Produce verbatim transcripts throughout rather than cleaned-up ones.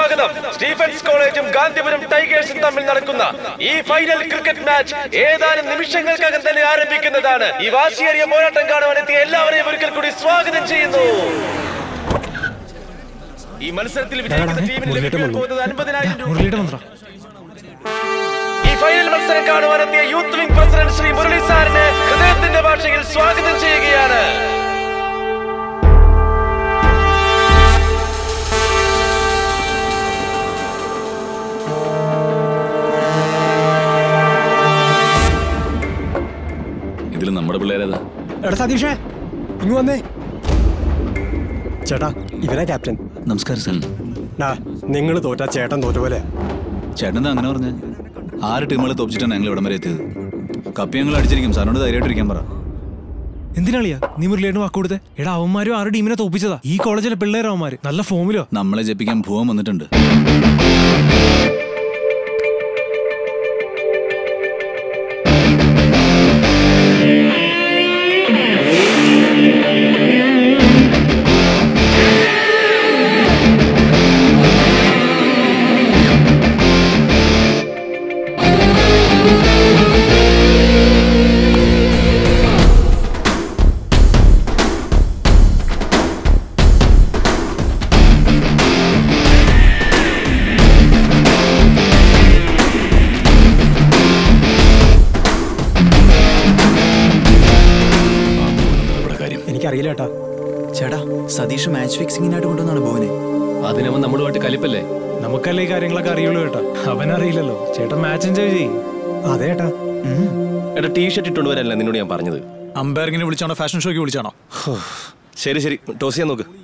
സ്വാഗതം. സ്റ്റീഫൻസ് കോളേജും ഗാന്ധിപുരം ടൈഗേഴ്സും തമ്മിൽ നടക്കുന്ന ഈ ഫൈനൽ ക്രിക്കറ്റ് മാച്ച് ഏതാനും നിമിഷങ്ങൾക്കകം തന്നെ ആരംഭിക്കുന്നതാണ്. ഈ വാശിയേറിയ പോരാട്ടം കാണുവാൻ എത്തിയ എല്ലാവരെയും ഒരിക്കൽ കൂടി സ്വാഗതം ചെയ്യുന്നു. ഈ മത്സരത്തിൽ വിജയിക്കുന്ന ടീമിന് ലഭിക്കാൻ പോകുന്നത് അൻപതിനായിരം രൂപ. ഈ ഫൈനൽ മത്സരം കാണുവാനെത്തിയ youth wing president Shri Murali സാറിനെ ഹൃദയത്തിന്റെ ഭാഷയിൽ സ്വാഗതം ചെയ്യുകയാണ്. ഇതിൽ നമ്മുടെ പിള്ളേരേതാ? എടാ സതീഷേ, ഇങ്ങ് വന്നേ. ചേട്ടാ, ഇവനാ ക്യാപ്റ്റൻ. നമസ്കാരം സാർ. നിങ്ങൾ തോറ്റാ ചേട്ടൻ തോറ്റ പോലെ. ചേട്ടൻ എന്താ അങ്ങനെ പറഞ്ഞ? ആറ് ടീമുകളെ തോപ്പിച്ചിട്ടാണ് ഞങ്ങൾ ഇവിടം വരെ എത്തിയത്. കപ്പി ഞങ്ങൾ അടിച്ചിരിക്കും. സാറിനോട് ധൈര്യമായിട്ടിരിക്കാൻ പറ. എന്തിനാളിയാ നീ മുരളിയേട്ടന് വാക്ക് കൊടുത്തേ? എടാ, അവന്മാരും ആറ് ടീമിനെ തോപ്പിച്ചതാ. ഈ കോളേജിലെ പിള്ളേർ അവന്മാര് നല്ല ഫോമിലോ. നമ്മളെ ജയിപ്പിക്കാൻ ഭൂവം വന്നിട്ടുണ്ട്. എനിക്കറിയില്ല ചേട്ടാ. ചേട്ടാ, സതീഷ് മാച്ച് ഫിക്സിങ്ങിനായിട്ട് കൊണ്ടുവന്നാണ് ഭുവനെ. അതിനവൻ നമ്മളുമായിട്ട് കലിപ്പല്ലേ? നമുക്കല്ലേ ഈ കാര്യങ്ങളൊക്കെ അറിയുള്ളൂ ചേട്ടാ. അവനറിയില്ലല്ലോ. ചേട്ടൻ മാച്ച് എൻജോയ് ചെയ്യും. അതെ ചേട്ടാ. എടാ, ടീഷർട്ട് ഇട്ടുകൊണ്ട് വരാനല്ല നിന്നോട് ഞാൻ പറഞ്ഞത്. അമ്പയറിങ്ങിനെ വിളിച്ചാണോ ഫാഷൻ ഷോയ്ക്ക് വിളിച്ചാണോ? ശരി ശരി, ടോസ് ചെയ്യാൻ നോക്ക്.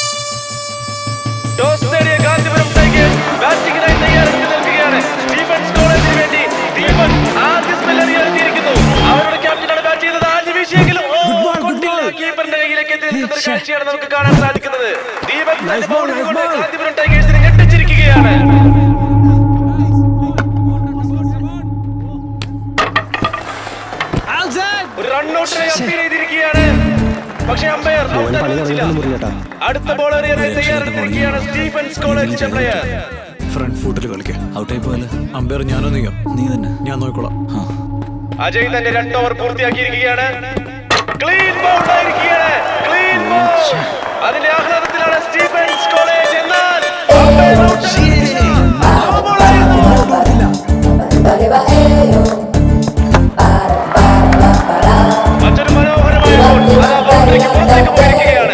ടോസ് നേടിയ ഗാന്ധിപുരം ടൈഗേഴ്സ് ബാറ്റിംഗിനായി തയ്യാറെടുത്ത് നിൽക്കുകയാണ്. സ്റ്റീഫൻസ് കോളേജിന് വേണ്ടി സ്റ്റീഫൻ ആദ്യ സ്പെൽ എറിയാനിരിക്കുന്നു. അവരുടെ ക്യാപ്റ്റനാണ് ബാറ്റ് ചെയ്തത്. ആദ്യ വീശിയെങ്കിലും കീപ്പറിന്റെ കയ്യിലേക്ക് എത്തി നിൽക്കുന്ന കാഴ്ചയാണ് നമുക്ക് കാണാൻ സാധിക്കുന്നത്. ദീപക് ഗാന്ധിപുരം ടൈഗേഴ്സിനെ ഞെട്ടിച്ചിരിക്കുകയാണ്. ഒരു റണ്ണൌട്ടിനെ അപ്പീൽ ചെയ്തിരിക്കുകയാണ്. പക്ഷേ അമ്പയർ അടുത്ത ബോൾ എറിയാനായി തയ്യാറെടുത്തിരിക്കുകയാണ് സ്റ്റീഫൻസ് കോളേജിന്റെ പ്ലെയർ. ഫ്രണ്ട് ഫുട്ടിൽ കളിക്കാം. ഔട്ടായി പോയാല് അമ്പയർ ഞാനോ നീയോ? നീ തന്നെ. ഞാൻ നോക്കിക്കോളാം. അജയ് തന്റെ രണ്ട് ഓവർ പൂർത്തിയാക്കിയിരിക്കുകയാണ്. ക്ലീൻ ബൗൾഡ് ആയിരിക്കുകയാണ്. Clean bowl. അതിന്റെ ആഹ്ലാദത്തിലാണ് സ്റ്റീഫൻസ് കോളേജ്. എന്നാൽ മറ്റൊരു മനോഹരമായ ബോൾ ആ ബൗണ്ടറിക്ക് പുറത്തേക്ക് പോയിരിക്കുകയാണ്.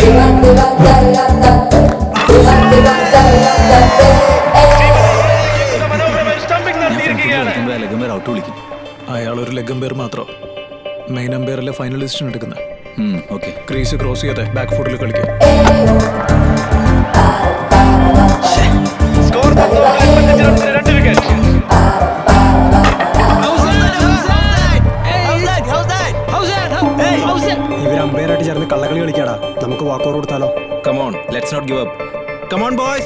മനോഹരമായ സ്റ്റംപിംഗ് നടത്തിയിരിക്കുകയാണ്. അയാൾ ഒരു ലെഗ് അമ്പയർ മാത്രം. മെയിൻ അമ്പയറിലെ ഫൈനൽ ഡിസിഷൻ എടുക്കുന്നത്. ക്രീസ് ക്രോസ് ചെയ്യാതെ ബാക്ക് ഫുട്ടിൽ കളിക്കുക. രണ്ട് വിക്കറ്റ്. ഇവർ അമ്പയറായിട്ട് ചേർന്ന് കള്ളക്കളി കളിക്കാടാ. നമുക്ക് വാക്ക് ഓവർ കൊടുത്താലോ? Come on, let's not give up. Come on boys.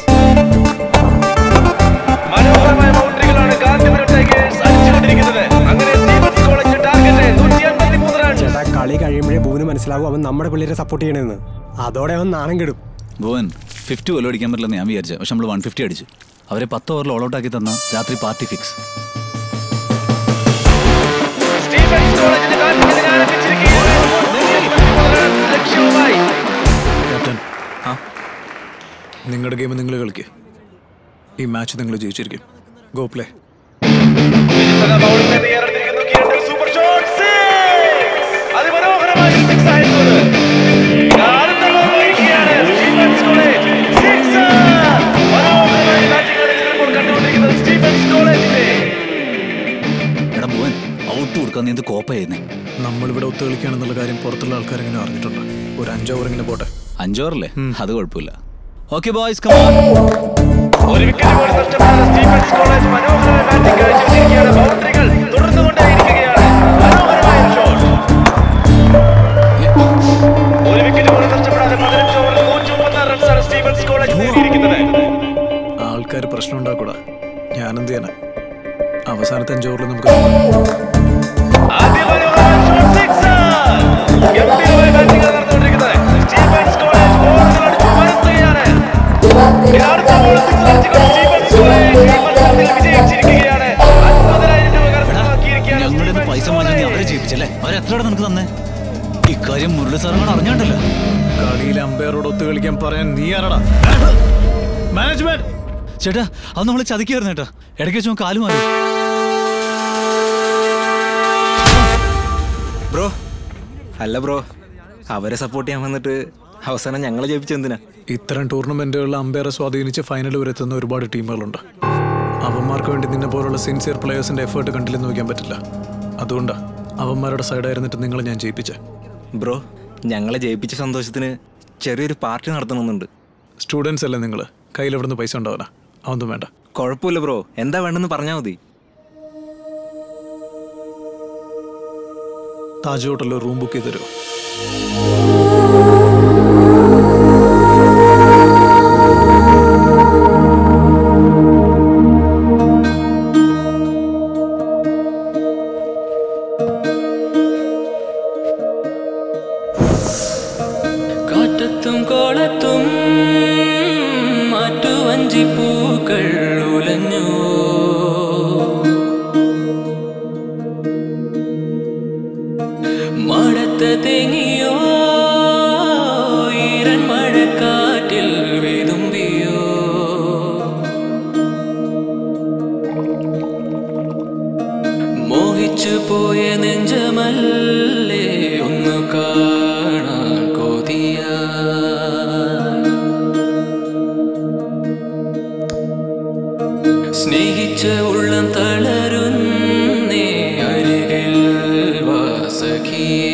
മനോഹരമായ ബൗണ്ടറികളാണ് ഗാന്ധിപുരം ടൈഗേഴ്സ് അടിച്ചുകൊണ്ടിരിക്കുന്നത്. അങ്ങനെ സ്റ്റീഫൻസ് കോളേജ് ടാർഗറ്റ് നൂറ്റി അൻപത്തിമൂന്ന് റൺസ്. ചേട്ടാ, കളി കഴിയുമ്പോഴേ ഭുവന് മനസ്സിലാവും അവൻ നമ്മുടെ പിള്ളേരെ സപ്പോർട്ട് ചെയ്യണമെന്ന്. അതോടെ അവൻ നാണം കെടും. ഭുവൻ ഫിഫ്റ്റി വല്ല അടിക്കാൻ പറ്റില്ലെന്ന് ഞാൻ വിചാരിച്ചു. പക്ഷെ നമ്മൾ വൺ ഫിഫ്റ്റി അടിച്ചു. അവരെ പത്ത് ഓവറിൽ ഓൾ ഔട്ട് ആക്കി തന്ന രാത്രി പാർട്ടി ഫിക്സ്. സ്റ്റീഫൻസ് കോളേജിന്റെ ബാറ്റിംഗിന് ആരംഭിച്ചിരിക്കുകയാണ്. ലക്ഷ്യവുമായി ക്യാപ്റ്റൻ, നിങ്ങളുടെ ഗെയിം നിങ്ങൾ കളിക്കുക. ഈ മാച്ച് നിങ്ങൾ ജയിച്ചിരിക്കും. Go play. Super shot. അതിമനോഹരമായ സിക്സ് ആയിരുന്നു. എടാ ഭുവൻ, ഔട്ട് കൊടുക്കാൻ നീ എന്ത് കോപ്പ ചെയ്യുന്നേ? നമ്മളിവിടെ ഒത്തു കളിക്കുകയാണെന്നുള്ള കാര്യം പുറത്തുള്ള ആൾക്കാരെങ്ങനെ അറിഞ്ഞിട്ടുണ്ട്. ഒരു അഞ്ചോവർ ഇങ്ങനെ പോട്ടെ. അഞ്ചോവറല്ലേ? അത് കുഴപ്പമില്ല. Okay boys, come on. ഒരു വിക്കറ്റ് പോലും നഷ്ടപ്പെടാതെ സ്റ്റീഫൻസ് കോളേജ് മനോഹരമായ ബാറ്റിംഗ് കാഴ്ചവെച്ചിരിക്കുകയാണ്. ബൗണ്ടറികൾ തുടർന്നുകൊണ്ടേയിരിക്കുകയാണ്. മനോഹരമായ ഷോട്ട്. ഒരു വിക്കറ്റ് പോലും നഷ്ടപ്പെടാതെ പതിനഞ്ച് ഓവറിൽ നൂറ്റി മുപ്പത്തിനാറ് റൺസാണ് സ്റ്റീഫൻസ് കോളേജ് നേടിയിരിക്കുന്നത്. ആൾക്കാർ പ്രശ്നം ഉണ്ടാക്കൂടാ. ഞാനെന്ത് ചെയ്യാനാ? അവസാനത്തെ അഞ്ചോവറിൽ നമുക്ക് അതിമനോഹരമായ ഷോട്ട്. സിക്സ്. ഗംഭീരമായ ബാറ്റിംഗ് നടന്നുകൊണ്ടിരിക്കുന്നത് സ്റ്റീഫൻസ് കോളേജ് ബോളുകൾ അടിച്ചു പരത്തുകയാണ്. അടുത്ത ബോൾ സിക്സ് അടിച്ചുകൊണ്ട് സ്റ്റീഫൻസ് നിനക്ക് തന്നെ? ഇക്കാര്യം മുരളി സാറങ്ങാണ് അറിഞ്ഞാണ്ടല്ലോ. കളിയിൽ അമ്പയറോട് ഒത്തു കളിക്കാൻ പറയാൻ നീ ആരടാ? മാനേജ്മെന്റ് ചേട്ടാ, അത് നമ്മള് ചതിക്കായിരുന്നു ചേട്ടാ. ഇടയ്ക്ക് വെച്ച് കാലു മാറി. ബ്രോ അല്ല ബ്രോ, അവരെ സപ്പോർട്ട് ചെയ്യാൻ വന്നിട്ട് അവസാനം ഞങ്ങളെ ജയിപ്പിച്ചെന്തിനാ? ഇത്തരം ടൂർണമെന്റുകളിൽ അമ്പയറെ സ്വാധീനിച്ച് ഫൈനൽ വരെ എത്തുന്ന ഒരുപാട് ടീമുകളുണ്ട്. അവന്മാർക്ക് വേണ്ടി നിന്നെ പോലുള്ള സിൻസിയർ പ്ലേയേഴ്സിന്റെ എഫേർട്ട് കണ്ടില്ലെന്ന് നോക്കാൻ പറ്റില്ല. അതുകൊണ്ടാ അവന്മാരുടെ സൈഡായിരുന്നിട്ട് നിങ്ങളെ ഞാൻ ജയിപ്പിച്ചേ. ബ്രോ, ഞങ്ങളെ ജയിപ്പിച്ച സന്തോഷത്തിന് ചെറിയൊരു പാർട്ടി നടത്തണമെന്നുണ്ട്. സ്റ്റുഡൻസ് അല്ലേ നിങ്ങൾ? കയ്യിൽ എവിടെ നിന്ന് പൈസ ഉണ്ടാവാനാ? അതൊന്നും വേണ്ട. കുഴപ്പമില്ല ബ്രോ, എന്താ വേണ്ടെന്ന് പറഞ്ഞാൽ മതി. താജ് ഹോട്ടലിൽ റൂം ബുക്ക് ചെയ്ത് തരുമോ? കാറ്റത്തും കോളത്തും മാറ്റുവഞ്ചി പൂക്കൾ ഉലഞ്ഞു. മഴത്ത തേങ്ങിയോ ഈരൻ മഴക്കാറ്റിൽ വിതുമ്പിയോ. മോഹിച്ചു പോയ നെഞ്ചമല്ലേ ഒന്നു കാണാൻ കൊതിയ. സ്നേഹിച്ച ഉള്ളം തളരുന്നേ അരികിൽ വാസഖിയേ.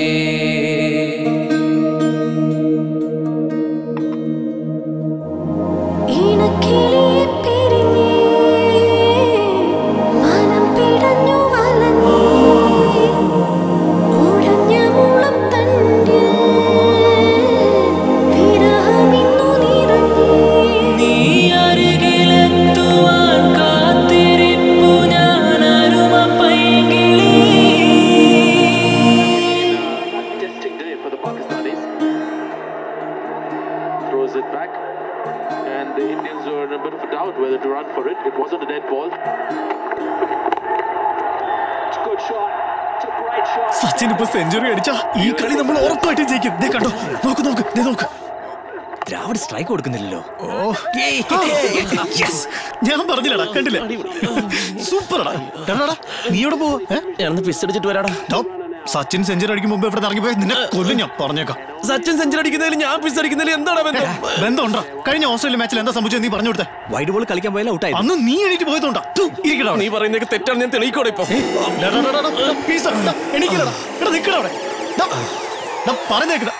സച്ചിൻ ഇപ്പൊ സെഞ്ചുറി അടിച്ചാ ഈ കളി നമ്മൾ ഉറപ്പായിട്ട് ജയിക്കും. ദേ കണ്ടോ, നോക്ക് നോക്ക് ദേ നോക്ക്. ദ്രാവിഡ് സ്ട്രൈക്ക് കൊടുക്കുന്നില്ലല്ലോ. ഓ ഞാൻ പറഞ്ഞില്ലടാ, കണ്ടില്ലേ? സൂപ്പർടാ. നീ ഇവിടെ പോവാ? ഞാനൊന്ന് പിസ് അടിച്ചിട്ട് വരാടാ. സച്ചിൻ സെഞ്ചുറി അടിക്കും മുമ്പ് ഇവിടെ ഇറങ്ങിപ്പോയി നിന്നെ കൊല്ലും ഞാൻ, പറഞ്ഞേക്കാം. സച്ചിൻ സെഞ്ചുറി അടിക്കുന്നതിൽ ഞാൻ പിസ് അടിക്കുന്നതിൽ എന്താണ് ബന്ധം? ബന്ധമുണ്ടോ? കഴിഞ്ഞ ഓസ്ട്രേലിയ മാച്ചിൽ എന്താ സംഭവിച്ചത് നീ പറഞ്ഞു കൊടുത്തേ? വൈഡ് ബോൾ കളിക്കാൻ പോയാലും ഔട്ടായി. അന്ന് നീ എണീറ്റ് പോയതുകൊണ്ടാ. ഇരിക്കടാ. നീ പറയുന്നതൊക്കെ തെറ്റാണ്, ഞാൻ തെളിയിക്കോടെ ഇപ്പൊ. പറഞ്ഞേക്കടാ.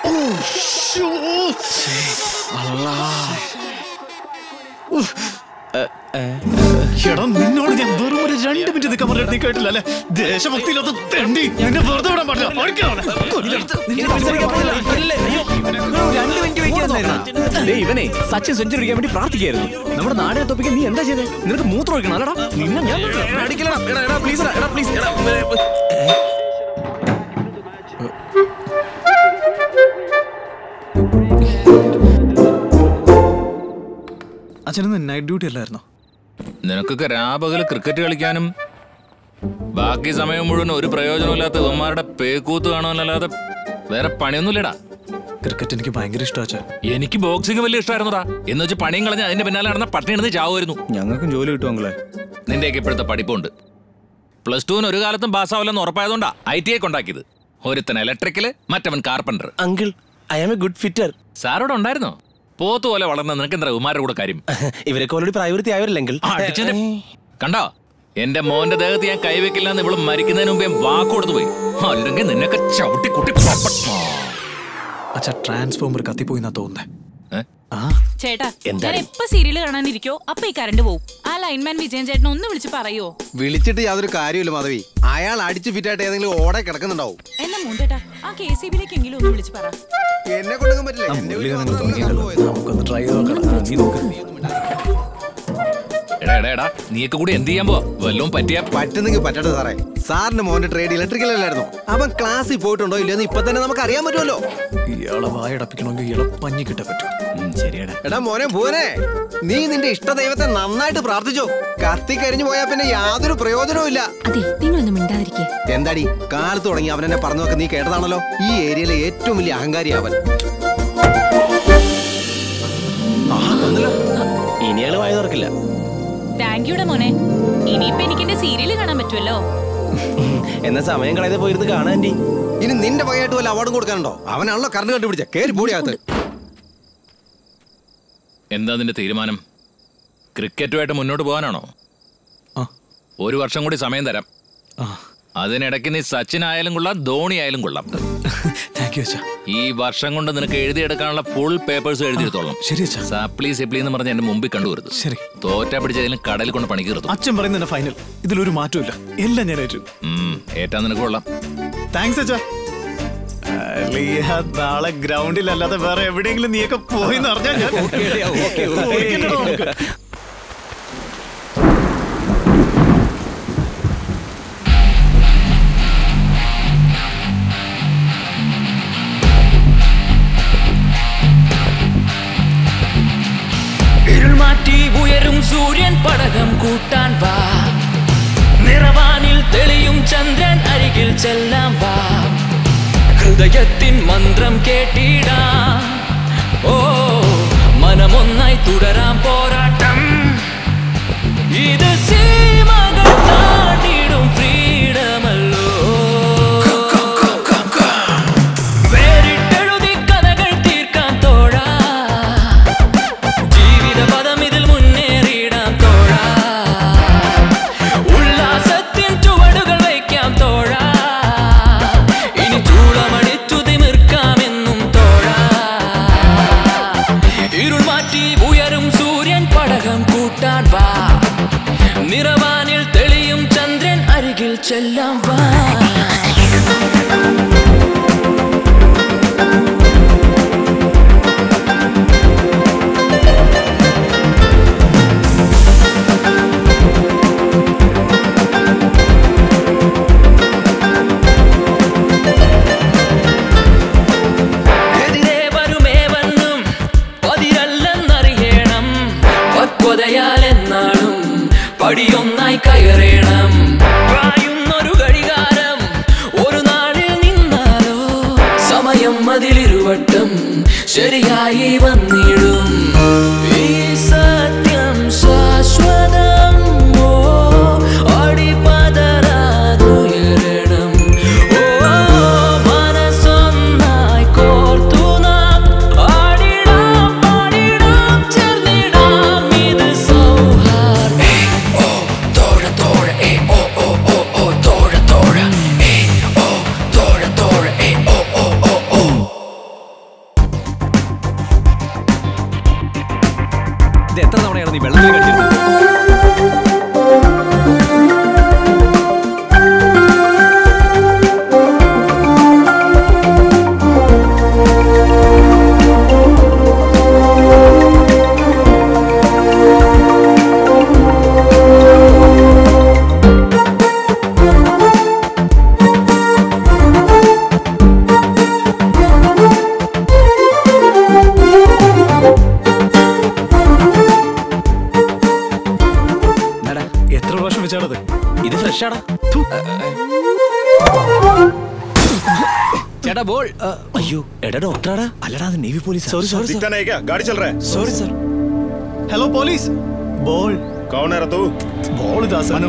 എടാ, നിന്നോട് ഞാൻ വെറും ഒരു രണ്ട് മിനിറ്റ് നിൽക്കാൻ പറഞ്ഞിട്ട് നീ കേട്ടില്ല അല്ലേ? ദേശഭക്തിയിലൊത്ത് തെണ്ടി എന്നെ വെറുതെ വിടാൻ പാടില്ല. ഇവനെ സച്ചിൻ സെഞ്ചുറി അടിക്കാൻ വേണ്ടി പ്രാർത്ഥിക്കായിരുന്നു. നമ്മുടെ നാടിനെ തോപ്പിക്കാൻ നീ എന്താ ചെയ്തേ? നിനക്ക് മൂത്രം ഒഴിക്കണം അല്ലടാ? നിന്നെ ഞാൻ അച്ഛനൊന്ന് നൈറ്റ് ഡ്യൂട്ടി അല്ലായിരുന്നോ? നിനക്കൊക്കെ രാപകൽ ക്രിക്കറ്റ് കളിക്കാനും ബാക്കി സമയം മുഴുവൻ ഒരു പ്രയോജനമില്ലാത്ത ഇവന്മാരുടെ പേക്കൂത്ത് കാണാനല്ലാതെ വേറെ പണിയൊന്നുമില്ലടാ. ക്രിക്കറ്റ് എനിക്ക് ഭയങ്കര ഇഷ്ടമാച്ചാ. എനിക്ക് ബോക്സിംഗ് വലിയ ഇഷ്ടമായിരുന്നടാ. എന്ന് വെച്ച് പണിയും കളഞ്ഞ അതിന്റെ പിന്നാലെ നടന്ന പട്ടിണി എടുത്ത് ചാവുമായിരുന്നു. ഞങ്ങൾക്കും ജോലി കിട്ടുമെങ്കിലേ. നിന്റെയൊക്കെ ഇപ്പോഴത്തെ പഠിപ്പുണ്ട്. പ്ലസ് ടുവിന് ഒരു കാലത്തും പാസ്സാവില്ലെന്ന് ഉറപ്പായതുകൊണ്ടാ ഐ ടി ഐ കൊണ്ടാക്കിയത്. ഒരുത്തൻ ഇലക്ട്രിക്കല്, മറ്റവൻ carpenter. Uncle, I am a good fitter. സാറോട് ഉണ്ടായിരുന്നോ? പോത്ത് പോലെ വളർന്ന നിനക്ക് എന്താ ഉമാരുടെ കൂടെ കാര്യം? ഇവരൊക്കെ ഓൾറെഡി പ്രായപൂർത്തി ആയവരല്ലെങ്കിൽ കണ്ടോ? എന്റെ മോന്റെ ദേഹത്ത് ഞാൻ കൈവെക്കില്ല എന്ന് ഇവള് മരിക്കുന്നതിന് മുമ്പ് ഞാൻ വാക്ക് കൊടുത്തു പോയി. അല്ലെങ്കിൽ നിന്നൊക്കെ ചവിട്ടി കുട്ടി. അച്ഛാ, ട്രാൻസ്ഫോമർ കത്തിപ്പോയിന്നാ തോന്നുന്നേ. ചേട്ടാ, ഞാൻ എപ്പോ സീരിയൽ കാണാനിരിക്കോ അപ്പൊ ഈ കറണ്ട് പോകും. ആ ലൈൻമാൻ വിജയൻ ചേട്ടൻ ഒന്ന് വിളിച്ച് പറയോ? വിളിച്ചിട്ട് യാതൊരു കാര്യമില്ല മാധവി. അയാൾ അടിച്ച് ഫിറ്റായിട്ട് ഏതെങ്കിലും ഓടെ കിടക്കുന്നുണ്ടാവും. എന്നാ മൂന്തേട്ടാ, ആ കെ സി ബിയിലേക്ക് എങ്കിലും ഒന്ന് വിളിച്ച് പറ. എന്നെ കൊണ്ടൊന്നും പറ്റില്ല. നമുക്കൊന്ന് ട്രൈ ചെയ്ത് നോക്കണം. എടാ എടാ നീയൊക്കെ കൂടി എന്ത് ചെയ്യാൻ പോവാ? വല്ലതും പറ്റിയാ പറ്റുന്നെങ്കിൽ പറ്റട്ടെ സാറേ. സാറിന്റെ മോന്റെ ട്രേഡ് ഇലക്ട്രിക്കൽ അല്ലായിരുന്നു. അവൻ ക്ലാസ്സിൽ പോയിട്ടുണ്ടോ ഇല്ലെന്ന് ഇപ്പൊ തന്നെ നമുക്ക് അറിയാൻ പറ്റുമല്ലോ. ഇയാളെ വായടപ്പിക്കണമെങ്കിൽ ഇയാളെ പഞ്ഞി കിട്ടാൻ പറ്റും. ശരിയാടാ. എടാ മോനെ ഭുവനെ, നീ നിന്റെ ഇഷ്ടദൈവത്തെ നന്നായിട്ട് പ്രാർത്ഥിച്ചോ. കത്തി കരിഞ്ഞു പോയാൽ പിന്നെ യാതൊരു പ്രയോജനവും ഇല്ല. അതെ, നിങ്ങളൊന്നും മിണ്ടാതിരിക്കേ. എന്താടി കാലത്ത് തുടങ്ങി അവനെന്നെ പറഞ്ഞതൊക്കെ നീ കേട്ടതാണല്ലോ. ഈ ഏരിയയിലെ ഏറ്റവും വലിയ അഹങ്കാരി അവൻ. ഇനിയാള് വായ തുറക്കില്ല. താങ്ക് യുടെ മോനെ. ഇനിയിപ്പോ എനിക്ക് എന്റെ സീരിയല് കാണാൻ പറ്റുമല്ലോ. എന്നാ സമയം കളയാതെ പോയിരുന്ന് കാണാൻ. ഇനി നിന്റെ വകയായിട്ട് വല്ല അവാർഡും കൊടുക്കാനുണ്ടോ? അവനാണല്ലോ കറണ്ട് കണ്ടുപിടിച്ച. കേറി പോടിയകത്ത്. എന്താ നിന്റെ തീരുമാനം? ക്രിക്കറ്റുമായിട്ട് മുന്നോട്ട് പോകാനാണോ? ഒരു വർഷം കൂടി സമയം തരാം. അതിനിടയ്ക്ക് നീ സച്ചിൻ ആയാലും കൊള്ളാം, ധോണി ആയാലും കൊള്ളാം. ഈ വർഷം കൊണ്ട് നിനക്ക് എഴുതിയെടുക്കാനുള്ള ഫുൾ പേപ്പേഴ്സ് എഴുതിയെടുത്തോളാം. ശരി സപ്ലി സിപ്ലി എന്ന് പറഞ്ഞ എന്റെ മുമ്പിൽ കണ്ടുവരുത്. ശരി. തോറ്റ പിടിച്ചതിലും കടലിൽ കൊണ്ട് പണിക്കരുത്. അച്ഛൻ പറയുന്ന ഫൈനൽ. ഇതിലൊരു മാറ്റമില്ല. എല്ലാം ഞാൻ ഏറ്റു. ഏറ്റാ നിനക്ക് കൊള്ളാം. താങ്ക്സ് അച്ഛാ. നാളെ ഗ്രൗണ്ടിലല്ലാതെ വേറെ എവിടെയെങ്കിലും നീയൊക്കെ പോയിന്ന് പറഞ്ഞാൽ ഞാൻ മാറ്റി ഉയരും സൂര്യൻ പടകം കൂട്ടാൻ വാ. നിറവാനിൽ തെളിയും ചന്ദ്രൻ അരികിൽ ചെല്ലാം വാ. ഹൃദയത്തിൻ മന്ത്രം കേട്ടിടാം. ഓ മനമൊന്നായി തുടരാം പോരാട്ടം. ഇത് സീമകൾ താണ്ടിടും ഫ്രീഡമല്ലോ. വേറിട്ടെഴുതി കഥകൾ തീർക്കാം തോഴാ. ജീവിത പദം ഇതിൽ മുന്നേറിയിടാം തോഴാ. ഉല്ലാസത്തിൻ ചുവടുകൾ വയ്ക്കാം തോഴാ. ഇനി ചൂളമടിച്ചു തിമിർക്കാമെന്നും തോഴാ. ഇരുൾ മാറ്റി ഉയരും സൂര്യൻ പടകം കൂട്ടാൻ വാ. നിറവാനിൽ തെളിയും ചന്ദ്രൻ അരികിൽ ചെല്ലാം വാ. പടിയൊന്നായി കയറേണം. പായുന്നൊരു ഘടികാരം ഒരു നാളിൽ നിന്നാലോ. സമയം അതിലിരുവട്ടം ശരിയായി വന്നിടും. ഈ സത്യം ശാശ്വതം. ഓ അടിപതരാതുയരണം. ഓ മനസ്സൊന്നായി കോർത്തു നാം ആടിടാം പാടിടാം ചേർന്നിടാം. ഇത് സൗഹാർദ്ദം. ഇത് എത്ര തവണയാണ് നീ വെള്ളത്തിൽ കളിച്ചിരുന്നത്? ഇത് ഫ്രഷാടാ. ചേട്ടാ ബോൾ. അയ്യോ എടാ ഡോക്ടറാടാ. അല്ലടാ അത് നേവി പോലീസ്. सॉरी सॉरी दिखता नहीं क्या? गाड़ी चल रहा है. Sorry sir. Hello police. Ball. कौन है तू? बॉल दास. मनु.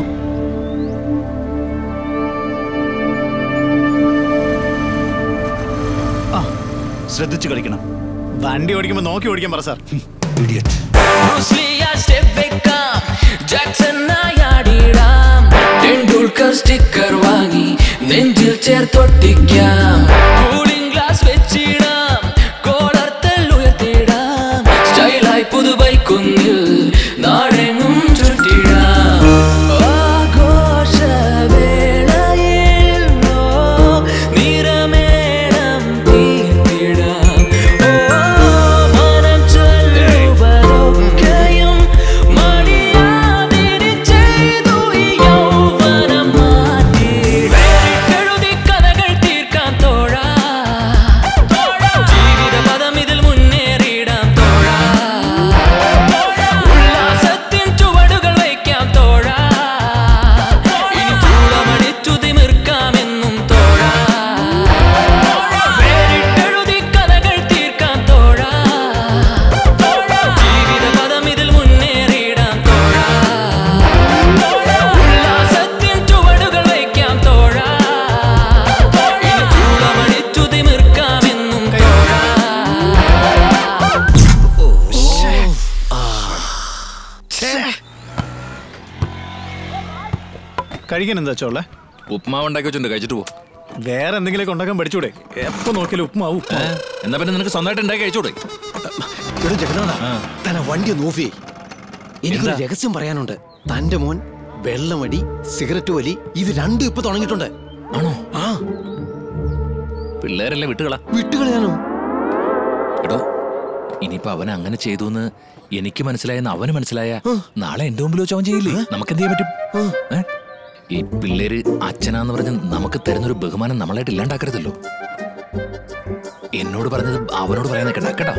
ആ ശ്രദ്ധിച്ചു കളിക്കണം. വണ്ടി ഓടിക്കുമ്പോൾ നോക്കി ഓടിക്കാൻ പറ സാർ. ഇഡിയറ്റ്. ടെണ്ടുൽക്കർ സ്റ്റിക്കർ വാങ്ങി നെഞ്ചിൽ ചേർത്തൊട്ടിക്കാം. Cooling glass വെച്ചിടാം. കോളർത്തൽ ഉയർത്തിടാം. സ്റ്റൈലായി പുതുബൈക്കുന്നിൽ നാടെങ്ങും ചുറ്റിടാം. ആഘോഷവേളയിൽ നിറമേളം തീർത്തിടാം. മനം ചൊല്ലുവതൊക്കെയും മടിയാതെ കഴിക്കാൻ എന്താ ചോളെ? ഉപ്മാവ് ഉണ്ടാക്കി വെച്ചിട്ടുണ്ട്, കഴിച്ചിട്ട് പോ. വേറെ എന്തെങ്കിലുമൊക്കെ ഉണ്ടാക്കാൻ പഠിച്ചൂടെ? എപ്പോ നോക്കിയാലും ഉപ്മാവ് ഉപ്മാവ്. എന്നാ പിന്നെ നിനക്ക് സ്വന്തമായിട്ട് ഉണ്ടാക്കി കഴിച്ചൂടെ? വണ്ടി ഒന്ന് ഓഫ് ചെയ്യ്. എനിക്കൊരു രഹസ്യം പറയാനുണ്ട്. തന്റെ മോൻ വെള്ളമടി, സിഗരറ്റ് വലി ഇത് രണ്ടും ഇപ്പൊ തുടങ്ങിയിട്ടുണ്ട്. ആണോ? ആ പിള്ളേരല്ലേ വിട്ടുകളാ. വിട്ടുകളയാനോ? എടോ, ഇനിയിപ്പോ അവൻ അങ്ങനെ ചെയ്തു എന്ന് എനിക്ക് മനസ്സിലായെന്ന് അവന് മനസ്സിലായ നാളെ എന്റെ മുമ്പിൽ വെച്ച് അവൻ ചെയ്യില്ലേ? നമുക്ക് എന്ത് ചെയ്യാൻ പറ്റും? ഈ പിള്ളേര് അച്ഛനാന്ന് പറഞ്ഞ് നമുക്ക് തരുന്നൊരു ബഹുമാനം നമ്മളായിട്ട് ഇല്ലാണ്ടാക്കരുതല്ലോ. എന്നോട് പറഞ്ഞത് അവനോട് പറയാൻ നിൽക്കണ്ട കേട്ടോ.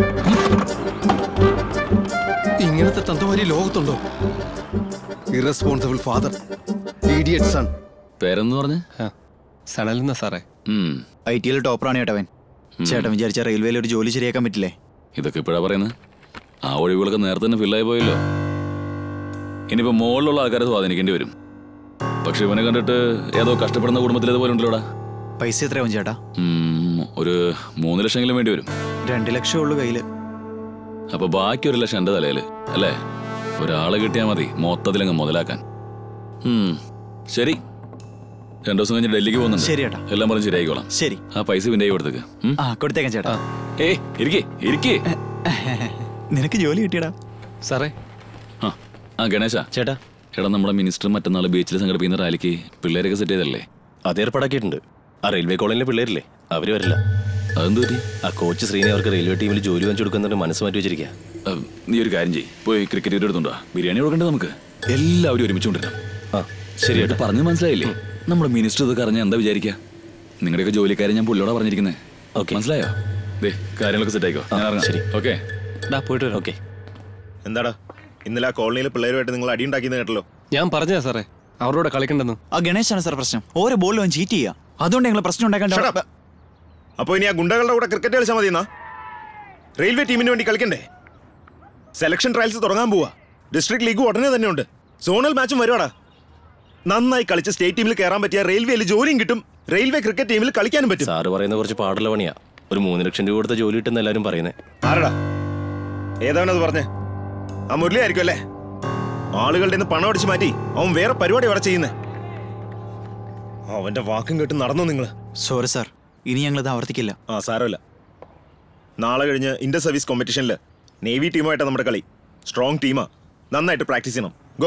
ഇങ്ങനത്തെ തന്തമാരി ലോകത്തുണ്ടോ? Irresponsible father, idiot son. പേരെന്ന് പറഞ്ഞ് സണലെന്നാ സാറേ. ഐ ടിയിൽ ടോപ്പറാണ് ചേട്ടവൻ. ചേട്ടൻ വിചാരിച്ച റെയിൽവേയിൽ ഒരു ജോലി ശരിയാക്കാൻ പറ്റില്ലേ? ഇതൊക്കെ ഇപ്പോഴാ പറയുന്നത്. ആ ഒഴിവുകളൊക്കെ നേരത്തെ തന്നെ ഫില്ലായി പോയല്ലോ. ഇനിയിപ്പോ മുകളിലുള്ള ആൾക്കാരെ സ്വാധീനിക്കേണ്ടി വരും. പക്ഷെ ഇവനെ കണ്ടിട്ട് ഏതോ കഷ്ടപ്പെടുന്ന കുടുംബത്തിൽ ഇതുപോലെ ഉണ്ടല്ലോടാ. പൈസ എത്രയാവും ചേട്ടാ? ഒരു മൂന്ന് ലക്ഷമെങ്കിലും വേണ്ടി വരും. രണ്ട് ലക്ഷം ഉള്ളു കയ്യില്. അപ്പൊ ബാക്കി ഒരു ലക്ഷം എന്റെ തലയില് അല്ലേ? ഒരാളെ കിട്ടിയാൽ മതി മൊത്തത്തിലങ്ങ് മുതലാക്കാൻ. ശരി, രണ്ടു ദിവസം കഴിഞ്ഞ് ഡൽഹിക്ക് പോകുന്നുണ്ട്. ശരി ചേട്ടാ. എല്ലാം പറഞ്ഞ് ശരിയായിക്കോളാം. ശരി. ആ പൈസ പിന്നെ കൊടുത്തേക്ക്. ആ കൊടുത്തേക്കാം ചേട്ടാ. ഏയ് ഇരിക്കേ ഇരിക്കേ. നിനക്ക് ജോലി കിട്ടിയടാ സാറേ. ആ ഗണേശ ചേട്ടാ. എടാ, നമ്മുടെ മിനിസ്റ്റർ മറ്റന്നാൾ ബീച്ചിൽ സംഘടിപ്പിക്കുന്ന റാലിക്ക് പിള്ളേരൊക്കെ സെറ്റ് ചെയ്തല്ലേ? അത് ഏർപ്പാടാക്കിയിട്ടുണ്ട്. ആ റെയിൽവേ കോളനിയിലെ പിള്ളേരില്ലേ, അവര് വരില്ല. അതെന്ത് പറ്റി? ആ കോച്ച് ശ്രീനെ അവർക്ക് റെയിൽവേ ടീമിൽ ജോലി വാങ്ങിച്ചു കൊടുക്കുന്നതിന് മനസ്സ് മാറ്റി വെച്ചിരിക്കുക. നീ ഒരു കാര്യം ചെയ്യ്, പോയി ക്രിക്കറ്റ് എടുത്തുണ്ടോ? ബിരിയാണി കൊടുക്കണ്ടേ നമുക്ക്? എല്ലാവരും ഒരുമിച്ചുകൊണ്ടിരണം. ആ ശരിയായിട്ട് പറഞ്ഞു മനസ്സിലായില്ലേ? നമ്മുടെ മിനിസ്റ്റർ ഇതൊക്കെ അറിഞ്ഞാൽ എന്താ വിചാരിക്കുക? നിങ്ങളുടെയൊക്കെ ജോലിക്കാരെ ഞാൻ പുള്ളിയോടാ പറഞ്ഞിരിക്കുന്നത്. ഓക്കെ, മനസ്സിലായോ? ദേ കാര്യങ്ങളൊക്കെ സെറ്റ് ആയിക്കോ. ഞാൻ ഇറങ്ങാം. ശരി, ഓക്കെ. പോയിട്ട് വരാം. ഓക്കെ. എന്താടാ ഇന്നലെ ആ കോളനിയിലെ പിള്ളേരുമായിട്ട് നിങ്ങൾ അടിയുണ്ടാക്കിയെന്ന് കേട്ടല്ലോ. ഞാൻ പറഞ്ഞതാ സാറേ അവരോട് കളിക്കണ്ടെന്ന്. ആ ഗണേശാണ് സാർ പ്രശ്നം. ഓരോ ബോളിലും അവൻ ചീറ്റ് ചെയ്യാ. അതുകൊണ്ട് ഞങ്ങൾ പ്രശ്നം ഉണ്ടാക്കണ്ട. അപ്പൊ ഇനി ആ ഗുണ്ടകളുടെ കൂടെ ക്രിക്കറ്റ് കളിച്ചാൽ മതി എന്നാ? റെയിൽവേ ടീമിന് വേണ്ടി കളിക്കണ്ടേ? സെലക്ഷൻ ട്രയൽസ് തുടങ്ങാൻ പോവാ. ഡിസ്ട്രിക്ട് ലീഗ് ഉടനെ തന്നെ ഉണ്ട്. സോണൽ മാച്ചും വരുവാടാ. നന്നായി കളിച്ച് സ്റ്റേറ്റ് ടീമിൽ കയറാൻ പറ്റിയ റെയിൽവേയിൽ ജോലിയും കിട്ടും. റെയിൽവേ ക്രിക്കറ്റ് ടീമിൽ കളിക്കാനും പറ്റും. സാറ് പറയുന്ന കുറച്ച് പാടുള്ള പണിയാ. ഒരു മൂന്ന് ലക്ഷം രൂപ കൊടുത്ത ജോലി കിട്ടുന്ന എല്ലാവരും പറയുന്നേ. ആരടാ? ഏതാണത് പറഞ്ഞേ? ആ മുരളി ആയിരിക്കും അല്ലേ? ആളുകളുടെ നിന്ന് പണം അടിച്ചു മാറ്റി അവൻ വേറെ പരിപാടി അവിടെ ചെയ്യുന്നേ. അവന്റെ വാക്കും കേട്ട് നടന്നു നിങ്ങള്. സോറി സാർ, ഇനി ഞങ്ങളിത് ആവർത്തിക്കില്ല. ആ സാരമില്ല. നാളെ കഴിഞ്ഞ് ഇന്റർ സർവീസ് കോമ്പറ്റീഷനിൽ നേവി ടീമായിട്ടാണ് നമ്മുടെ കളി. സ്ട്രോങ് ടീമാ. നന്നായിട്ട് പ്രാക്ടീസ് ചെയ്യണം. ഗോ.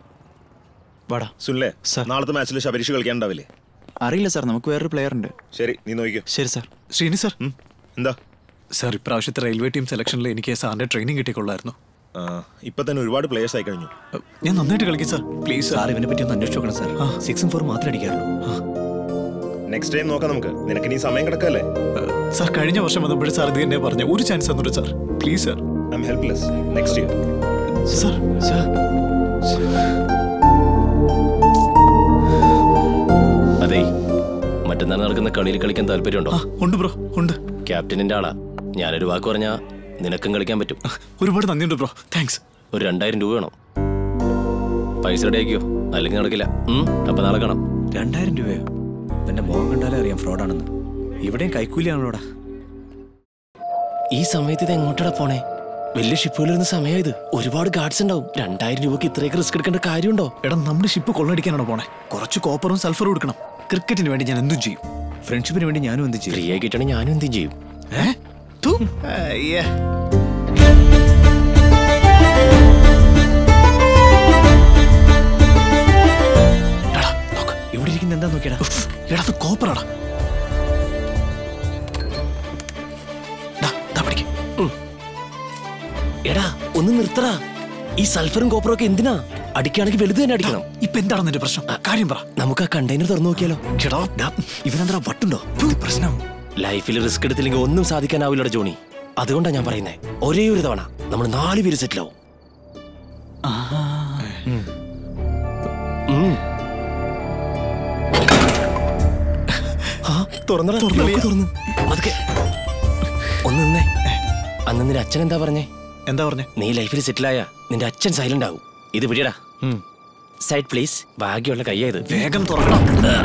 വാടാ സുനിലേ, നാളത്തെ മാച്ചിൽ ശബരീഷ് കളിക്കാനുണ്ടാവില്ലേ? അറിയില്ല സാർ, നമുക്ക് വേറൊരു പ്ലെയർ ഉണ്ട്. ശരി, നീ നോക്കിക്കോ. ശരി സാർ. ശ്രീനി സാർ. എന്താ സാർ, ഇപ്രാവശ്യത്തെ റെയിൽവേ ടീം സെലക്ഷനിൽ എനിക്ക് സാറിന്റെ ട്രെയിനിങ് കിട്ടിക്കൊള്ളായിരുന്നു. ഇപ്പൊ തന്നെ ഒരുപാട് പ്ലേയേഴ്സ് ആയി കഴിഞ്ഞു. ഞാൻ നന്നായിട്ട് കളിക്കും സാർ. പ്ലീസ് സാർ, ഇവനെ പറ്റി ഒന്ന് അന്വേഷിച്ച് നോക്കണം സാർ. സിക്സും ഫോർ മാത്രമേ അടിക്കാറുള്ളൂ. നെക്സ്റ്റ് ടൈം നോക്കാം നമുക്ക്. നിനക്ക് നീ സമയം കിടക്കല്ലേ? സാർ, കഴിഞ്ഞ വർഷം വന്നപ്പോഴും സാർ ഇത് തന്നെ പറഞ്ഞു. ഒരു ചാൻസ് തന്നോട്ട് sir, please sir. I am helpless. Next year. Sir sir അതെ, മറ്റന്നാൾ നടക്കുന്ന കളിയിൽ കളിക്കാൻ താല്പര്യമുണ്ടോ? ഉണ്ട് ബ്രോ, ഉണ്ട്. ക്യാപ്റ്റനിന്റെ ആളാ. ഞാനൊരു വാക്ക് പറഞ്ഞാ നിനക്കും കളിക്കാൻ പറ്റും. ഒരുപാട് നന്ദിയുണ്ട് ബ്രോ, താങ്ക്സ്. ഒരു രണ്ടായിരം രൂപ വേണം. പൈസ റെഡി ആക്കിയോ, അല്ലെങ്കിൽ നടക്കില്ല. അപ്പൊ നാളെ കാണാം. രണ്ടായിരം രൂപയോ? എന്റെ മോഹം കണ്ടാലേ അറിയാം ഫ്രോഡാണെന്ന്. ഇവിടെയും കൈക്കൂലിയാണല്ലോടാ. ഈ സമയത്ത് ഇത് എങ്ങോട്ടാ പോണേ? വലിയ ഷിപ്പുകളിരുന്ന സമയം ഇത്. ഒരുപാട് ഗാർഡ്സ് ഉണ്ടാവും. രണ്ടായിരം രൂപക്ക് ഇത്രയൊക്കെ റിസ്ക് എടുക്കേണ്ട കാര്യമുണ്ടോ? എടാ, നമ്മുടെ ഷിപ്പ് കൊള്ളടിക്കാനാണോ പോണേ? കുറച്ച് കോപ്പറും സൾഫറും എടുക്കണം. ക്രിക്കറ്റിന് വേണ്ടി ഞാൻ എന്തും ചെയ്യും. ഫ്രണ്ട്ഷിപ്പിന് വേണ്ടി ഞാനും എന്തും ചെയ്യും. ഫ്രീ ആയി കിട്ടണേ ഞാനും എന്തും ചെയ്യും. ഇവിടെ ഇരിക്കുന്ന എന്താ നോക്കിയടാ? എടാ, അത് കോപ്പറാടാ. എടാ ഒന്ന് നിർത്തടാ. ഈ സൾഫറും കോപ്പറും ഒക്കെ എന്തിനാ? അടിക്കുകയാണെങ്കിൽ വലുത് തന്നെ അടിക്കണം. ഇപ്പൊ എന്താണ് നിന്റെ പ്രശ്നം? കാര്യം പറ. നമുക്ക് ആ കണ്ടെയ്നർ തുറന്നു നോക്കിയാലോ? ഇവനെന്താ വട്ടുണ്ടോ? പ്രശ്നം ലൈഫിൽ റിസ്ക് എടുത്തില്ലെങ്കിൽ ഒന്നും സാധിക്കാനാവില്ലടാ ജോണി. അതുകൊണ്ടാ ഞാൻ പറയുന്നേ, ഒരേ ഒരു തവണ നമ്മൾ നാല് പേര് സെറ്റിലാവും. തുറന്നു അതൊക്കെ ഒന്ന് നിന്നേ. അന്ന് നിന്റെ അച്ഛൻ എന്താ പറഞ്ഞേ? എന്താ പറഞ്ഞേ? നീ ലൈഫിൽ സെറ്റിലായ നിന്റെ അച്ഛൻ സൈലന്റ് ആവും. ഇത് പിടിയടാ. Side please. ഭാഗ്യമുള്ള കയ്യായത്. വേഗം തുറക്കണം.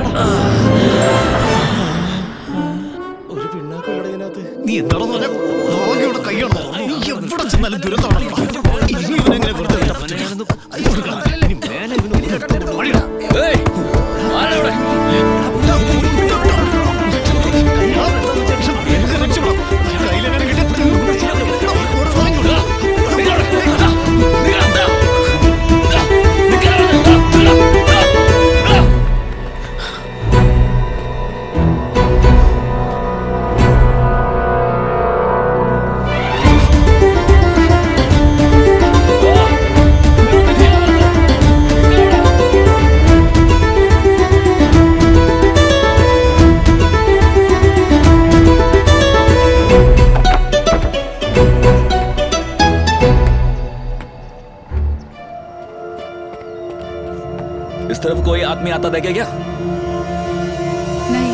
ഒരു പിണ്ണാക്കുള്ള ഇതിനകത്ത് നീ എന്താണോ ഭാഗ്യമുള്ള കയ്യാണോ? നീ എവിടെ ചെന്നാലും ദുരന്തമാണ്. ഇനി ഇവനെങ്ങനെ വെറുതെ इस तरफ कोई आदमी आता देखे क्या? नहीं।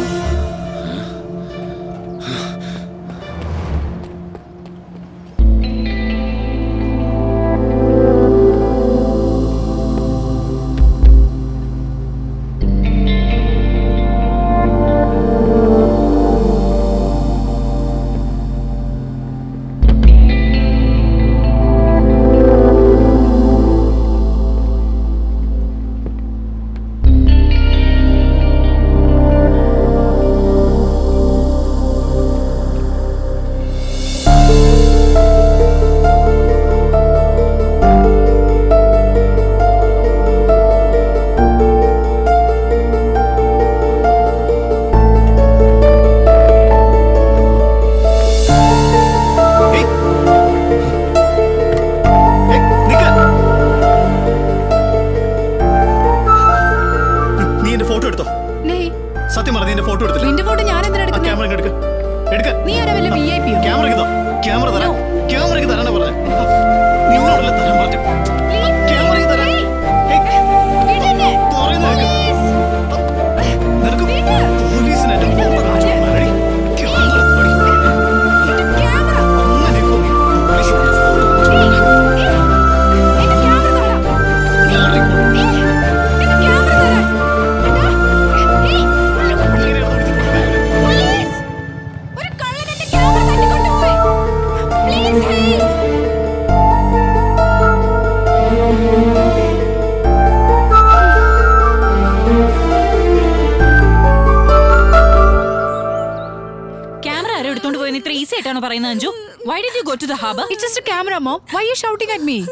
Anshu, why did you go to the harbour? It's just a camera, Mom. Why are you shouting at me?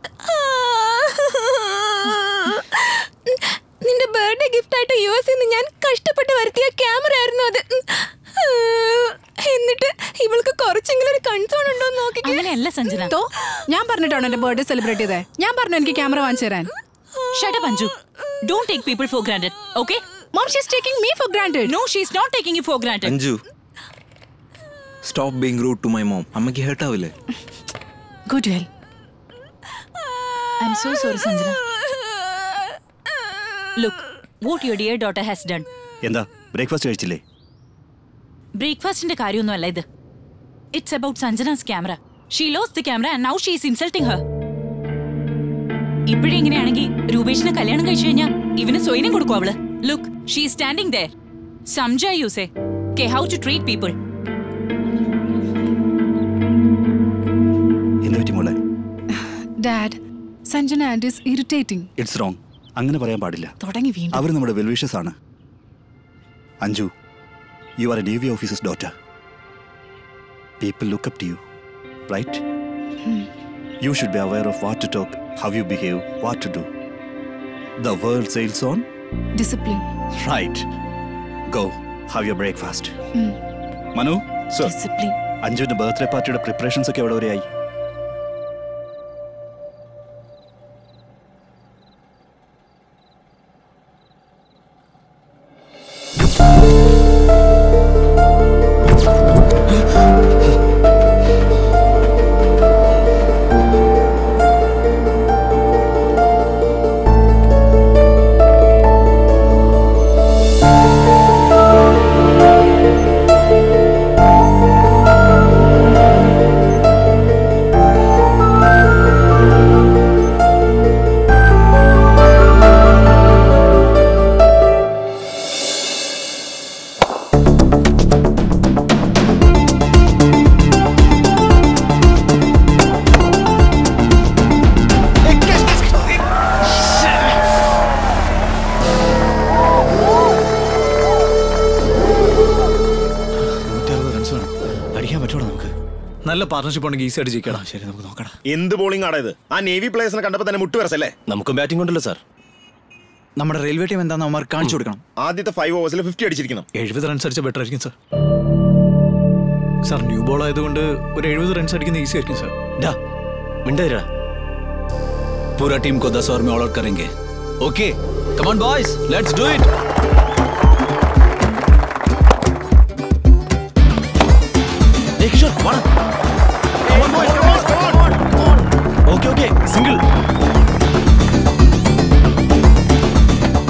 നിന്റെ ബർത്ത്ഡേ ഗിഫ്റ്റ് ആയിട്ട് യു എസ് നിന്ന് ഞാൻ കഷ്ടപ്പെട്ട് വരുത്തിയ ക്യാമറ ആയിരുന്നു അത്. എന്നിട്ട് ഇവൾക്ക് കുറച്ചെങ്കിലും ഒരു കൺസേൺ ഉണ്ടോ എന്ന് നോക്കി. അങ്ങനെയല്ല സഞ്ജന. തോ ഞാൻ പറഞ്ഞിട്ടാണോ എന്റെ ബർത്ത്ഡേ സെലിബ്രേറ്റ് ചെയ്തേ? ഞാൻ പറഞ്ഞു എനിക്ക് ക്യാമറ വാങ്ങിച്ചു തരാൻ. Shut up, Anshu. Don't take people for granted, okay? Mom, she's taking me for granted. No, she's not taking you for granted. Anshu, stop being rude to my mom. അമ്മയ്ക്ക് hurt ആവില്ലേ? Good well. I'm so sorry, Sanjana. Look, what your dear daughter has done. എന്താ breakfast കഴിച്ചില്ലേ? ബ്രേക്ക്ഫാസ്റ്റിന്റെ കാര്യമൊന്നുമല്ല ഇത്. It's about Sanjana's camera. She lost the camera and now she is insulting her. ഇപ്പോഴേ ഇങ്ങനെയാണെങ്കിൽ രൂപേഷിനെ കല്യാണം കഴിച്ചു കഴിഞ്ഞാൽ ഇവന് സ്വൈനം കൊടുക്കും അവള്. Look, she is standing there. Samjha you say. Okay, how to treat people. എന്തുപറ്റി മോളെ? Dad, Sanjana aunt is irritating. It's wrong. അങ്ങനെ പറയാൻ പാടില്ല. തുടങ്ങി വീണ്ടും. അവർ നമ്മുടെ വെൽവിഷേഴ്സ് ആണ്. Anju, you are a Navy officer's daughter. People look up to you, right? Hmm. You should be aware of what to talk, how you behave, what to do. The world sails on discipline. Right. Go have your breakfast. Hmm. Manu, sir. Discipline. അഞ്ജുവിന്റെ birthday പാർട്ടിയുടെ preparations ഒക്കെ എവിടെ വരെയായി? നല്ല partnership ഉണ്ടെങ്കിൽ easy ആയിട്ട് ജയിക്കണം. ശരി, നമുക്ക് നോക്കണം. എന്ത് ബോളിംഗ് ആണ് ഇത്? ആ നേവി പ്ലേയേഴ്സിനെ കണ്ടപ്പോൾ തന്നെ മുട്ടുവരസല്ലേ? നമുക്ക് ബാറ്റിംഗ് ഉണ്ടല്ലോ സാർ. നമ്മുടെ റെയിൽവേ ടീം എന്താണെന്ന് അവന്മാർ കാണിച്ചു കൊടുക്കണം. ആദ്യത്തെ ഫൈവ് ഓവേഴ്സിൽ ഫിഫ്റ്റി അടിച്ചിരിക്കണം. എഴുപത് റൺസ് അടിച്ച ബെറ്റർ ആയിരിക്കും സാർ. സാർ ന്യൂ ബോൾ ആയതുകൊണ്ട് ഒരു എഴുപത് റൺസ് അടിക്കുന്ന ഈസി ആയിരിക്കും സാർ. ഡാ മിണ്ടേരാ. पूरा टीम को दस ओवर में ऑल आउट करेंगे. Okay, come on boys, let's do it. एक शॉट मार. Come on boys, come on, come on, come on. Okay okay, single.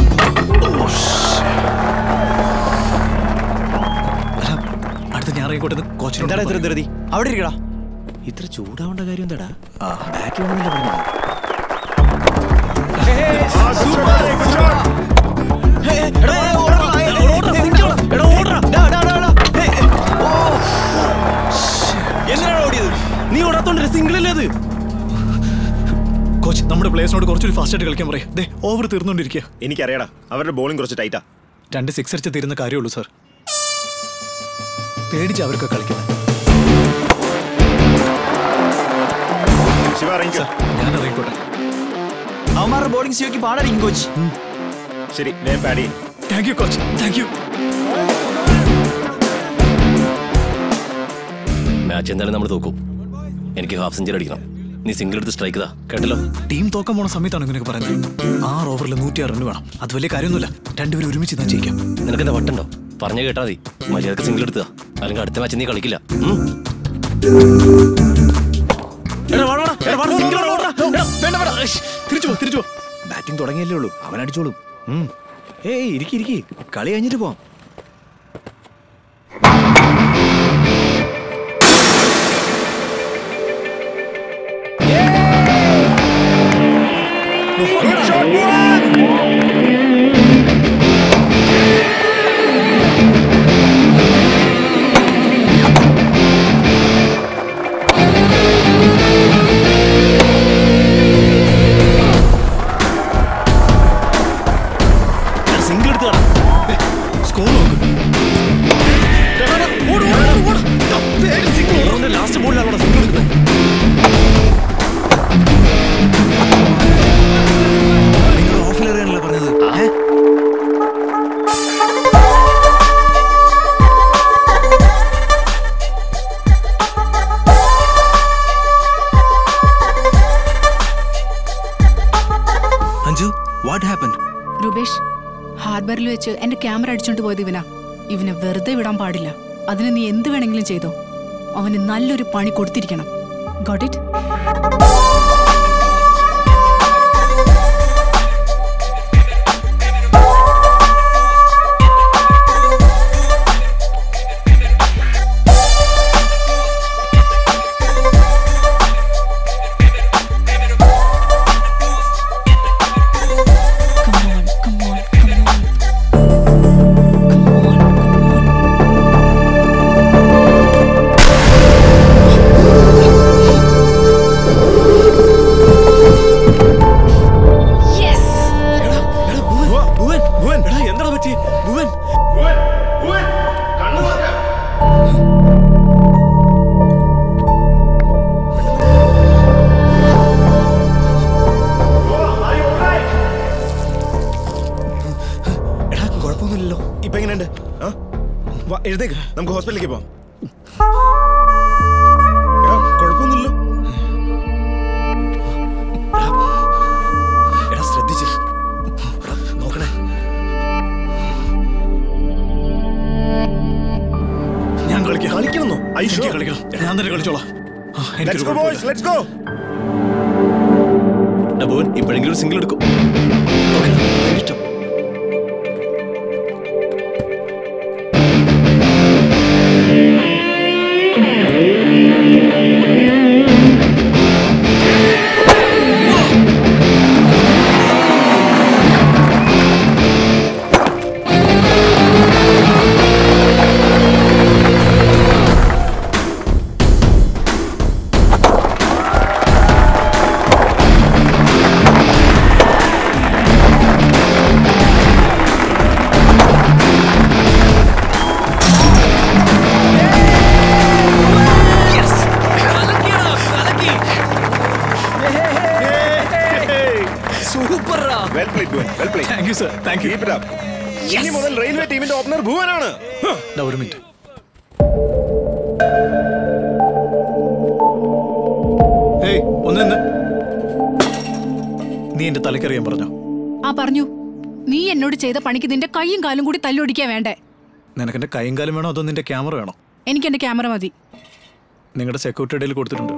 അവിടെ ഇരിക്കടാ. ഇത്ര ചൂടാവേണ്ട കാര്യം എന്താടാ? ബാറ്റ് വേണമെന്നല്ലേ പറഞ്ഞത്? എന്തിനാണ് ഓടിയത്? നീ ഓടാത്തോണ്ട് സിംഗിൾ അല്ലേ അത്? കോച്ച് നമ്മുടെ പ്ലേയേഴ്സിനോട് കുറച്ചൊരു ഫാസ്റ്റ് ആയിട്ട് കളിക്കാൻ പറയാം. ദേ ഓവർ തീർന്നുകൊണ്ടിരിക്കുക. എനിക്കറിയാടാ, അവരുടെ ബോളിംഗ് കുറച്ച് ടൈറ്റാ. രണ്ട് സിക്സ് അടിച്ച് തീരുന്ന കാര്യമുള്ളൂ സാർ. പേടിച്ച് അവർക്ക് കളിക്കുന്നത്. ഞാൻ ഇറങ്ങിക്കോട്ടെ. അവന്മാരുടെ ബോളിംഗ് ശിവയ്ക്ക് പാടായിരിക്കും കോച്ച്. ശരി, വേഗം പാടി. Thank you coach, thank you. Match എന്തായാലും നമ്മൾ തോക്കും. എനിക്ക് ഹാഫ് സെഞ്ചുറി അടിക്കണം. നീ സിംഗിൾ എടുത്ത് സ്ട്രൈക്ക് താ, കേട്ടല്ലോ? ടീം തോക്കാൻ പോണ സമയത്താണ് ഇങ്ങനെയൊക്കെ പറയുന്നത്. ആറ് ഓവറിൽ നൂറ്റി ആറ് റൺ വേണം. അത് വലിയ കാര്യമൊന്നുമില്ല. രണ്ടുപേരും ഒരുമിച്ച് ഞാൻ ജയിക്കാം. നിനക്ക് എന്താ വട്ടുണ്ടോ? പറഞ്ഞു കേട്ടാ മതി. മര്യാദക്ക് സിംഗിൾ എടുത്തുക, അല്ലെങ്കിൽ അടുത്ത മാച്ച് നീ കളിക്കില്ല. ബാറ്റിംഗ് തുടങ്ങിയല്ലേ ഉള്ളൂ, അവൻ അടിച്ചോളും. ഏയ് ഇരിക്കി ഇരിക്കി, കളി കഴിഞ്ഞിട്ട് പോവാം. ലാസ്റ്റ് ബോളിലാണ് സിംഗിൾ എടുക്കുന്നത്. നിങ്ങൾ ഓഫിലെറിയാനല്ലേ പറഞ്ഞത്? Anju, what happened? രൂപേഷ്, ഹാർബറിൽ വെച്ച് എന്റെ ക്യാമറ അടിച്ചോണ്ട് പോയത് ഇവനാ. ഇവനെ വെറുതെ വിടാൻ പാടില്ല. അതിന് നീ എന്ത് വേണമെങ്കിലും ചെയ്തോ. അവന് നല്ലൊരു പണി കൊടുത്തിരിക്കണം. Got it? എഴുതേക്ക്, നമുക്ക് ഹോസ്പിറ്റലിലേക്ക് പോവാം. കുഴപ്പമൊന്നുമില്ലല്ലോ. എടാ ശ്രദ്ധിച്ച് നോക്കണേ. ഞാൻ കളിക്കാം. കളിക്കണമെന്നോ? എനിക്ക് കളിക്കണം. ഞാൻ തന്നെ കളിച്ചോളാം. ഇപ്പോഴെങ്കിലും സിംഗിൾ എടുക്കും. ഇഷ്ടം. ഇനി മുതൽ റെയിൽവേ ടീമിന്റെ ഓപ്പണർ ഭുവനാണ്. ഒരു മിനിറ്റ്. ഏയ് ഒന്ന് നിന്ന്. നീ എന്റെ തലക്കറിയാൻ പറഞ്ഞോ? ആ പറഞ്ഞു. നീ എന്നോട് ചെയ്ത പണിക്ക് നിന്റെ കൈയും കാലും കൂടി തല്ലൊടിക്കാൻ വേണ്ടേ? നിനക്ക് എന്റെ കൈയും കാലും വേണോ അതോ നിന്റെ ക്യാമറ വേണോ? എനിക്ക് എന്റെ ക്യാമറ മതി. നിങ്ങളുടെ സെക്യൂരിറ്റി ഇടയിൽ കൊടുത്തിട്ടുണ്ട്.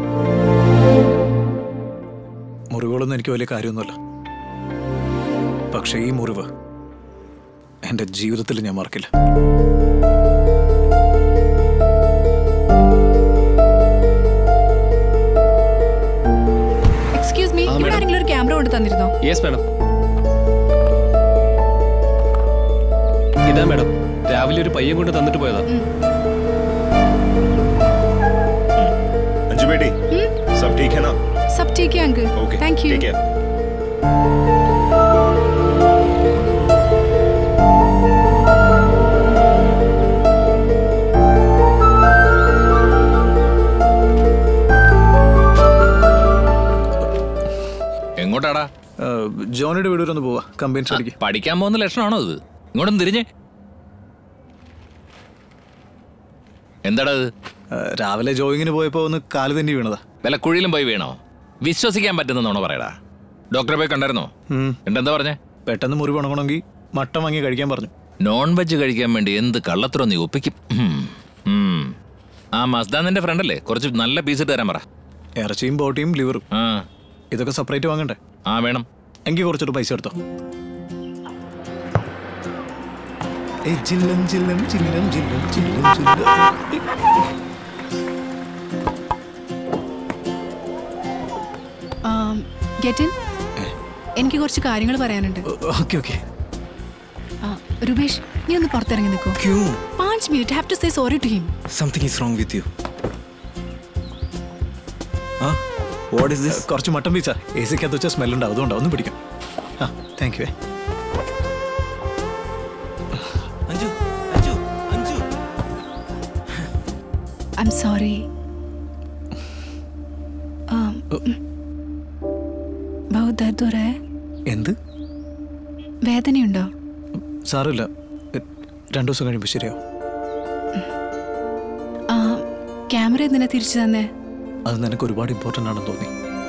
മുറിവുകളൊന്നും എനിക്ക് വലിയ കാര്യമൊന്നുമല്ല. പക്ഷേ ഈ മുറിവ് എന്റെ ജീവിതത്തിൽ ഞാൻ മറക്കില്ല. കൊണ്ട് തന്നിരുന്നോ? Yes madam. ഇതാ മാഡം, രാവിലെ ഒരു പയ്യൻ കൊണ്ട് തന്നിട്ട് പോയതാ. अंजू बेटी, सब ठीक है ना? सब ठीक है uncle. Okay, thank you. take care. എങ്ങോട്ടാടാ? ജോണിയുടെ വീട് വരെ ഒന്ന് പോവാ. കമ്പൈൻ സ്റ്റഡിക്ക്. പഠിക്കാൻ പോകുന്ന ലക്ഷണമാണോ ഇത്? ഇങ്ങോട്ടൊന്ന് തിരിഞ്ഞേ. എന്താടാ ഇത്? രാവിലെ ജോയിങ്ങിന് പോയപ്പോ ഒന്ന് കാല് തന്നെ വീണതാ. വല്ല കുഴിയിലും പോയി വീണോ? വിശ്വസിക്കാൻ പറ്റുന്നതാണോ പറയടാ? ഡോക്ടറെ പോയി കണ്ടായിരുന്നോ? എന്താ പറഞ്ഞേ? പെട്ടെന്ന് മുറിവ് ഉണങ്ങണമെങ്കിൽ മട്ടൻ വാങ്ങി കഴിക്കാൻ പറഞ്ഞു. നോൺ വെജ് കഴിക്കാൻ വേണ്ടി എന്ത് കള്ളത്തരം നീ ഒപ്പിക്കും. ആ മസ്താൻ നിന്റെ ഫ്രണ്ട് അല്ലേ? കുറച്ച് നല്ല പീസ് ഇട്ട് തരാൻ പറ. ഇറച്ചിയും ബോട്ടിയും ലിവറും ഇതൊക്കെ സെപ്പറേറ്റ് വാങ്ങണ്ടേ? ആ വേണം. എങ്കിൽ കുറച്ചൊരു പൈസ എടുത്തോ. ജില്ലം ജില്ലം ജില്ലം ജില്ലം ജില്ലം ജില്ലം. Get in. എനിക്ക് കുറച്ച് കാര്യങ്ങൾ പറയാനുണ്ട്. Okay okay. രൂപേഷ്, നീ ഒന്ന് പുറത്തിറങ്ങി നിൽക്കൂ. പാഞ്ച് minute have to say sorry to him. Something is wrong with you. Ah what is this? കുറച്ച് മട്ടൻ പീച്ച. എ സിക്കകത്ത് വെച്ച സ്മെൽ ഉണ്ടാവും, അതുകൊണ്ടാവും. ഒന്ന് പിടിക്കാം. Ah thank you. Anju Anju Anju I'm sorry. बहुत दर्द हो रहा है. എന്ത് വേദനയുണ്ടോ? സാറില്ല, രണ്ടു ദിവസം കഴിയുമ്പോൾ ശരിയാവും. ക്യാമറ എന്തിനാ തിരിച്ചു തന്നെ? അത് നിനക്ക് ഒരുപാട് ഇമ്പോർട്ടൻ്റ് ആണെന്ന് തോന്നി.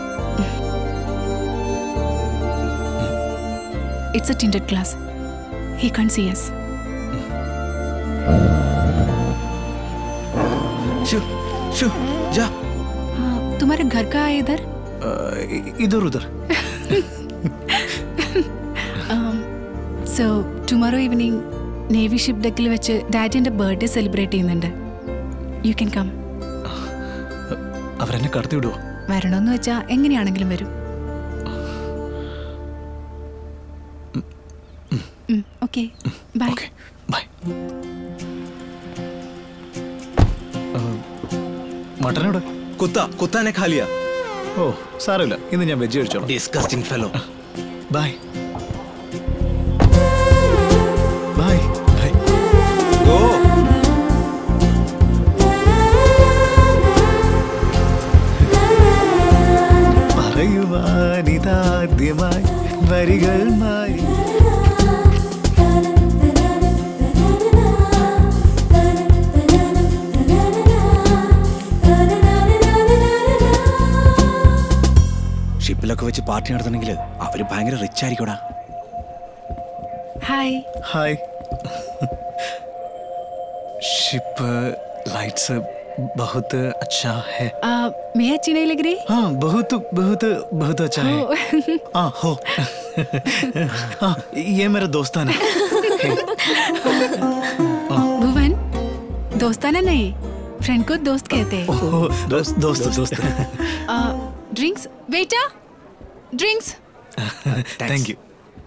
It's a tinted glass. He can see us. शु शु जा. तुम्हारे घर का है इधर? इधर उधर. So tomorrow evening navy ship ഡെക്കിൽ വെച്ച് ഡാഡിന്റെ ബർത്ത്ഡേ സെലിബ്രേറ്റ് ചെയ്യുന്നുണ്ട്. You can come. അവരെന്നെ കടത്തി വിടുവോ? വരണമെന്ന് വെച്ചാ എങ്ങനെയാണെങ്കിലും വരും. Okay bye. ബൈ. മട്ടനോട് കുത്ത കുത്താനെ खा लिया. ഓ സാരമില്ല, ഇന്ന് ഞാൻ വെജ് കഴിച്ചോളാം. Disgusting fellow. Bye bye bye. Go. പറയുവാനിതാദ്യമായി വരികൾ മായി. ഷിപ്പിലൊക്കെ വെച്ച് പാർട്ടി നടത്തണമെങ്കിൽ അവര് ഭയങ്കര റിച്ച് ആയിരിക്കൂടാ. Hi hi. ഷിപ്പ് ലൈറ്റ്സ് बहुत अच्छा है. मैं अच्छी नहीं लग रही? हाँ बहुत बहुत बहुत अच्छा है. हाँ हो. हाँ ये मेरा दोस्ताना है. भुवन, दोस्ताना नहीं, फ्रेंड को दोस्त कहते हैं. दोस्त दोस्त दोस्त. ड्रिंक्स बेटा, drinks. Thank you.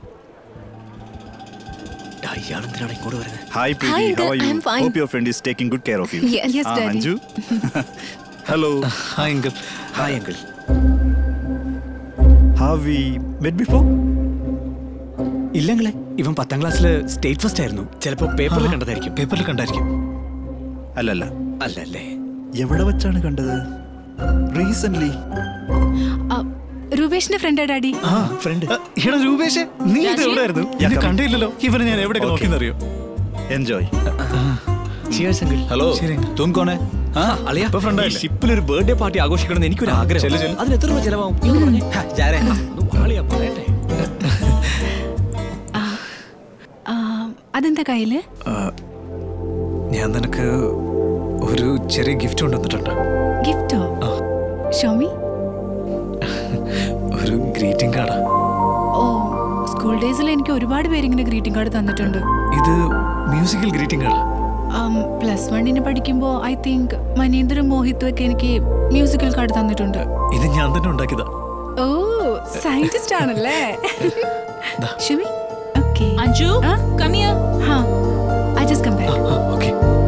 Hi Preeti, Hi, how are you? I'm fine. Hope your friend is taking good care of you. Yes, yes, Ah, Daddy. Anju. Hello. Hi uncle. Hi uncle. Have we met before? ഇല്ലങ്ങളെ, ഇവൻ പത്താം ക്ലാസ്സിൽ state first ആയിരുന്നു. ചിലപ്പോ പേപ്പറിൽ കണ്ടതായിരിക്കും. പേപ്പറിൽ കണ്ടായിരിക്കും. അല്ലല്ല. അല്ലല്ലേ. എവിടെ വെച്ചാണ് കണ്ടത്? റീസെന്റ്. രൂപേഷിന്റെ ഫ്രണ്ടാ ഡാഡി. ആ ഫ്രണ്ട്. എടാ രൂപേഷ്, നീ ഇത് എവിടെയായിരുന്നു? എന്നെ കണ്ടില്ലല്ലോ. ഇവനെ ഞാൻ എവിടെയൊക്കെ നോക്കിയെന്നറിയോ? എൻജോയ്. ഹലോ, തും കോൺ ഹൈ? ആ അളിയാ, ഈ ഷിപ്പിൽ ഒരു ബർത്ത്ഡേ പാർട്ടി ആഘോഷിക്കണമെന്ന് എനിക്കൊരു ആഗ്രഹം. അതിന് എത്ര രൂപ ചെലവാകും? അതെന്താ കയ്യില്? ഞാൻ നിനക്ക് ഒരു ചെറിയ ഗിഫ്റ്റ് കൊണ്ടുവന്നിട്ടുണ്ട്. ഗിഫ്റ്റോ? ഷോമി. ഒരു ഗ്രീറ്റിംഗ് കാർഡാ. ഓ, സ്കൂൾ ഡേയ്സിൽ എനിക്ക് ഒരുപാട് പേര് ഇങ്ങനെ ഗ്രീറ്റിംഗ് കാർഡ് തന്നിട്ടുണ്ട്. ഇത് മ്യൂസിക്കൽ ഗ്രീറ്റിംഗ് കാർഡാ. പ്ലസ് വണ്ണിന് പഠിക്കുമ്പോ ഐ തിങ്ക് മനീന്ദ്ര മോഹിത്തും ഒക്കെ എനിക്ക് മ്യൂസിക്കൽ കാർഡ് തന്നിട്ടുണ്ട്. ഇത് ഞാൻ തന്നെ ഉണ്ടാക്കിയതാ. ഓ സയന്റിസ്റ്റ് ആണല്ലേ. Shivi okay. Anju come here. Ah I just come back. Okay.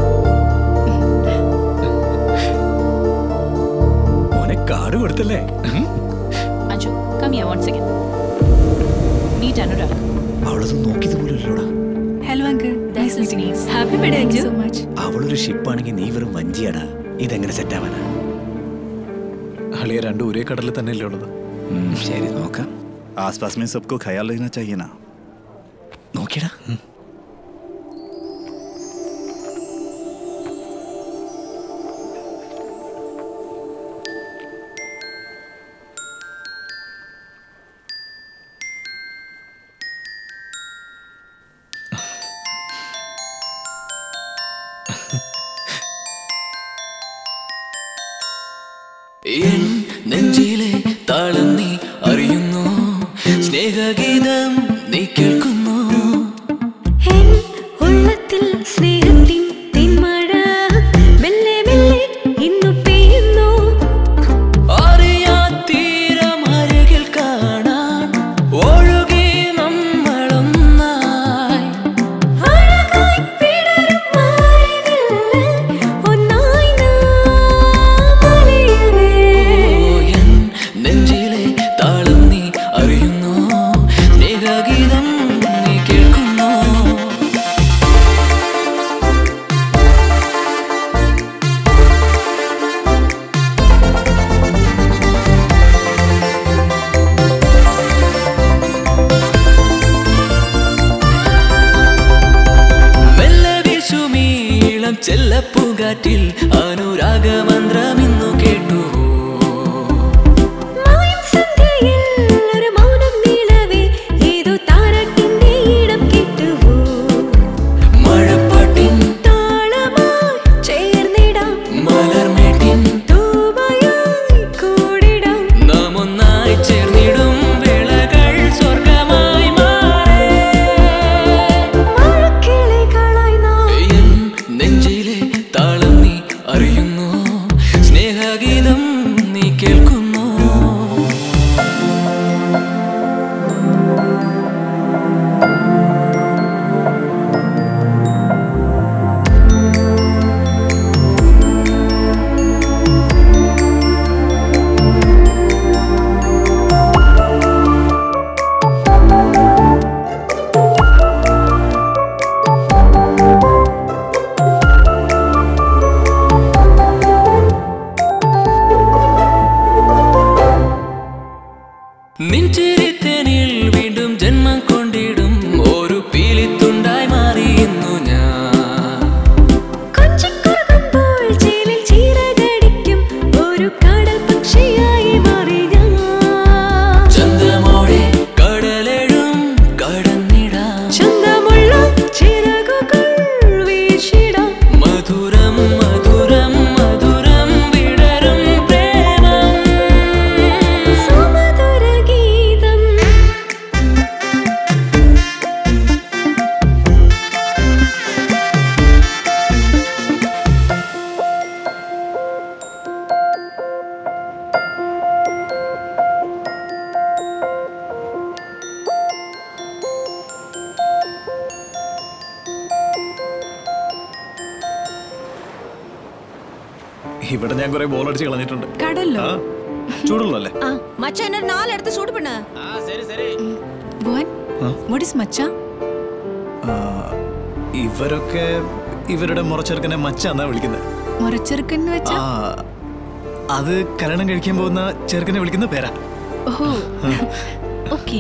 മോനെ കാർഡ് കൊടുത്തല്ലേ? Anju come here once again. Meet Anurag. അവളത് നോക്കിയത് പോലും ഇല്ലടാ. Hello uncle. Nice meeting you. Happy birthday Anju. So much. അവളൊരു ഷിപ്പാണെങ്കിൽ നീ വെറും വഞ്ചിയാടാ. ഇതെങ്ങനെ സെറ്റ് ആവാനാ? അളിയ രണ്ടും ഒരേ കടലിൽ തന്നെയല്ലേ ഉള്ളത്. ശരി നോക്കാം. आसपास में सबको ख्याल रखना चाहिए ना. നോക്കിയടാ. എൻ നെഞ്ചിലെ താളം നീ അറിയുന്നു, സ്നേഹഗീതം നീ കേൾക്കുന്നു. ഉള്ളത്തിൽ സ്നേഹത്തിൻ തെന്മഴ മെല്ലെ മെല്ലെ ഇന്നു പെയ്യുന്നു. അറിയാ തീരം അരികിൽ കാണാൻ ഒഴുകി നമ്മളൊന്നായി. അഴകായി വിടരും മാറിനില്ല് ഒന്നായി നാം അലിയവേ. എൻ നെഞ്ചിലെ താളം നീ അറിയുന്നു, സ്നേഹഗീതം നീ കേൾക്കുന്നു. മെല്ലെ വീശുമീളം ചെല്ലപ്പൂങ്കാറ്റിൽ അനുരാഗമന്ത്രം ഇന്നു കേട്ടു. മായം സന്ധ്യയിൽ ഒരു മൗനം നീളവേ ഏതോ താരാട്ടിന്റെ ഈണം കേട്ടുവോ. മഴപ്പാട്ടിൻ താളമായി ചേർന്നിടാം, മലർമേട്ടിൻ തൂവയായി കൂടിടാം. നാം ഒന്നായി ചേർന്നിടും വേളകൾ സ്വർഗമായി മാറേ. മഴക്കിളികളായി നാം എൻ നെഞ്ചിലെ താളം നീ അറിയുന്നു, സ്നേഹഗീതം നീ കേൾക്കുന്നു. നിൻചിരിത്തേനിൽ വീണ്ടും ജന്മം കൊണ്ടിടും ഒരു പീലിത്തുണ്ടായി മാറി ഇന്നു ഞാൻ. കൊഞ്ചിക്കുറുകുമ്പോൾ ചേലിൽ ചിറകടിക്കും ഒരു കടൽ പക്ഷിയായി മാറി ഞാൻ. ചന്തമോടെ കടലെഴും കടന്നിടാം, ചന്തമുള്ള ചിറകുകൾ വീശിടാം. മധുരം മധുരം മധുരം വിടരും പ്രേമം. സുമധുര ഗീതം ഇവിടെ ഞാൻ കുറെ ബോൾ അടിച്ച് കളഞ്ഞിട്ടുണ്ട്. കടല്ലോ? ചൂടുള്ളല്ലേ? ആ മച്ചാ എന്നെ നാലെടുത്ത് ചൂട് പെണ്ണ്. ഭുവൻ വാട്ട് ഈസ് മച്ച? ഇവരൊക്കെ ഇവരുടെ മുറച്ചെറുക്കനെ മച്ചാന്നാ വിളിക്കുന്നത്. മുറച്ചെറുക്കൻ വെച്ചാ? ആ, അത് കല്യാണം കഴിക്കാൻ പോകുന്ന ചെറുക്കനെ വിളിക്കുന്ന പേരാ. ഓഹോ ഓക്കേ.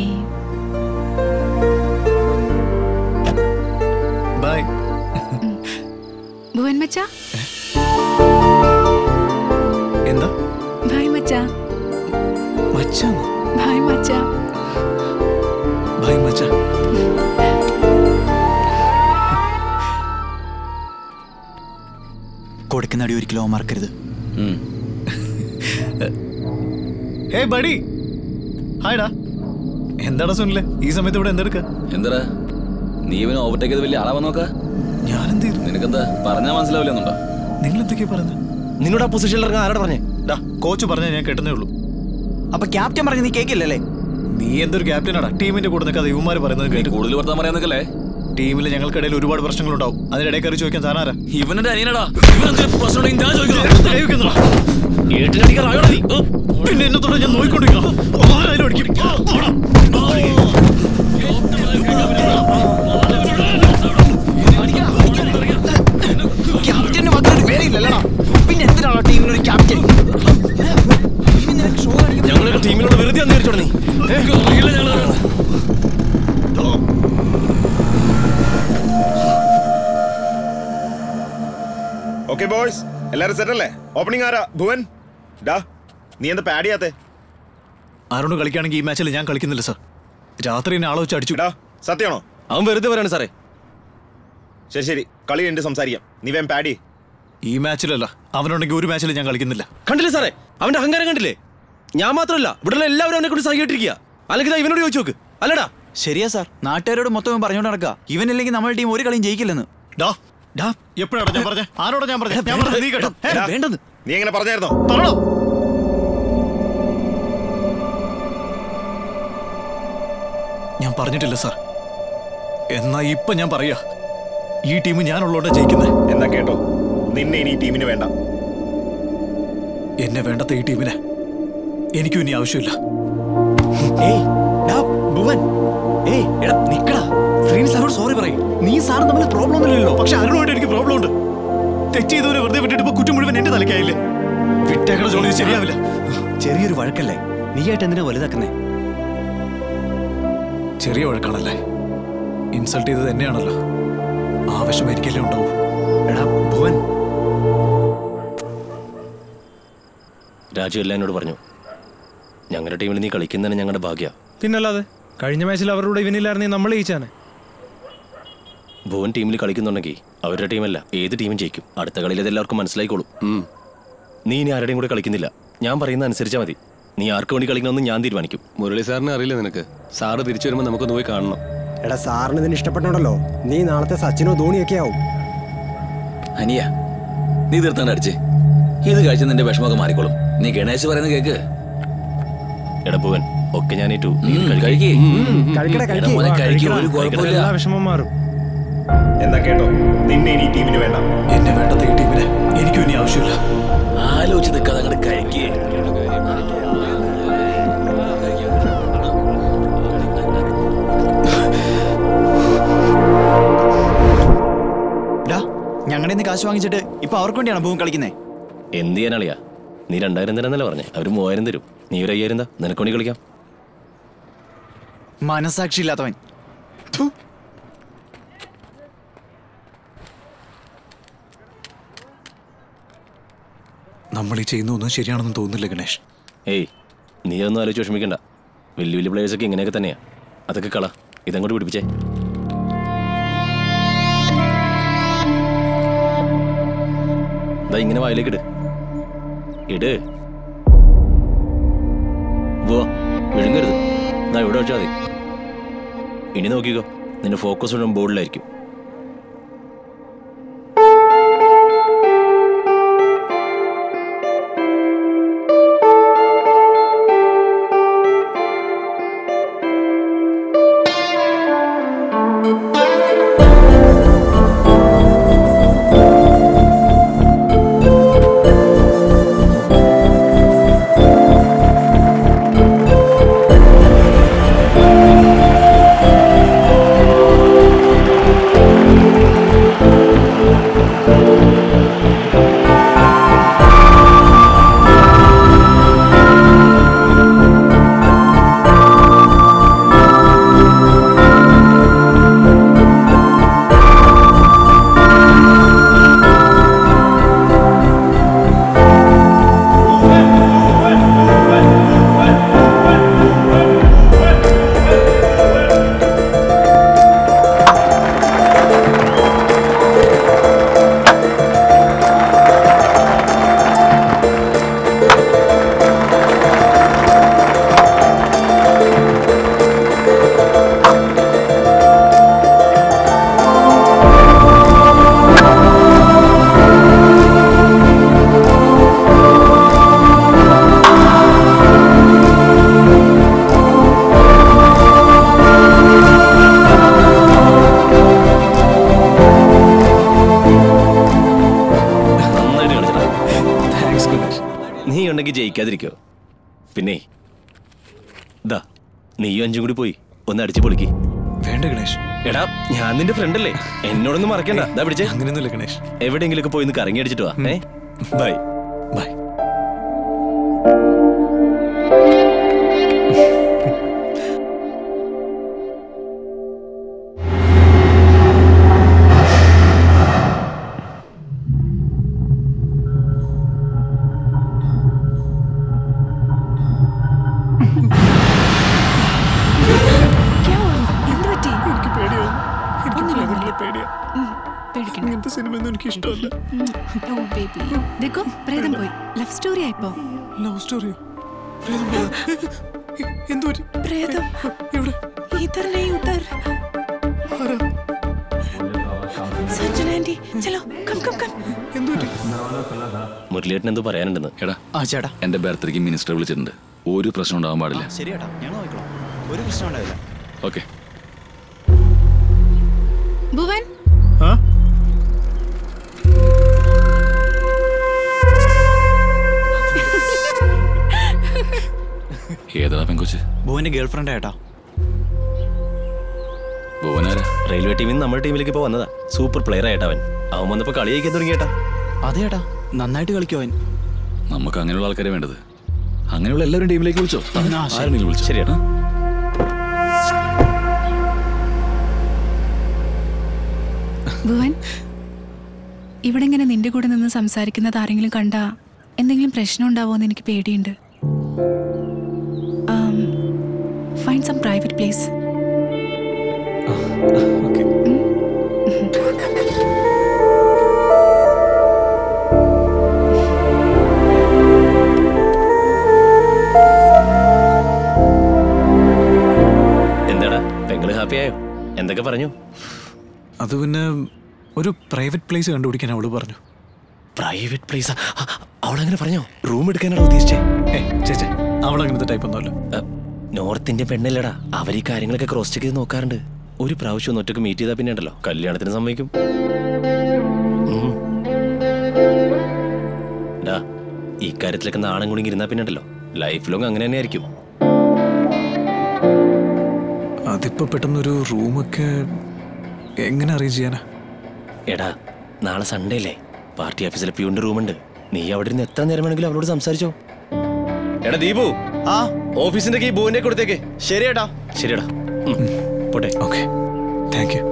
ബൈ. ഭുവൻ മച്ച. എന്താ? ബൈ മച്ച. മച്ചാന്നോ? ബൈ മച്ച. ബൈ മച്ച. കൊടുക്കുന്ന അടി ഒരിക്കലും മറക്കരുത്. Hey buddy. ഹായ്ഡാ. എന്താടാ സുനിലെ ഈ സമയത്ത് ഇവിടെ എന്തെടുക്ക? എന്താടാ നീ ഇവനെ ഓവർടേക്ക് ചെയ്ത് വലിയ ആളാവാൻ നോക്കാ? ഞാനെന്ത് ചെയ്തു? നിനക്കെന്താ പറഞ്ഞാൽ മനസ്സിലാവില്ലെന്നുണ്ടോ? നിങ്ങൾ എന്തൊക്കെയാ പറഞ്ഞത്? നിന്നോട് ആ പൊസിഷനിൽ ഇറങ്ങാൻ ആരോട് പറഞ്ഞേ? കോച്ച് പറഞ്ഞാൽ ഞാൻ കേട്ടതേ ഉള്ളൂ. അപ്പൊ ക്യാപ്റ്റൻ പറഞ്ഞ് നീ കേക്കില്ലല്ലേ? നീ എന്തൊരു ക്യാപ്റ്റനാടാ? ടീമിന്റെ കൂടെ നിൽക്കാതെ ഇവന്മാര് പറയുന്നത് കേട്ട് കൂടുതൽ വർത്താൻ പറയാൻ നിൽക്കല്ലേ? ടീമിൽ ഞങ്ങൾക്കിടയിൽ ഒരുപാട് പ്രശ്നങ്ങളുണ്ടാവും. അതിനിടയിൽ കയറി ചോദിക്കാൻ സാറാരാ? ഇവന്റെ അനിയനടാ. പിന്നെ എന്നെ തൊട്ട് ഞാൻ നോക്കിക്കൊണ്ടിരിക്കണം. ആരായാലും അടിക്കും. ക്യാപ്റ്റന് മാത്രം പേരില്ലല്ലടാ. പിന്നെ എന്തിനാണോ ടീമിനൊരു ക്യാപ്റ്റൻ? ഞങ്ങളുടെ ടീമിനോട് വെറുതെ അന്നേരിച്ചോടെ നീ. ഓക്കെ ബോയ്സ്, എല്ലാരും സെറ്റ് അല്ലേ? ഓപ്പണിംഗ് ആരാ? ഭുവൻ ഡാ, നീ എന്താ പാഡ് ചെയ്യാത്തെ? ആരോട് കളിക്കുകയാണെങ്കിൽ ഈ മാച്ചിൽ ഞാൻ കളിക്കുന്നില്ല സാർ. രാത്രി എന്നെ ആളെ വെച്ച് അടിച്ചു. ഡാ, സത്യമാണോ? അവൻ വെറുതെ പറയാണ് സാറേ. ശരി ശരി, കളി ഉണ്ട്, സംസാരിക്കാം. നീ വേം പാഡ് ചെയ്യ്. ഈ മാച്ചിലല്ല, അവനുണ്ടെങ്കിൽ ഒരു മാച്ചിൽ ഞാൻ കളിക്കുന്നില്ല. കണ്ടില്ലേ സാറേ അവന്റെ അഹങ്കാരം? കണ്ടില്ലേ? ഞാൻ മാത്രമല്ല, ഇവിടെ എല്ലാവരും അവനെ കൊണ്ട് സഹിട്ടിരിക്കുക. അല്ലെങ്കിൽ ഇവനോട് ചോദിച്ചു നോക്ക്. അല്ലടാ? ശരിയാ സാർ, നാട്ടുകാരോട് മൊത്തം പറഞ്ഞോണ്ട് നടക്കുക. ഇവനില്ലെങ്കിൽ നമ്മുടെ ടീം ഒരു കളിയും ജയിക്കില്ലെന്ന്. ഡാ ഡാ, എപ്പോഴാണ് ഞാൻ പറഞ്ഞേ? ആരോടാ ഞാൻ പറഞ്ഞേ? ഞാൻ പറഞ്ഞത് നീ കേട്ടോ? വേണ്ടെന്ന് നീ എങ്ങനെ പറഞ്ഞായിരുന്നോ? പറഞ്ഞോ? ഞാൻ പറഞ്ഞിട്ടില്ല സാർ. എന്നാ ഇപ്പൊ ഞാൻ പറയാ, ഈ ടീം ഞാനുള്ളോണ്ടാ ജയിക്കുന്നത്. എന്നാ കേട്ടോ, നിന്നെ ഇനി ഈ ടീമിന് വേണ്ട. എന്നെ വേണ്ടത്തെ ഈ ടീമിനെ എനിക്കും ഇനി ആവശ്യമില്ല. ഏയ് ഡാ ഭുവൻ, ഏയ് എടാ നിക്കടാ. ശ്രീനി സാറോട് സോറി പറയും. നീ സാറും തമ്മിൽ പ്രോബ്ലം ഒന്നുമില്ലല്ലോ. പക്ഷെ അരുണുമായിട്ട് എനിക്ക് പ്രോബ്ലം ഉണ്ട്. തെറ്റ് ചെയ്തവരെ വെറുതെ വിട്ടിട്ട് ഇപ്പൊ കുറ്റം മുഴുവൻ എന്റെ തലക്കായില്ലേ? വിട്ടേക്കണ ജോലി ശരിയാവില്ല. ചെറിയൊരു വഴക്കല്ലേ, നീയായിട്ട് എന്തിനാ വലുതാക്കുന്നേ? ചെറിയ വഴക്കാണല്ലേ? ഇൻസൾട്ട് ചെയ്തത് എന്നെയാണല്ലോ. ആവശ്യം എനിക്കല്ലേ ഉണ്ടാവൂ. എടാ ഭുവൻ, രാജു എല്ലാം എന്നോട് പറഞ്ഞു. ഞങ്ങളുടെ ടീമിൽ നീ കളിക്കുന്നതിന് ഞങ്ങളുടെ ഭാഗ്യ. പിന്നല്ലാതെ കഴിഞ്ഞ മാച്ചിൽ അവരുടെ ഇവനില്ലായിരുന്നെങ്കിൽ നമ്മൾ ജയിച്ചാണ്. ഭുവൻ ടീമിൽ കളിക്കുന്നുണ്ടെങ്കിൽ അവരുടെ ടീമല്ല ഏത് ടീമും ജയിക്കും. അടുത്ത കളിയിൽ ഇത് എല്ലാവർക്കും മനസ്സിലായിക്കോളും. നീ ഇനി ആരുടെയും കൂടെ കളിക്കുന്നില്ല. ഞാൻ പറയുന്ന അനുസരിച്ചാൽ മതി. നീ ആർക്ക് വേണ്ടി കളിക്കണമെന്ന് ഞാൻ തീരുമാനിക്കും. മുരളി സാറിനെ അറിയില്ല നിനക്ക്? സാറ് തിരിച്ചു വരുമ്പോൾ നമുക്കൊന്ന് പോയി കാണണം. എടാ, സാറിന് ഇതിന് ഇഷ്ടപ്പെട്ടുണ്ടല്ലോ. നീ നാളത്തെ സച്ചിനോ ധോണിയൊക്കെ ആവും. അനിയ, നീ തീർത്താണ് അടിച്ചേ. ഇത് കഴിച്ച നിന്റെ വിഷമമൊക്കെ മാറിക്കോളും. നീ ഗണേശ് പറയുന്നത് കേക്ക്. എടാ ഭുവൻ, ഒക്കെ ഞാൻ ഏറ്റു. എല്ലാ വിഷമം മാറും. എന്നാ കേട്ടോ, നിന്നെ ഇനി ഈ ടീമിന് വേണ്ട. എന്നെ വേണ്ടത്തെ ഈ ടീമിനെ എനിക്കും ഇനി ആവശ്യമില്ല. ആലോചിച്ച് നിൽക്കാതെ അങ്ങോട്ട് കഴിക്കേ. ഞങ്ങളുടെ നിന്ന് കാശ് വാങ്ങിച്ചിട്ട് ഇപ്പൊ അവർക്ക് വേണ്ടിയാണ് ഭൂമി കളിക്കുന്നേ. എന്ത് ചെയ്യാനാളിയാ? നീ രണ്ടായിരം തരാന്നല്ലേ പറഞ്ഞേ? അവര് മൂവായിരം തരും. നീ ഒരു അയ്യായിരം എന്താ? നിനക്ക് വേണ്ടി കളിക്കാം. മനസാക്ഷി ഇല്ലാത്തവൻ. നമ്മൾ ഈ ചെയ്യുന്നൊന്നും ശരിയാണെന്ന് തോന്നുന്നില്ല ഗണേഷ്. ഏയ്, നീ ഒന്നും ആലോചിച്ച് വിഷമിക്കണ്ട. വലിയ വലിയ പ്ലേയേഴ്സൊക്കെ ഇങ്ങനെയൊക്കെ തന്നെയാ. അതൊക്കെ കള. ഇതങ്ങോട്ട് പിടിപ്പിച്ചേ. ഇങ്ങനെ വായിലേക്ക് ഇട് ഇട് വോ വിഴുങ്ങരുത്. എന്നാ ഇവിടെ വെച്ചാൽ മതി. ഇനി നോക്കിക്കോ, നിന്റെ ഫോക്കസ് മുഴുവൻ ബോർഡിലായിരിക്കും. പിന്നെ ദാ നീയും അഞ്ചും കൂടി പോയി ഒന്ന് അടിച്ചു പൊളിക്ക്. വേണ്ട ഗണേഷ്. എടാ ഞാൻ നിന്റെ ഫ്രണ്ട് അല്ലേ, എന്നോടൊന്നും മറക്കണ്ട. ദാ പിടിച്ചേ. അങ്ങനെയൊന്നുമില്ല ഗണേഷ്. എവിടെയെങ്കിലൊക്കെ പോയി ഒന്ന് കറങ്ങി അടിച്ചിട്ട് വാ. ഏ ബൈ ബൈ. സിനിമയൊന്നും എനിക്ക് ഇഷ്ടമല്ല. പ്രേതം പോയി. ലവ് സ്റ്റോറി ആയിപ്പോ. ലവ് സ്റ്റോറിയോ? പ്രേതം എവിടെ? ഇധർ नहीं उधर. സഞ്ജന ആന്റി ചലോ കം കം കം. എന്തുപറ്റി? മുരളിയേട്ടൻ എന്തോ പറയാനുണ്ടെന്ന്. എടാ ആ ചേട്ടാ എന്റെ ബർത്ത്ഡേക്ക് മിനിസ്റ്റർ വിളിച്ചിട്ടുണ്ട്. ഒരു പ്രശ്നം ഉണ്ടാവാൻ പാടില്ല. ശരിയേട്ടാ ഞങ്ങൾ നോക്കിക്കോളാം. ഒരു പ്രശ്നം ഉണ്ടാവില്ല. ഓക്കെ. ഭുവൻ ഏതാ പെങ്കൊച്ച്? ഭുവന്റെ ഗേൾ ഫ്രണ്ട് ഏട്ടാ. ഭുവനാരാ? റെയിൽവേ ടീമിൽ നിന്ന് നമ്മുടെ ടീമിലേക്ക് ഇപ്പൊ വന്നതാ. സൂപ്പർ പ്ലെയർ ആയിട്ടാ അവൻ. അവൻ വന്നപ്പോ കളി കഴിക്കാൻ തുടങ്ങിയേട്ടാ. അതേട്ടാ നന്നായിട്ട് കളിക്കും അവൻ. നമുക്ക് അങ്ങനെയുള്ള ആൾക്കാരെ വേണ്ടത്. അങ്ങനെയുള്ള എല്ലാവരും ടീമിലേക്ക് വിളിച്ചോ. ആരെങ്കിലും വിളിച്ചോ. ശരിയാ. ഭുവൻ ഇവിടെ ഇങ്ങനെ നിന്റെ കൂടെ നിന്ന് സംസാരിക്കുന്നത് ആരെങ്കിലും കണ്ടാ എന്തെങ്കിലും പ്രശ്നം ഉണ്ടാവോന്ന് എനിക്ക് പേടിയുണ്ട്. Find some private place. Okay. എന്താടാ പെങ്ങള് ഹാപ്പി ആയോ? എന്തൊക്കെ പറഞ്ഞു? അത് പിന്നെ ഒരു പ്രൈവറ്റ് പ്ലേസ് കണ്ടുപിടിക്കാൻ അവള് പറഞ്ഞു. Private place? അവളങ്ങനെ പറഞ്ഞോ? റൂം എടുക്കാനാണോ ഉദ്ദേശിച്ചേ? ചേച്ചേ അവളങ്ങനത്തെ ടൈപ്പ് ഒന്നുമല്ല. നോർത്ത് ഇന്ത്യൻ പെണ്ണല്ലടാ. അവർ ഈ കാര്യങ്ങളൊക്കെ ക്രോസ് ചെക്ക് ചെയ്ത് നോക്കാറുണ്ട്. ഒരു പ്രാവശ്യം ഒന്ന് ഒറ്റക്ക് മീറ്റ് ചെയ്താൽ പിന്നെ ഉണ്ടല്ലോ കല്യാണത്തിന് സമ്മതിക്കും. ഡാ ഈ കാര്യത്തിലൊക്കെ നാണം കുടുങ്ങി ഇരുന്നാ പിന്നെ ഉണ്ടല്ലോ ലൈഫ് ലോങ് അങ്ങനെ തന്നെ ആയിരിക്കും. അതിപ്പോ പെട്ടെന്നൊരു റൂമൊക്കെ എങ്ങനെ അറേഞ്ച് ചെയ്യാനാ? എടാ നാളെ സൺഡേ അല്ലേ, പാർട്ടി ഓഫീസിലെ പ്യൂണിന്റെ റൂമുണ്ട്. നീ അവിടെ ഇരുന്ന് എത്ര നേരം വേണമെങ്കിലും അവളോട് സംസാരിച്ചോ. എടാ ദീപു, ആ ഓഫീസിന്റെ കീ ബോന്റെ കൊടുത്തേക്ക്. ശരിയേട്ടാ. ശരിയടാ പോട്ടെ. Okay thank you.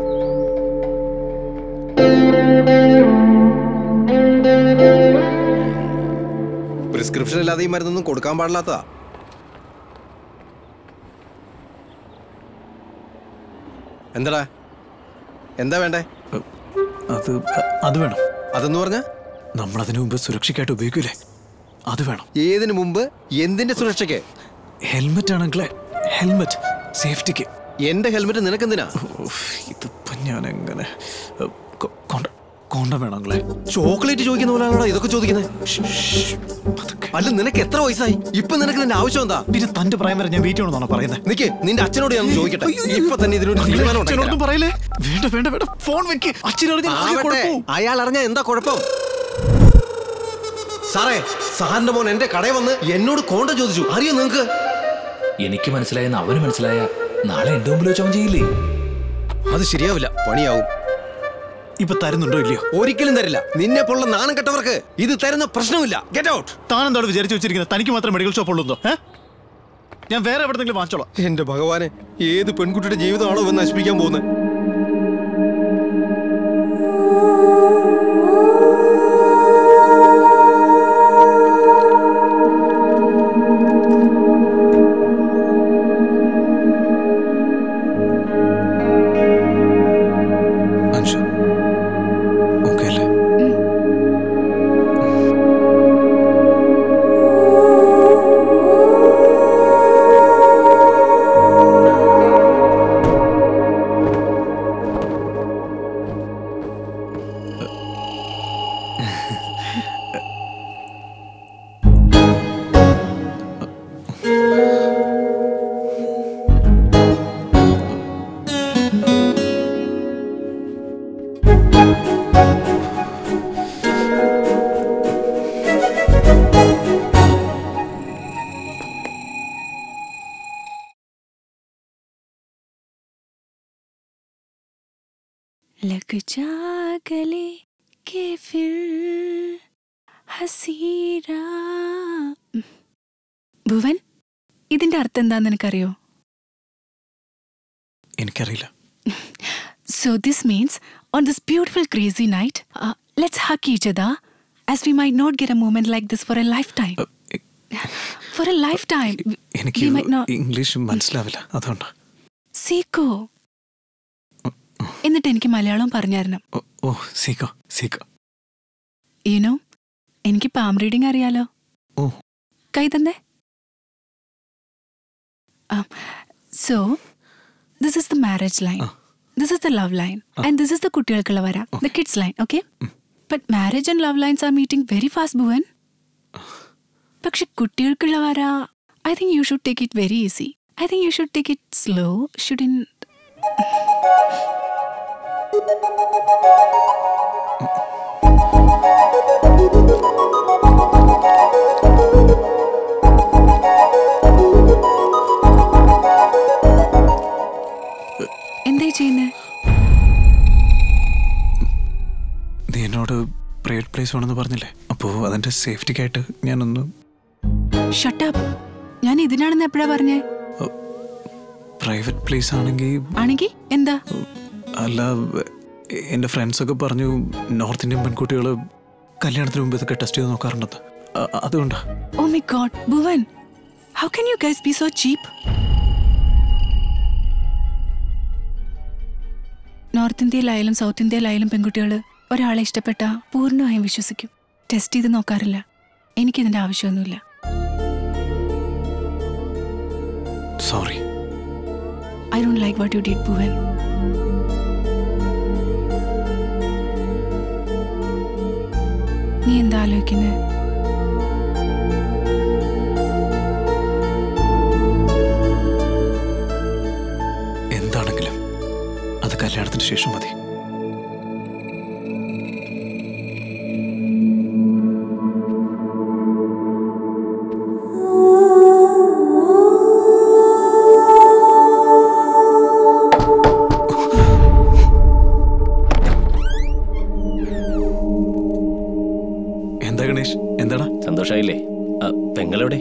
പ്രിസ്ക്രിപ്ഷൻ ഇല്ലാതെ ഈ മരുന്നൊന്നും കൊടുക്കാൻ പാടില്ലാത്തതാ. എന്താടാ എന്താ വേണ്ടേ? അത് അത് വേണം. അതെന്ന് പറഞ്ഞ നമ്മളതിനു മുമ്പ് സുരക്ഷയ്ക്കായിട്ട് ഉപയോഗിക്കൂലേ, അത് വേണം. ഏതിനു മുമ്പ്? എന്തിന്റെ സുരക്ഷയ്ക്ക്? ഹെൽമെറ്റ് ആണെങ്കിലേ, ഹെൽമെറ്റ് സേഫ്റ്റിക്ക്. എന്റെ ഹെൽമെറ്റ് നിനക്കെന്തിനാ? ഇതിപ്പോ ഞാൻ എങ്ങനെ കോണ്ട വേണമെങ്കിലേ? ചോക്ലേറ്റ് ചോദിക്കുന്ന പോലെയാണോ ഇതൊക്കെ ചോദിക്കുന്നത്? അല്ല നിനക്ക് എത്ര വയസ്സായി? ഇപ്പൊ നിനക്ക് നിന്റെ ആവശ്യം എന്താ? പിന്നെ തന്റെ പ്രായം വരെ ഞാൻ വീട്ടിൽ വേണമെന്നാണോ പറയുന്നത്? നിക്ക്, നിന്റെ അച്ഛനോട് ഞാൻ ചോദിക്കട്ടെ. ഇപ്പൊ തന്നെ ഇതിനൊരു തീരുമാനം പറയല്ലേ? വേണ്ട വേണ്ട വേണ്ട, ഫോൺ വെക്ക്. അയാൾ അറിഞ്ഞ എന്താ കുഴപ്പം? സാറേ, സാറിന്റെ മോൻ എന്റെ കടയിൽ വന്ന് എന്നോട് കോണ്ട ചോദിച്ചു. അറിയോ നിങ്ങക്ക്? എനിക്ക് മനസ്സിലായെന്ന് അവന് മനസ്സിലായ നാളെ എന്റെ മുമ്പിൽ വെച്ച് അവൻ ചെയ്യില്ലേ? അത് ശരിയാവില്ല, പണിയാവും. ഇപ്പൊ തരുന്നുണ്ടോ ഇല്ലയോ? ഒരിക്കലും തരില്ല. നിന്നെ പോലുള്ള നാണം കെട്ടവർക്ക് ഇത് തരുന്ന പ്രശ്നമില്ല. Get out. താൻ എന്താണ് വിചാരിച്ചു വെച്ചിരിക്കുന്നത്? തനിക്ക് മാത്രം മെഡിക്കൽ ഷോപ്പ് ഉള്ളതോ? ഞാൻ വേറെ എവിടെന്നെങ്കിലും വാങ്ങിച്ചോളാം. എന്റെ ഭഗവാനെ, ഏത് പെൺകുട്ടിയുടെ ജീവിതമാണോ ഇവൻ നശിപ്പിക്കാൻ പോകുന്നത്? लग जा गले के फिर हसीरा. ഭുവൻ, ഇതിന്റെ അർത്ഥം എന്താന്ന് നിനക്കറിയോ? എനിക്കറിയില്ല. So this means on this beautiful crazy night, uh, let's hug each other as we might not get a moment like this for a lifetime. Uh, for a lifetime. എനിക്ക് ഇംഗ്ലീഷ് മനസ്സിലാവില്ല, അതുകൊണ്ട്. സീക്കോ. എന്നിട്ട് എനിക്ക് മലയാളം പറഞ്ഞായിരുന്നു. ഓ സീക്കോ സീക്കോ. You know, എനിക്ക് പാം റീഡിംഗ് അറിയാലോ. ഓ. കൈ തന്നെ. Um, so, this is the marriage line. Uh. This is the love line. Uh. And this is the കുട്ടികൾക്കുള്ള വര, okay. The kids line, okay? Mm. But marriage and love lines are meeting very fast, Bhuvan. പക്ഷെ കുട്ടികൾക്കുള്ള വര, I think you should take it very easy. I think you should take it slow. Shouldn't... എന്തായി ചെയ്യുന്നേ? നീ എന്നോട് private place വേണമെന്ന് പറഞ്ഞില്ലേ, അപ്പോ അതിന്റെ സേഫ്റ്റിക്കായിട്ട് ഞാനൊന്ന്. Shut up. ഞാൻ ഇതിനാണെന്ന് എപ്പോഴാ പറഞ്ഞേ? പ്രൈവറ്റ് പ്ലേസ് ആണെങ്കിൽ ആണെങ്കിൽ എന്താ? അല്ല, എന്റെ ഫ്രണ്ട്സ് ഒക്കെ പറഞ്ഞു നോർത്ത് ഇന്ത്യൻ പെൺകുട്ടികൾ കല്യാണത്തിന് മുമ്പ് ഇതൊക്കെ ടെസ്റ്റ് ചെയ്ത് നോക്കാറുണ്ടെന്ന്. അതുകൊണ്ടാ. Oh my god Bhuvan, how can you guys be so cheap? North ഇന്ത്യയിലായാലും സൗത്ത് ഇന്ത്യയിലായാലും പെൺകുട്ടികൾ ഒരാളെ ഇഷ്ടപ്പെട്ട പൂർണ്ണമായും വിശ്വസിക്കും. ടെസ്റ്റ് ചെയ്ത് നോക്കാറില്ല. എനിക്കിതിന്റെ ആവശ്യമൊന്നുമില്ല. Sorry. I don't like what you did, Bhuvan. നീ എന്താ ആലോചിക്കുന്നേ? എന്താണെങ്കിലും അത് കല്യാണത്തിന് ശേഷം മതി. സന്തോഷായില്ലേ? പെങ്ങളെവിടെ?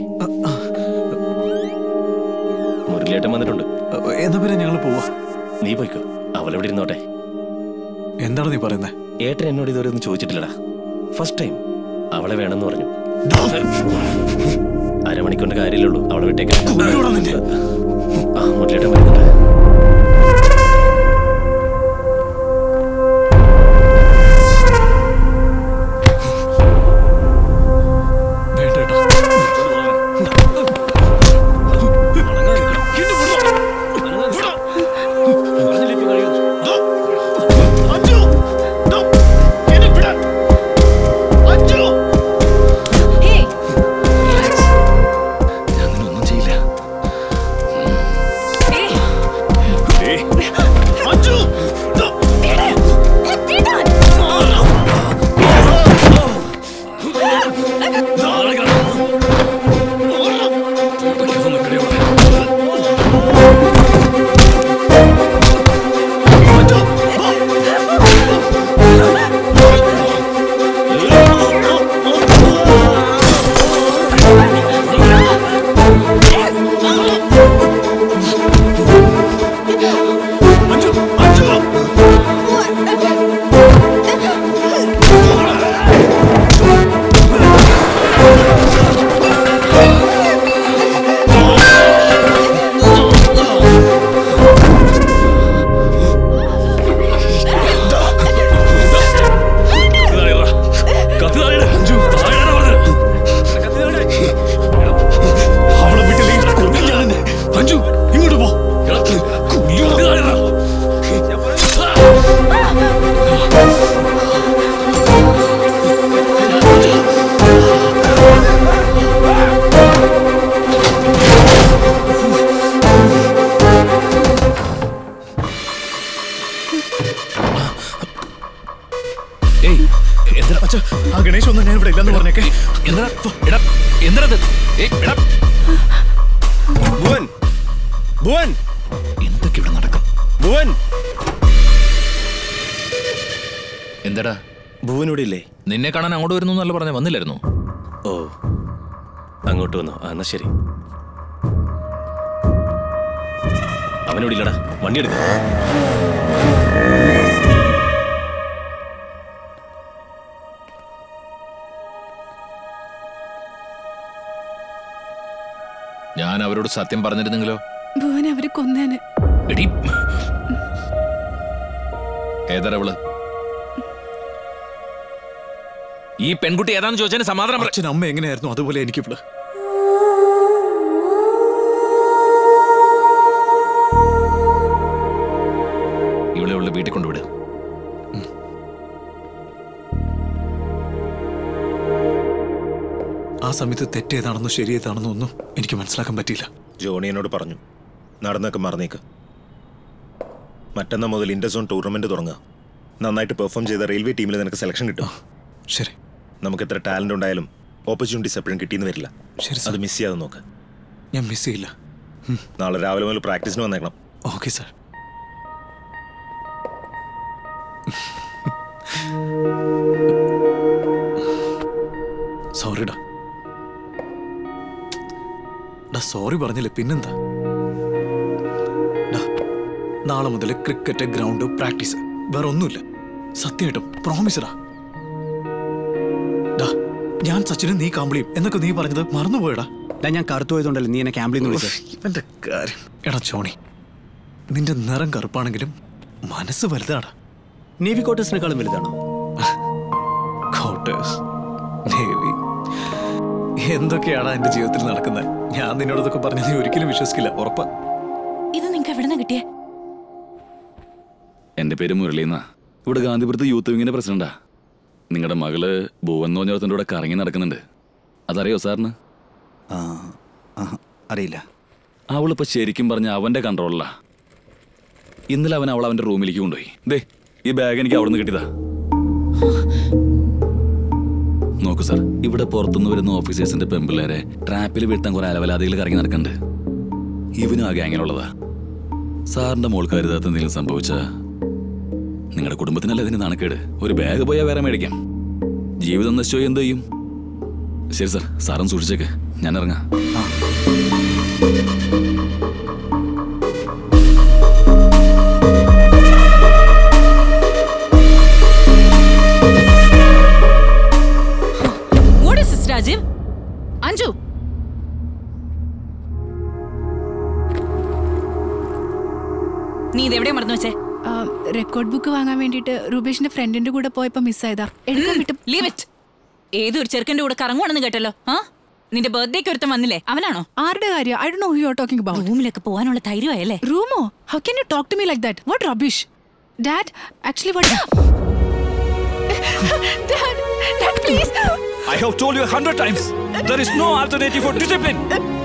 മുരളിയേട്ടൻ വന്നിട്ടുണ്ട്. എന്നാ പിന്നെ ഞങ്ങൾ പോവാ. നീ പോയിക്കോ, അവളെവിടെ ഇരുന്നോട്ടെ. എന്താണ് നീ പറയുന്നത്? ഏട്ടൻ എന്നോട് ഇതുവരെ ഒന്നും ചോദിച്ചിട്ടില്ലടാ. ഫസ്റ്റ് ടൈം അവളെ വേണമെന്ന് പറഞ്ഞു. അരമണിക്കൊണ്ട് കാര്യമില്ലുള്ളൂ, അവളെ വിട്ടേക്കാൻ. ആ മുരളിയേട്ടൻ വരുന്നുണ്ട്. എന്താടാ ഭുവനോടെ ഇല്ലേ? നിന്നെ കാണാൻ അങ്ങോട്ട് വരുന്നു എന്നല്ല പറഞ്ഞ, വന്നില്ലായിരുന്നു? ഓ, അങ്ങോട്ട് വന്നോ? ആ, എന്നാ ശരി. അവനോട് ഇല്ലടാ, വണ്ടി എടുക്ക. ഞാൻ അവരോട് സത്യം പറഞ്ഞിരുന്നെങ്കിലോ? ഭുവൻ അവര് കൊന്നേനെ. എടി, ഏതരവള്? ഈ പെൺകുട്ടി ഏതാന്ന് ചോദിച്ചതിന് സമാധാനം. അച്ഛൻ അമ്മ എങ്ങനെയായിരുന്നു അതുപോലെ എനിക്കിവിടെ. ഇവിടെ ഉള്ള വീട്ടിൽ കൊണ്ടുവിട്. ആ സമയത്ത് തെറ്റേതാണെന്നോ ശരിയേതാണെന്നോ ഒന്നും എനിക്ക് മനസ്സിലാക്കാൻ പറ്റിയില്ല. ജോണി എന്നോട് പറഞ്ഞു, നടന്നൊക്കെ മറന്നേക്ക്. മറ്റന്നാ മുതൽ ഇന്റർസോൺ ടൂർണമെന്റ് തുടങ്ങുക. നന്നായിട്ട് പെർഫോം ചെയ്ത റെയിൽവേ ടീമിൽ നിനക്ക് സെലക്ഷൻ കിട്ടും. ശരി. നമുക്ക് എത്ര ടാലന്റ് ഉണ്ടായാലും ഓപ്പർച്യൂണിറ്റീസ് എപ്പോഴും കിട്ടിയെന്ന് വരില്ല. ശരി, അത് മിസ് ചെയ്യാതെ നോക്ക്. ഞാൻ മിസ് ചെയ്യില്ല. നാളെ രാവിലെ മുതൽ പ്രാക്ടീസിന് വന്നേക്കണം. Okay sir. സോറിടാ. സോറി പറഞ്ഞില്ലേ, പിന്നെന്താ? നാളെ മുതൽ ക്രിക്കറ്റ്, ഗ്രൗണ്ട്, പ്രാക്ടീസ്, വേറെ ഒന്നുമില്ല. സത്യമായിട്ടും പ്രോമിസടാ. ഞാൻ സച്ചിനും നീ കാമ്പിളിയും എന്നൊക്കെ നീ പറഞ്ഞത് മറന്നുപോയടാ. ഞാൻ കറുത്തു പോയതുകൊണ്ടല്ലേ നീ എന്നെ ക്യാമ്പിളിന്ന് വിളിച്ചത്? ഇവന്റെ കാര്യം. എടാ ജോണി, നിന്റെ നിറം കറുപ്പാണെങ്കിലും മനസ്സ് വലുതാടാ. നേവി ക്വാർട്ടേഴ്സിനെക്കാളും വലുതാണോ? ക്വാർട്ടേഴ്സ്, നേവി, എന്തൊക്കെയാണ് എന്റെ ജീവിതത്തിൽ നടക്കുന്നത്? ഞാൻ നിന്നോടൊക്കെ പറഞ്ഞ നീ ഒരിക്കലും വിശ്വസിക്കില്ല, ഉറപ്പാ. ഇത് നിങ്ങൾക്ക് എവിടെ നിന്ന് കിട്ടിയേ? എന്റെ പേര് മുരളീന്നാ. ഇവിടെ ഗാന്ധിപുരത്ത് യൂത്ത് വിങ്ങിന്റെ പ്രസിഡന്റാ. നിങ്ങളുടെ മകള് ഭുവൻ എന്ന് പറഞ്ഞ കൂടെ കറങ്ങി നടക്കുന്നുണ്ട്. അതറിയോ സാറിന്? അറിയില്ല. അവളിപ്പോ ശരിക്കും പറഞ്ഞ അവന്റെ കൺട്രോളിലാ. ഇന്നലെ അവൻ അവൾ അവന്റെ റൂമിലേക്ക് കൊണ്ടുപോയി. ദേ, ഈ ബാഗ് എനിക്ക് അവിടെ നിന്ന് കിട്ടിയതാ. നോക്കൂ സാർ, ഇവിടെ പുറത്തുനിന്ന് വരുന്ന ഓഫീസേഴ്സിന്റെ പെമ്പിള്ളേരെ ട്രാപ്പിൽ വീഴ്ത്താൻ കുറെ അലവലാദികൾ കറങ്ങി നടക്കുന്നുണ്ട്. ഇവനും ആ ഗ്യാങ്ങിലുള്ളതാ. സാറിന്റെ മോൾ കരുതാത്ത എന്തെങ്കിലും സംഭവിച്ചാ നിങ്ങളുടെ കുടുംബത്തിനല്ല ഇതിന് നാണക്കേട്. ഒരു ബാഗ് പോയാൽ വേറെ മേടിക്കാം. ജീവിതം നശിച്ചോ എന്ത് ചെയ്യും? ശരി സാർ, സാറും സൂക്ഷിച്ചേക്ക്. ഞാൻ ഇറങ്ങാം. രാജീവ്, അഞ്ജു, നീ ഇതെവിടെയാ മറന്നു വെച്ചേ? റെക്കോർഡ് ബുക്ക് വാങ്ങാൻ വേണ്ടിട്ട് രൂപേഷിന്റെ ഫ്രണ്ടിന്റെ കൂടെ പോയപ്പോ മിസ്സായതാ. എടുക്കാൻ വിട്ടു. Leave it. ഏതൊരു ചെറുക്കന്റെ കൂടെ കറങ്ങുവാണെന്ന് കേട്ടല്ലോ. ആ, നിന്റെ ബർത്ത്ഡേക്ക് ഒരുത്തം വന്നില്ലേ? അവനാണോ? ആരുടെ കാര്യം? I don't know who you are talking about. റൂമിലേക്ക് പോകാനുള്ള ധൈര്യമായല്ലേ? റൂമോ? How can you talk to me like that? What rubbish. Dad, actually what? Dad, Dad, please. I have told you a hundred times. There is no alternative for discipline.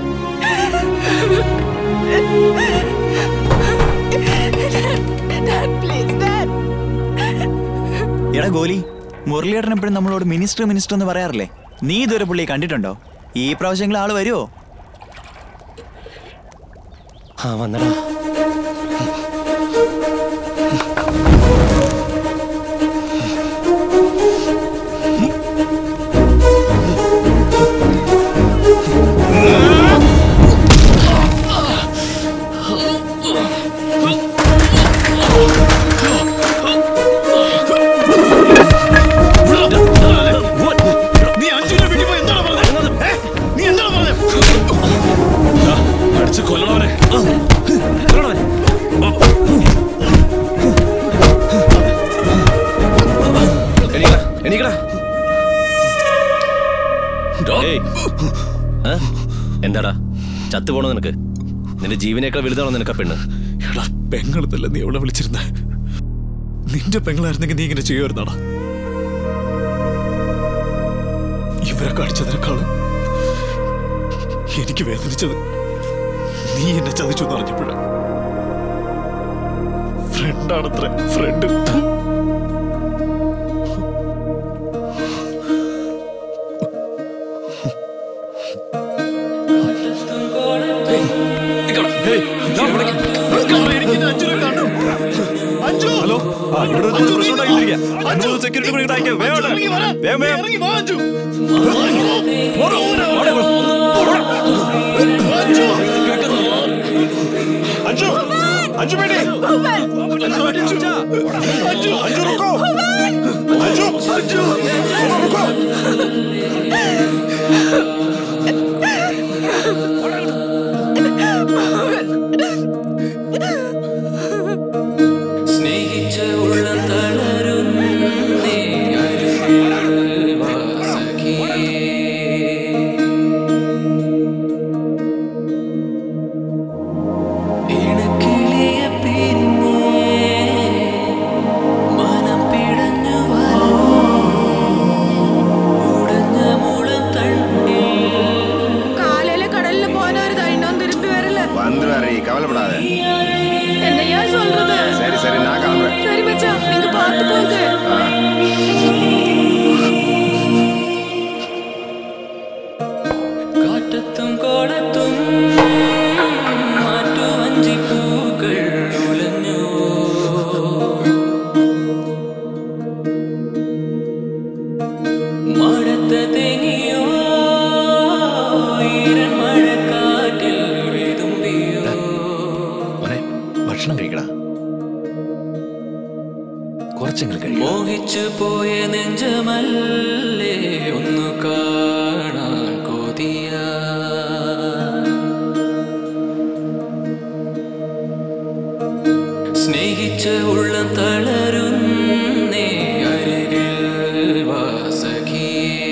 Dad, please, Dad. എടാ ഗോലി, മുരളിയേട്ടൻ എപ്പോഴും നമ്മളോട് minister minister എന്ന് പറയാറില്ലേ? നീ ഇതുവരെ പുള്ളിയെ കണ്ടിട്ടുണ്ടോ? ഈ പ്രാവശ്യങ്ങളിൽ ആള് വരുമോ? ആ, വന്നടാ. എന്താടാ ചത്തു പോണോ നിനക്ക്? നിന്റെ ജീവനേക്കാൾ വലുതാണോ നിനക്ക് പെണ്ണ്? എടാ, പെങ്ങളെന്നല്ല നീ എവിടെ വിളിച്ചിരുന്ന? നിന്റെ പെങ്ങളായിരുന്നെങ്കിൽ നീ ഇങ്ങനെ ചെയ്യുമായിരുന്നാടാ? ഇവരെ കാണിച്ചതിനേക്കാളും എനിക്ക് വേദനിച്ചത് നീ എന്നെ ചതിച്ചു എന്ന് അറിഞ്ഞപ്പോഴാ. ഫ്രണ്ടാണത്ര, ഫ്രണ്ട്. ഹലോ, ഇവിടെ പ്രശ്നം ഉണ്ടായില്ലേ? വിളിക്കാം. അഞ്ചു സെക്യൂരിറ്റി വിളിക്കട്ടെ. അയക്കാം. വേഗം വാ. വേഗം വേഗം. अंशु अंशु बेटी अंशु अंशु अंशु रुको अंशु अंशु रुको സ്നേഹിച്ച ഉള്ളം തളരുന്നേ സഖിയേ ഇണക്കിളിയ പിരിഞ്ഞേ മനം പിടഞ്ഞു ഉടഞ്ഞ മുളം തണ്ണി കാലയിലെ കടലിൽ പോകാൻ ഒരു தைண்டம் திருப்பி வரல வந்து வரே கவலைப்படாத என்னையா சொல்றது சரி சரி நான் கிளம்புறேன் சரி மச்சான் நீங்க பார்த்து போங்க കാറ്റത്തും കോടത്തും മാറ്റു വഞ്ചി പൂക്കൾ ഉലഞ്ഞു മഴത്ത തേങ്ങിയോ ഈരൻ മഴക്കാറ്റിൽ വിതുമ്പിയോ ഭക്ഷണം കഴിക്കടാ. കുറച്ചെങ്കിലും കഴിക്കണം. മോഹിച്ചു പോയ നെഞ്ചമല്ലേ ഒന്നു കാണാൻ കൊതിയ സ്നേഹിച്ച ഉള്ളം തളരുന്നേ അരികിൽ വാ സഖിയേ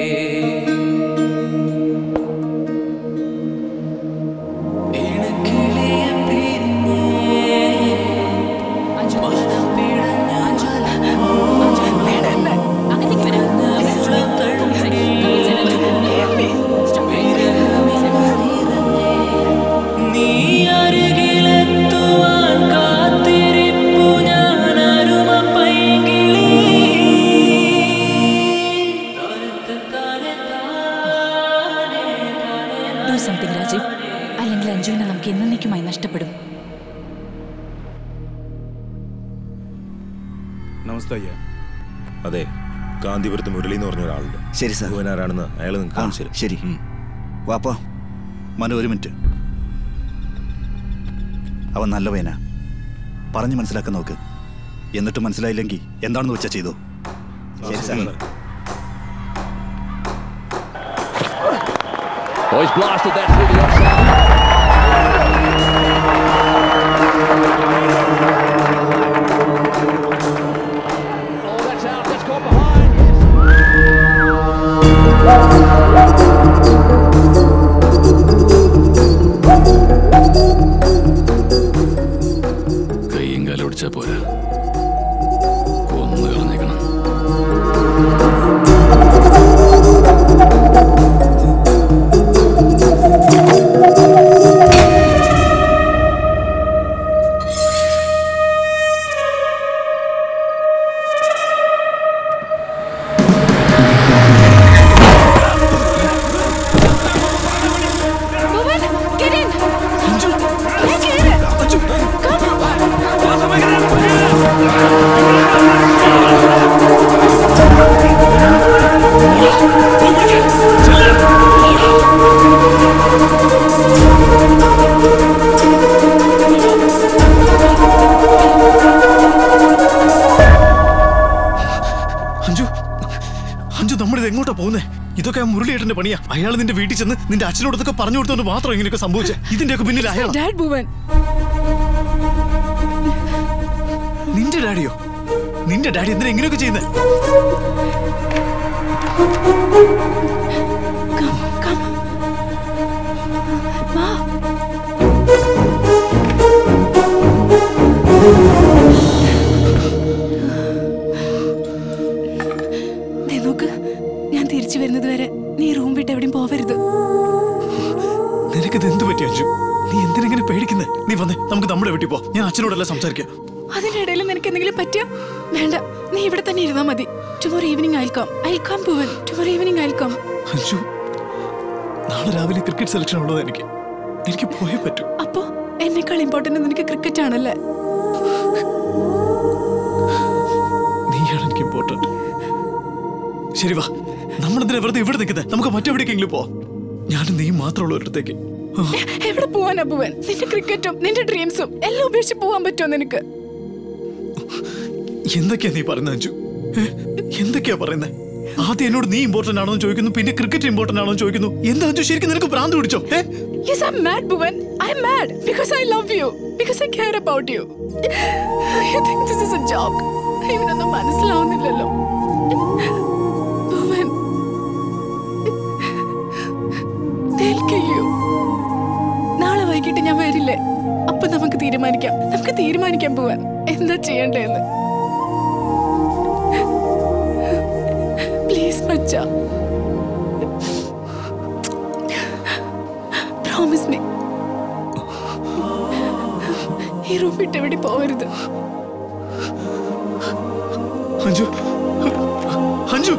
ഇണക്കിളിയ പിരിഞ്ഞേ മനം നീ അരികിലെത്തുവാൻ കാത്തിരിപ്പു ഞാൻ അരുമ പൈങ്കിളി ഡു സംതിങ് രാജീവ്, അല്ലെങ്കിൽ അഞ്ജുവിനെ നമുക്ക് എന്നേക്കുമായി നഷ്ടപ്പെടും. നമസ്തേ അയ്യ. അതെ, കാന്തിപുരത്ത് മുരളി എന്ന് പറഞ്ഞ ഒരാളുണ്ട്. ശരി സാർ. ആരാണെന്ന് അയാൾ നിങ്ങൾക്ക് കാണിച്ചു തരും. ശരി വാപ്പാ, മനു ഒരു മിനിറ്റ്. അവൻ നല്ല പയ്യനാ, പറഞ്ഞ് മനസ്സിലാക്കാൻ നോക്ക്. എന്നിട്ട് മനസ്സിലായില്ലെങ്കിൽ എന്താണെന്ന് വെച്ചാൽ ചെയ്തോ. ശരി sir. Boys blasted that through the offside. Oh, that's out. That's caught behind. കയ്യും കാലും ഒടിച്ചാ പോരാ, കൊന്നു കളഞ്ഞേക്കണം. ഇതൊക്കെ മുരളിയേട്ടന്റെ പണിയാ. അയാൾ നിന്റെ വീട്ടിൽ ചെന്ന് നിന്റെ അച്ഛനോടൊക്കെ പറഞ്ഞു കൊടുത്തോണ്ട് മാത്രം ഇങ്ങനെയൊക്കെ സംഭവിച്ചത്. ഇതിന്റെയൊക്കെ പിന്നിൽ അയാൾ. നിന്റെ ഡാഡിയോ? നിന്റെ ഡാഡി എന്തിനാ ഇങ്ങനെയൊക്കെ ചെയ്യുന്നത്? ഞാൻ തിരിച്ചു വരുന്നത് വരെ നീ റൂം വിട്ട് എവിടെയും പോവരുത്. നിനക്കിത് എന്ത് പറ്റി അഞ്ജു? നീ എന്തിനെങ്ങനെ പേടിക്കുന്നത്? നീ വന്നേ, നമുക്ക് നമ്മുടെ വീട്ടിൽ പോ. ഞാൻ അച്ഛനോടല്ല സംസാരിക്കാം. അതിനിടയിൽ നിനക്ക് എന്തെങ്കിലും പറ്റിയ? വേണ്ട, നീ ഇവിടെ തന്നെ ഇരുന്നാ മതി. Tomorrow evening I'll come. I'll come Bhuvan. Tomorrow evening I'll come. Anju, നാളെ രാവിലെ ക്രിക്കറ്റ് സെലക്ഷൻ ഉള്ളത് എനിക്ക് എനിക്ക് പോയേ പറ്റൂ. അപ്പോ എന്നെക്കാൾ ഇമ്പോർട്ടന്റ് നിനക്ക് ക്രിക്കറ്റ് ആണല്ലേ? നീ ഇമ്പോർട്ടന്റ്. ശരി വാ, നമ്മളെന്തിനാ വെറുതെ ഇവിടെ നിൽക്കുന്നത്? നമുക്ക് മറ്റെവിടേക്കെങ്കിലും പോ. ഞാനും നീ മാത്രമുള്ള ഒരിടത്തേക്ക്. എവിടെ പോവാനാ ഭുവൻ? നിന്റെ ക്രിക്കറ്റും നിന്റെ ഡ്രീംസും എല്ലാം ഉപേക്ഷിച്ച് പോവാൻ പറ്റുമോ നിനക്ക്? എന്തൊക്കെയാ നീ പറയുന്നത് അഞ്ജു? എന്തൊക്കെയാ പറയുന്നത്? ആദ്യം എന്നോട് നീ ഇമ്പോർട്ടന്റ് ആണോ എന്ന് ചോദിക്കുന്നു, പിന്നെ ക്രിക്കറ്റ് ഇമ്പോർട്ടന്റ് ആണോ എന്ന് ചോദിക്കുന്നു. എന്താ അഞ്ജു, ശരിക്കും നിനക്ക് ഭ്രാന്ത് പിടിച്ചോ? Yes, I'm mad, Bhuvan. I'm mad because I love you, because I care about you. You think this is a joke? ഇവനൊന്നും മനസ്സിലാവുന്നില്ലല്ലോ. Bhuvan, they'll kill you. നാളെ വൈകിട്ട് ഞാൻ വരില്ലേ? അപ്പൊ നമുക്ക് തീരുമാനിക്കാം. നമുക്ക് തീരുമാനിക്കാം Bhuvan, എന്താ ചെയ്യണ്ടേന്ന്. Please, Macha. Promise me. ഈ റൂം വിട്ട് എവിടെ പോവരുത്. അഞ്ജു, അഞ്ജു.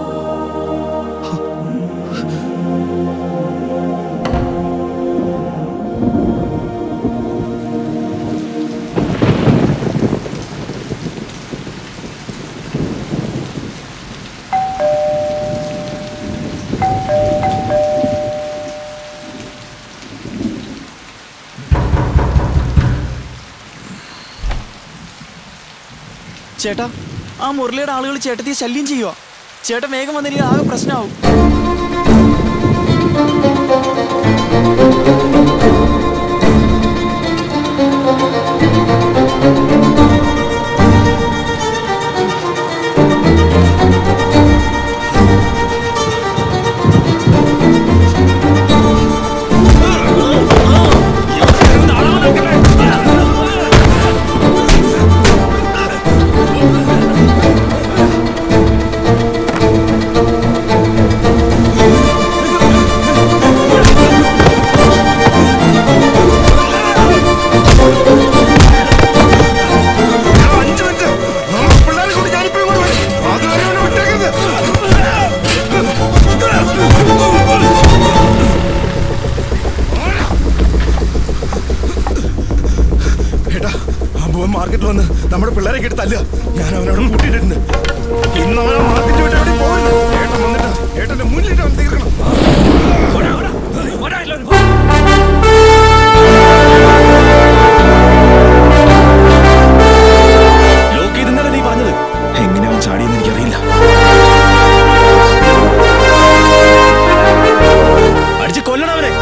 ചേട്ടാ, ആ മുരളിയുടെ ആളുകൾ ചേട്ടത്തിയെ ശല്യം ചെയ്യുക. ചേട്ടൻ വേഗം വന്നില്ലെങ്കിൽ ആകെ പ്രശ്നമാവും. മാർക്കറ്റിൽ വന്ന് നമ്മുടെ പിള്ളേരെ കേട്ട് തല്ലുക. ഞാൻ അവനോട് കൂട്ടിയിട്ടുണ്ട്. ഇന്ന് അവനെ മാർക്കറ്റ് വിട്ട് എവിടെ പോകരുത്. ഏട്ടൻ വന്നിട്ട് ഏട്ടന്റെ മുന്നിലിട്ട് അവൻ തീർക്കണം. ലോക്ക് ഇതെന്നല്ലേ നീ പറഞ്ഞത്? എങ്ങനെ അവൻ ചാടിയെന്ന് എനിക്കറിയില്ല. അടിച്ച് കൊല്ലണം അവനെ.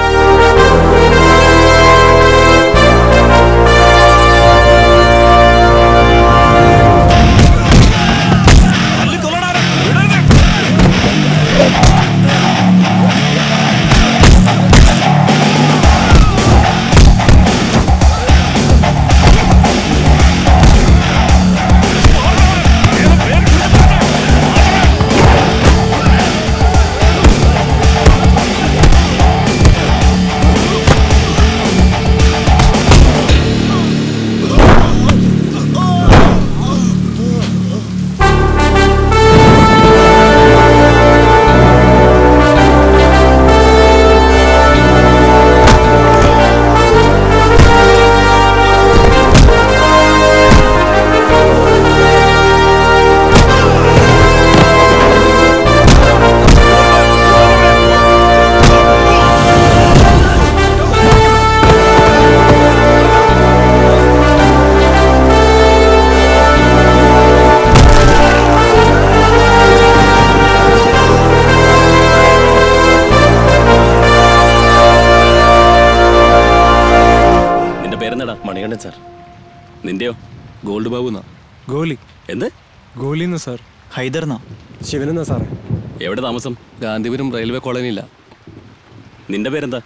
നിന്റെയോ? ഗോൾഡ് ബാബു എന്നാ. ഗോലി. എന്ത്? ഗോലിന്ന് സാർ. ഹൈദർന്നാ. ശിവനെന്നാ സാറേ. എവിടെ താമസം? ഗാന്ധിപുരം റെയിൽവേ കോളനിയില്ല. നിന്റെ പേരെന്താ?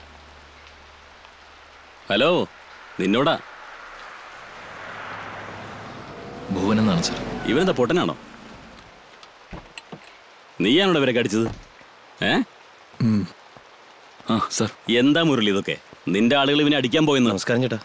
ഹലോ, നിന്നോടാ. ഭുവൻ എന്നാണ് സാർ. ഇവനെന്താ പൊട്ടനാണോ? നീയാണോ ഇവരൊക്കെ അടിച്ചത്? ഏ ആ സാർ. എന്താ മുരളി ഇതൊക്കെ? നിന്റെ ആളുകൾ ഇവനെ അടിക്കാൻ പോയെന്ന്. നമസ്കാരം ചേട്ടാ.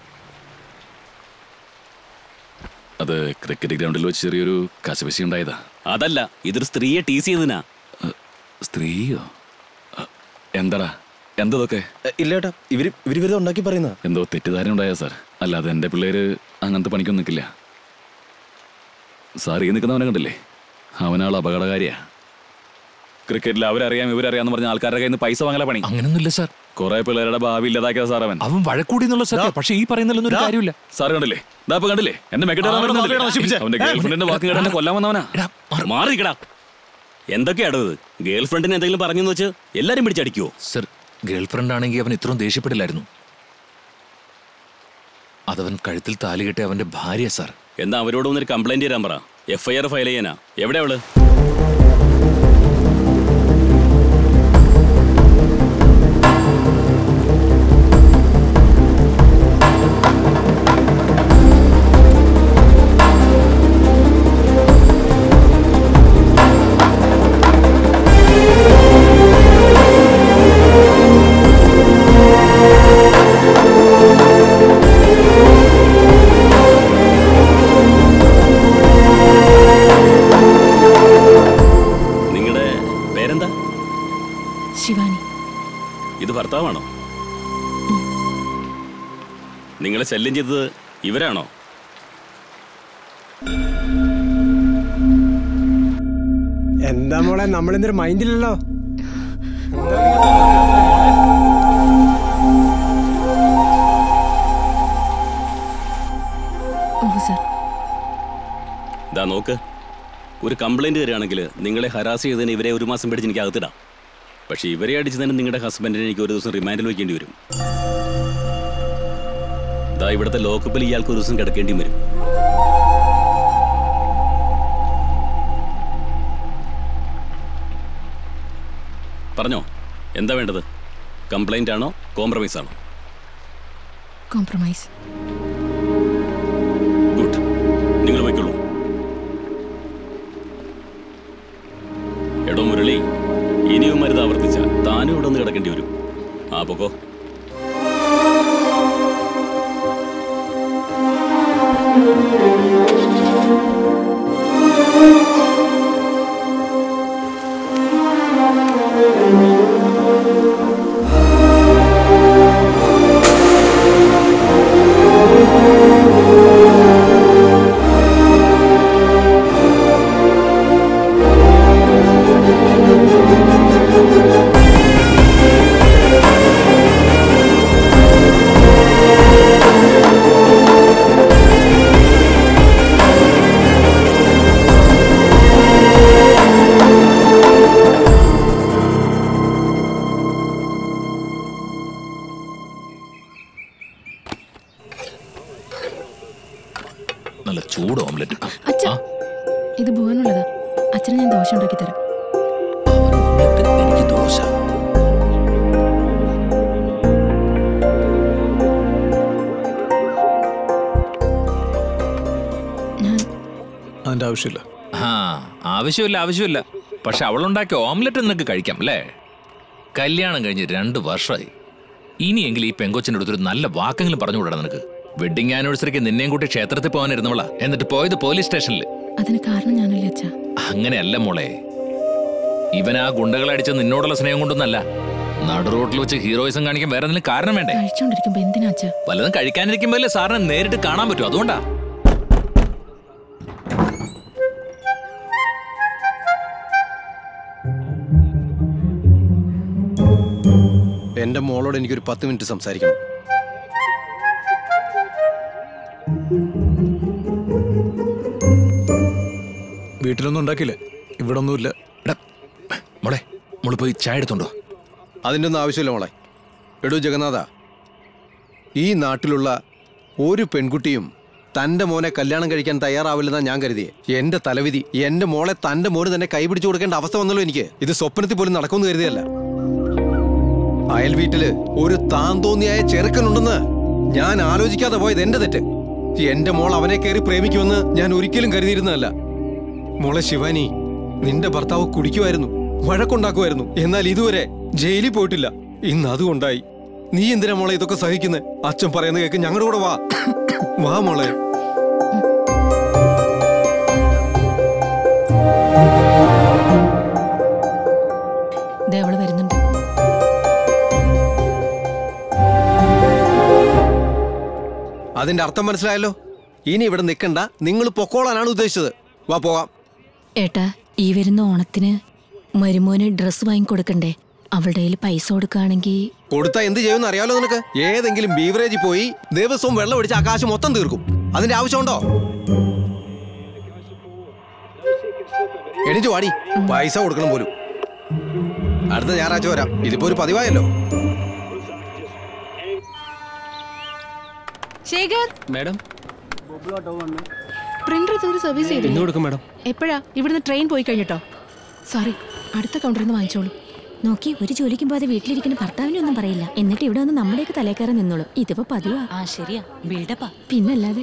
അത് ക്രിക്കറ്റ് ഗ്രൗണ്ടിൽ വെച്ച് ചെറിയൊരു കശപശി ഉണ്ടായതാ. അതല്ല, ഇതൊരു സ്ത്രീയെ ടീസ് ചെയ്തതിനാ. സ്ത്രീയോ? എന്താടാ എന്തതൊക്കെ? ഇല്ല ഏട്ടാ, ഇവര് ഇവര് വെറുതെ ഉണ്ടാക്കി പറയുന്ന എന്തോ തെറ്റിദ്ധാരണ ഉണ്ടായ സാർ. അല്ലാതെ എൻ്റെ പിള്ളേര് അങ്ങനത്തെ പണിക്കൊന്നും നിൽക്കില്ല സാർ. ഈ നിൽക്കുന്നവനെ കണ്ടില്ലേ? അവനാൾ അപകടകാരിയാ. ക്രിക്കറ്റിൽ അവരറിയാം ഇവരറിയാന്ന് പറഞ്ഞ ആൾക്കാരുടെ കയ്യിൽ നിന്ന് പൈസ വാങ്ങല പണി. അങ്ങനൊന്നുമില്ല സാർ. കുറെ പിള്ളേരുടെ ഭാവി ഇല്ലാതാക്കിയ സാർ അവൻ. അവൻ വഴക്കൂടി എന്നുള്ള സത്യം. പക്ഷെ ഈ പറയുന്നതിലൊന്നും ഒരു കാര്യമില്ല. സാർ കണ്ടില്ലേ? ഇതാ ഇപ്പൊ കണ്ടില്ലേ എന്റെ മെക്കെട്ട് അവന്റെ ഗേൾഫ്രണ്ടിന്റെ വാക്ക് കേട്ടെ കൊല്ലാൻ വന്നവനാ. മാറിക്കടാ. എന്തൊക്കെയാടോ ഇത്? ഗേൾഫ്രണ്ടിന് എന്തെങ്കിലും പറഞ്ഞെന്ന് വെച്ച് എല്ലാരും പിടിച്ചടിക്കുവോ? സർ, ഗേൾഫ്രണ്ട് ആണെങ്കിൽ അവൻ ഇത്രയും ദേഷ്യപ്പെടില്ലായിരുന്നു. അതവൻ കഴുത്തിൽ താലി കെട്ടി അവന്റെ ഭാര്യ സാർ. എന്താ അവരോട് ഒന്നൊരു കംപ്ലൈന്റ് തരാൻ പറ. എഫ് ഐ ആർ ഫയൽ ചെയ്യാനാ. എവിടെ അവള്? ഇത് ഭർത്താവാണോ? നിങ്ങളെ ശല്യം ചെയ്തത് ഇവരാണോ? എന്താ മോളെ നമ്മളെന്തൊരു മൈൻഡില്ലല്ലോ. ഇതാ നോക്ക്, ഒരു കംപ്ലൈന്റ് തരികയാണെങ്കിൽ നിങ്ങളെ ഹരാസ് ചെയ്തതിന് ഇവരെ ഒരു മാസം പിടിച്ച് എനിക്ക് അകത്തിടാം. പക്ഷെ ഇവരെ അടിച്ചതിന് നിങ്ങളുടെ ഹസ്ബൻഡിനെ എനിക്ക് ഒരു ദിവസം റിമാൻഡിൽ വയ്ക്കേണ്ടി വരും. ഇതാ ഇവിടുത്തെ ലോക്കപ്പിൽ ഇയാൾക്ക് ഒരു ദിവസം കിടക്കേണ്ടി വരും. പറഞ്ഞോ, എന്താ വേണ്ടത്? കംപ്ലൈന്റ് ആണോ കോംപ്രമൈസ് ആണോ? കോംപ്രമൈസ്. ഗുഡ്, നിങ്ങൾ വയ്ക്കുള്ളൂ. എടോ മുരളി, ഇനിയും മരുന്ന് ആവർത്തിച്ച താനും ഇവിടെ ഒന്ന് കിടക്കേണ്ടി വരും. ആ പൊക്കോ. നല്ല ചൂട് ഓംലെറ്റ്. ഇത് ഭുവനുള്ളതാ. അച്ഛന് ഞാൻ ദോശ ഉണ്ടാക്കി തരാം. എനിക്ക് ദോശ. അതിന്റെ ആവശ്യമില്ല. ആ ആവശ്യമില്ല ആവശ്യമില്ല. പക്ഷെ അവളുണ്ടാക്കിയ ഓംലെറ്റ് നിനക്ക് കഴിക്കാം അല്ലേ? കല്യാണം കഴിഞ്ഞ് രണ്ട് വർഷമായി. ഇനിയെങ്കിലും ഈ പെങ്കൊച്ചിൻ്റെ അടുത്തൊരു നല്ല വാക്കെങ്കിലും പറഞ്ഞു വിടണം നിനക്ക്. വെഡിങ് ആനിവേഴ്സറിക്ക് നിന്നെയും കൂട്ടി ക്ഷേത്രത്തിൽ പോകാനിരുന്നവളാ. എന്നിട്ട് പോയത് പോലീസ് സ്റ്റേഷനിൽ. അതിന് കാരണം ഞാനല്ലേ അച്ഛാ? അങ്ങനെയല്ല മോളെ, ഇവൻ ആ ഗുണ്ടകളെ അടിച്ച നിന്നോടുള്ള സ്നേഹം കൊണ്ടൊന്നല്ല. നടു റോട്ടിൽ വെച്ച് ഹീറോയിസം കാണിക്കാൻ വേറെ എന്തെങ്കിലും കാരണം വേണ്ടേ? കഴിച്ചോണ്ടിരിക്കുമ്പോ എന്തിനാ അച്ഛാ? വല്ലതും കഴിക്കാനിരിക്കുമ്പോഴല്ലേ സാറിനെ നേരിട്ട് കാണാൻ പറ്റും, അതുകൊണ്ടാ. എന്റെ മോളോട് എനിക്കൊരു പത്ത് മിനിറ്റ് സംസാരിക്കണം. വീട്ടിലൊന്നും ഉണ്ടാക്കില്ലേ? ഇവിടെ ഒന്നുമില്ല. മോളെ മോള് പോയി ചായ എടുത്തോണ്ടോ? അതിൻ്റെ ഒന്നും ആവശ്യമില്ല മോളെ. എടോ ജഗന്നാഥ, ഈ നാട്ടിലുള്ള ഒരു പെൺകുട്ടിയും തൻ്റെ മോനെ കല്യാണം കഴിക്കാൻ തയ്യാറാവില്ലെന്നാണ് ഞാൻ കരുതിയേ. എൻ്റെ തലവിധി, എൻ്റെ മോളെ തൻ്റെ മോന് തന്നെ കൈപിടിച്ചു കൊടുക്കേണ്ട അവസ്ഥ വന്നല്ലോ എനിക്ക്. ഇത് സ്വപ്നത്തിൽ പോലും നടക്കുമെന്ന് കരുതിയല്ല. അയൽ വീട്ടില് ഒരു താൻ തോന്നിയായ ചെറുക്കനുണ്ടെന്ന് ഞാൻ ആലോചിക്കാതെ പോയത് എന്റെ തെറ്റ്. എന്റെ മോൾ അവനെ കയറി പ്രേമിക്കുമെന്ന് ഞാൻ ഒരിക്കലും കരുതിയിരുന്നതല്ല. മോളെ ശിവാനി, നിന്റെ ഭർത്താവ് കുടിക്കുമായിരുന്നു, വഴക്കുണ്ടാക്കുമായിരുന്നു. എന്നാൽ ഇതുവരെ ജയിലിൽ പോയിട്ടില്ല. ഇന്ന് അതുകൊണ്ടായി. നീ എന്തിനാ മോളെ ഇതൊക്കെ സഹിക്കുന്നത്? അച്ഛൻ പറയുന്നത് കേൾക്ക്, ഞങ്ങളുടെ കൂടെ വാ. വാ മോളെ. അവള് വരുന്നുണ്ട്. അതിന്റെ അർത്ഥം മനസ്സിലായല്ലോ. ഇനി ഇവിടെ നിൽക്കണ്ട, നിങ്ങൾ പൊക്കോളാനാണ് ഉദ്ദേശിച്ചത്. വാ പോകാം. ഏട്ടാ, ഈ വരുന്ന ഓണത്തിന് മരുമോന് ഡ്രസ്സ് വാങ്ങിക്കൊടുക്കണ്ടേ? അവളുടെ കയ്യിൽ പൈസ കൊടുക്കുകയാണെങ്കിൽ കൊടുത്താ എന്ത് ചെയ്യുമെന്ന് അറിയാലോ നിനക്ക്? ഏതെങ്കിലും ബീവറേജിൽ പോയി ദിവസവും വെള്ളം ഒഴിച്ച് ആകാശം മൊത്തം തീർക്കും. അതിന്റെ ആവശ്യമുണ്ടോ? എണീറ്റ് വാടി, പൈസ കൊടുക്കണം പോലും. അടുത്ത ഞായറാഴ്ച വരാം. ഇതിപ്പോ ഒരു പതിവായല്ലോ. ശേഖർ മാഡം, പ്രിന്റർ ഇതുവരെ സർവീസ് ചെയ്തു. ഇന്ന് കൊടുക്കും മാഡം. എപ്പോഴാ? ഇവിടുന്ന് ട്രെയിൻ പോയി കഴിഞ്ഞിട്ടോ. സോറി, അടുത്ത കൗണ്ടറിൽ നിന്ന് വാങ്ങിച്ചോളൂ. നോക്കി, ഒരു ജോലിക്കും പോകാതെ വീട്ടിലിരിക്കുന്ന ഭർത്താവിനൊന്നും പറയില്ല. എന്നിട്ട് ഇവിടെ വന്ന് നമ്മുടെയൊക്കെ തലേക്കയറി നിന്നോളും. ഇതിപ്പോ പതിവാ. ആ ശരിയാ, ബിൽഡപ്പാ. പിന്നല്ലാതെ.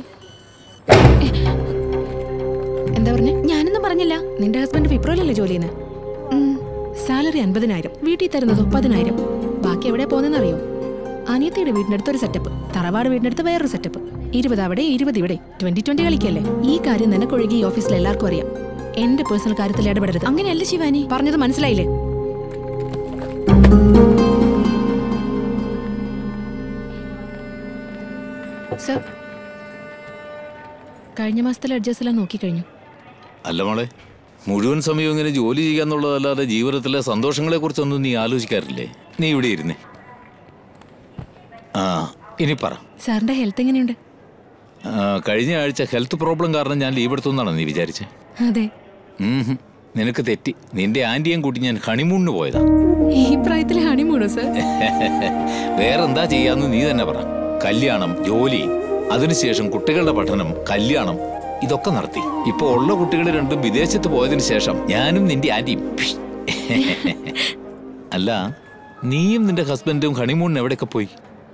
എന്താ പറഞ്ഞേ? ഞാനൊന്നും പറഞ്ഞില്ല. നിന്റെ ഹസ്ബൻഡ് വിപ്രോയിലല്ലേ ജോലി ചെയ്യുന്നത്? സാലറി അൻപതിനായിരം, വീട്ടിൽ തരുന്നത് മുപ്പതിനായിരം. ബാക്കി എവിടെ പോകുന്നറിയോ? അനിയത്തിയുടെ വീടിനടുത്ത് ഒരു സെറ്റപ്പ്, തറവാട് വീടിനടുത്ത് വേറൊരു സെറ്റപ്പ്. ഇരുപത് അവിടെ ഇരുപത് ഇവിടെ. ട്വന്റി ട്വന്റി കളിക്കല്ലേ? ഈ കാര്യം നിനക്കൊഴുകി ഈ ഓഫീസിൽ എല്ലാവർക്കും അറിയാം. എന്റെ പേഴ്സണൽ കാര്യത്തിൽ ഇടപെടരുത്. അങ്ങനെയല്ല ശിവാനി. പറഞ്ഞത് മനസ്സിലായില്ലേ? സർ, കഴിഞ്ഞ മാസത്തിലെ അഡ്ജസ്റ്റ് എല്ലാം നോക്കിക്കഴിഞ്ഞു. അല്ല മോളെ, മുഴുവൻ സമയം ഇങ്ങനെ ജോലി ചെയ്യാന്നുള്ളതല്ലാതെ ജീവിതത്തിലെ സന്തോഷങ്ങളെ കുറിച്ചൊന്നും നീ ആലോചിക്കാറില്ലേ? നീ ഇവിടെ ഇരുന്നേ. ആ, ഇനി പറ. സാറിന്റെ ഹെൽത്ത് എങ്ങനെയുണ്ട്? കഴിഞ്ഞ ആഴ്ച ഹെൽത്ത് പ്രോബ്ലം കാരണം ഞാൻ ലീവ് എടുത്തുന്നാണോ നീ വിചാരിച്ചേ? അതെ. നിനക്ക് തെറ്റി. നിന്റെ ആന്റിയും കൂട്ടി ഞാൻ ഹണിമൂണിന് പോയതാ. ഈ പ്രായത്തിലെ ഹണിമൂണോ സർ? വേറെന്താ ചെയ്യാന്ന് നീ തന്നെ പറ. കല്യാണം, ജോലി, അതിനുശേഷം കുട്ടികളുടെ പഠനം, കല്യാണം, ഇതൊക്കെ നടത്തി. ഇപ്പൊ ഉള്ള കുട്ടികൾ രണ്ടും വിദേശത്ത് പോയതിനു ശേഷം ഞാനും നിന്റെ ആന്റിയും. അല്ല, നീയും നിന്റെ ഹസ്ബൻഡും ഹണിമൂണിന് എവിടെയൊക്കെ പോയി?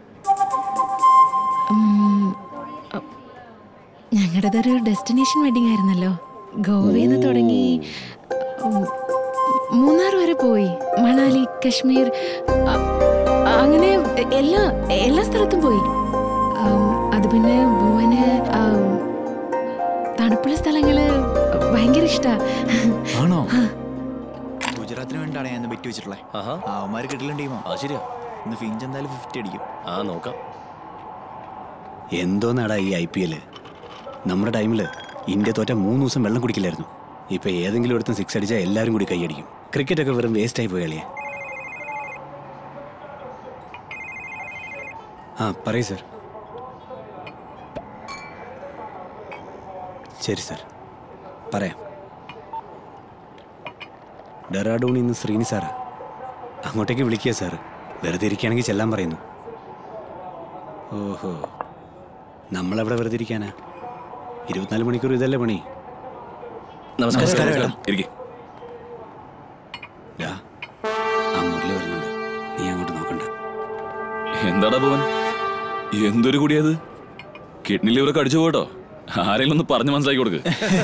ഞങ്ങളുടെതൊരു ഡെസ്റ്റിനേഷൻ വെഡിങ് ആയിരുന്നല്ലോ. ഗോവയിൽ നിന്ന് തുടങ്ങി മൂന്നാർ വരെ പോയി. മണാലി, കശ്മീർ, അങ്ങനെ എല്ലാ എല്ലാ സ്ഥലത്തും പോയി. അത് പിന്നെ ഭുവന് തണുപ്പുള്ള സ്ഥലങ്ങള് ഭയങ്കര ഇഷ്ടാ. ഗുജറാത്തിന് വേണ്ടിയാണ് ഞാൻ ബെറ്റ് വെച്ചിട്ടുള്ളത്. അവന്മാര് കിട്ടലും ടീമോ? ആ ശരിയാ. ഇന്ന് ഫിഞ്ച് എന്തായാലും ഫിഫ്റ്റി അടിക്കും. ആ നോക്കാം. എന്തോന്നാടാ ഈ ഐ പി എല്? നമ്മുടെ ടൈമില് ഇന്ത്യ തോറ്റ മൂന്ന് ദിവസം വെള്ളം കുടിക്കില്ലായിരുന്നു. ഇപ്പൊ ഏതെങ്കിലും ഒരുത്തും സിക്സ് അടിച്ചാൽ എല്ലാവരും കൂടി കൈയടിക്കും. ക്രിക്കറ്റ് ഒക്കെ വെറും വേസ്റ്റ് ആയി പോയി കളിയെ. ആ പറയൂ സർ. ശരി സർ, പറയാം. ഡെറാഡൂണിൽ നിന്ന് ശ്രീനി സാറാ. അങ്ങോട്ടേക്ക് വിളിക്കുക സാർ. വെറുതെ ഇരിക്കുകയാണെങ്കിൽ ചെല്ലാൻ പറയുന്നു. ഓഹോ, നമ്മളെവിടെ വെറുതെ ഇരിക്കാനാ? ഇരുപത്തിനാല് മണിക്കൂർ ഇതല്ലേ പണി. നമസ്കാരം. ആ മുരളി വരുന്നുണ്ട്, നീ അങ്ങോട്ട് നോക്കണ്ട. എന്താടാ ഭവൻ, എന്തൊരു കുടിയത്? കിഡ്നി ലിവറൊക്കെ അടിച്ചു പോട്ടോ. ആരെങ്കിലും ഒന്ന് പറഞ്ഞു മനസ്സിലാക്കി കൊടുക്ക്.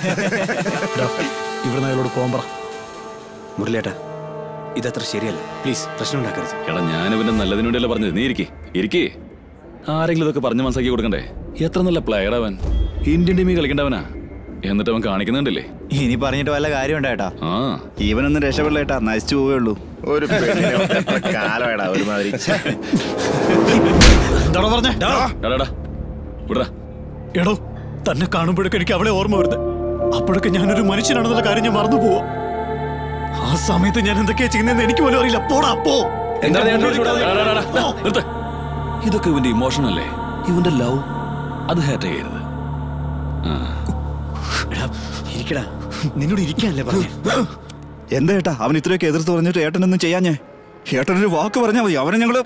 ഇവിടെ അയാളോട് പോകാൻ പറ. മുരളിയേട്ടാ, ഇതത്ര ശരിയല്ല. പ്ലീസ് പ്രശ്നം ഉണ്ടാക്കരുത്. എടാ, ഞാൻ ഇവന്റെ നല്ലതിനു വേണ്ടിയല്ല പറഞ്ഞത്. നീ ഇരിക്കേ ഇരിക്കേ ആരെങ്കിലും ഇതൊക്കെ പറഞ്ഞു മനസ്സിലാക്കി കൊടുക്കണ്ടേ? എത്ര നല്ല പ്ലെയർ അവൻ. ഇന്ത്യൻ ടീമിൽ കളിക്കേണ്ടവനാ. എന്നിട്ട് അവൻ കാണിക്കുന്നുണ്ടല്ലേ? ഇനി പറഞ്ഞിട്ട് വല്ല കാര്യം ഉണ്ടായിട്ടാ? ആ, ഇവനൊന്നും രക്ഷപ്പെടില്ലേട്ടാ, നശിച്ചു പോവുള്ളൂ. ഒരു കാലമായിടാ ഒരുമാതിരി. എടോ, തന്നെ കാണുമ്പോഴൊക്കെ എനിക്ക് അവളെ ഓർമ്മ വരുന്നത്. അപ്പോഴൊക്കെ ഞാനൊരു മനുഷ്യനാണെന്നുള്ള കാര്യം ഞാൻ മറന്നു പോവാ. ആ സമയത്ത് ഞാൻ എന്തൊക്കെയാ ചെയ്യുന്നതെന്ന് എനിക്ക് പോലും അറിയില്ല. പോടാ പോ. ഇതൊക്കെ ഇവന്റെ ഇമോഷൻ അല്ലേ? ഇവന്റെ ലവ്, അത് ഹേറ്റ് ചെയ്യരുത്. ഇരിക്കടാ, നിന്നോട് ഇരിക്കാനല്ലേ പറഞ്ഞു. എന്താ ഏട്ടാ അവൻ ഇത്രയൊക്കെ എതിർത്ത് പറഞ്ഞിട്ട് ഏട്ടനൊന്നും ചെയ്യാഞ്ഞേ? ഏട്ടനൊരു വാക്ക് പറഞ്ഞാൽ മതി. അവനെ ഞങ്ങള്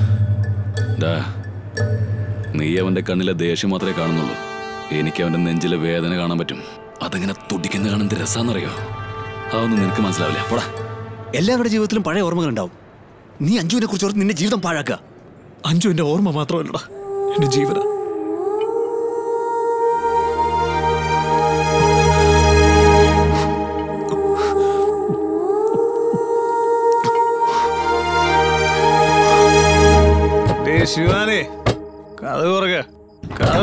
നീ അവന്റെ കണ്ണിലെ ദേഷ്യം മാത്രമേ കാണുന്നുള്ളൂ. എനിക്ക് അവന്റെ നെഞ്ചിലെ വേദന കാണാൻ പറ്റും. അതെങ്ങനെ തുടിക്കുന്ന കാണുന്ന രസാന്നറിയോ? അതൊന്നും നിനക്ക് മനസ്സിലാവില്ല. പോടാ. എല്ലാവരുടെ ജീവിതത്തിലും പഴയ ഓർമ്മകൾ ഉണ്ടാവും. നീ അഞ്ജുവിനെ കുറിച്ച് ഓർത്ത് നിന്റെ ജീവിതം പാഴാക്കുക. അഞ്ജു എന്റെ ഓർമ്മ മാത്രമല്ലടാ, എന്റെ ജീവന. ശിവാനെ, കഥ കുറക കഥ.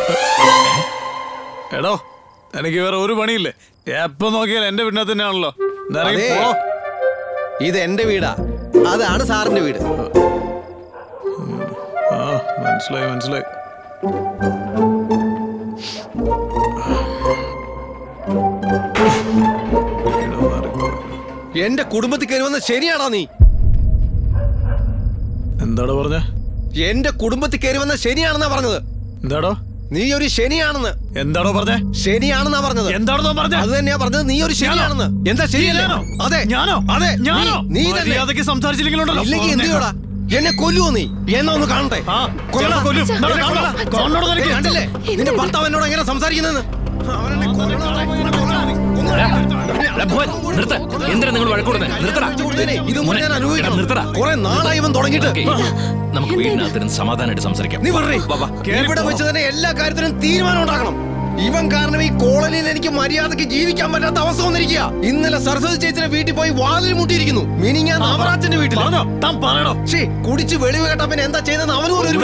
എടോ, എനിക്ക് വേറെ ഒരു പണിയില്ലേ? എപ്പോ നോക്കിയാൽ എന്റെ വീടിനകത്ത് തന്നെയാണല്ലോ. ഇത് എന്റെ വീടാ, അതാണ് സാറിന്റെ വീട്. ആ, മനസ്സിലായി മനസ്സിലായി. എടോ, എന്റെ കുടുംബത്തിൽ കയറി വന്ന ശരിയാണോ നീ? എന്താടോ പറഞ്ഞ? എന്റെ കുടുംബത്തിൽ കയറി വന്ന ശരിയാണെന്നാ പറഞ്ഞത്. എന്താടോ? നീ ഒരു ശനിയാണെന്ന്. എന്താടോ പറഞ്ഞേ? ശനിയാണെന്നാ പറഞ്ഞത്. എന്താണോ പറഞ്ഞത്? അത് തന്നെയാ പറഞ്ഞത്. നീ ഒരു ശനിയാണെന്ന്. എന്താ ശരിയല്ലോ? അതെ ഞാനോ? അതെ ഞാനോ? നീ തന്നെ അതൊക്കെ സംസാരിച്ചില്ലെങ്കിലുണ്ടല്ലോ. ഇല്ലെങ്കിൽ എന്ത് ചെയ്യോടാ? എന്നെ കൊല്ലുവോ നീ? എന്നാ ഒന്ന് കാണട്ടെ. കണ്ടില്ലേ നിന്റെ ഭർത്താവ് എന്നോട് എങ്ങനെ സംസാരിക്കുന്നതെന്ന്? കുറെ നാളായി ഇവൻ തുടങ്ങിയിട്ട്. നമുക്ക് വീടിനകത്ത് സമാധാനമായിട്ട് സംസാരിക്കാം. നീ പറഞ്ഞേ ഇവിടെ വെച്ച് തന്നെ എല്ലാ കാര്യത്തിനും തീരുമാനം ഉണ്ടാക്കണം. ഇവൻ കാരണം ഈ കോളനിയിൽ എനിക്ക് മര്യാദക്ക് ജീവിക്കാൻ പറ്റാത്ത അവസ്ഥ വന്നിരിക്കുക. ഇന്നലെ സരസ്വതി ചേച്ചിയുടെ വീട്ടിൽ പോയി വാതിൽ മുട്ടിയിരിക്കുന്നു. മീനി ഞാൻ നാമരാജന്റെ വീട്ടിൽ കുടിച്ച് വെളിവ് കേട്ടാ പിന്നെ എന്താ ചെയ്തെന്ന് അവനും ഒരു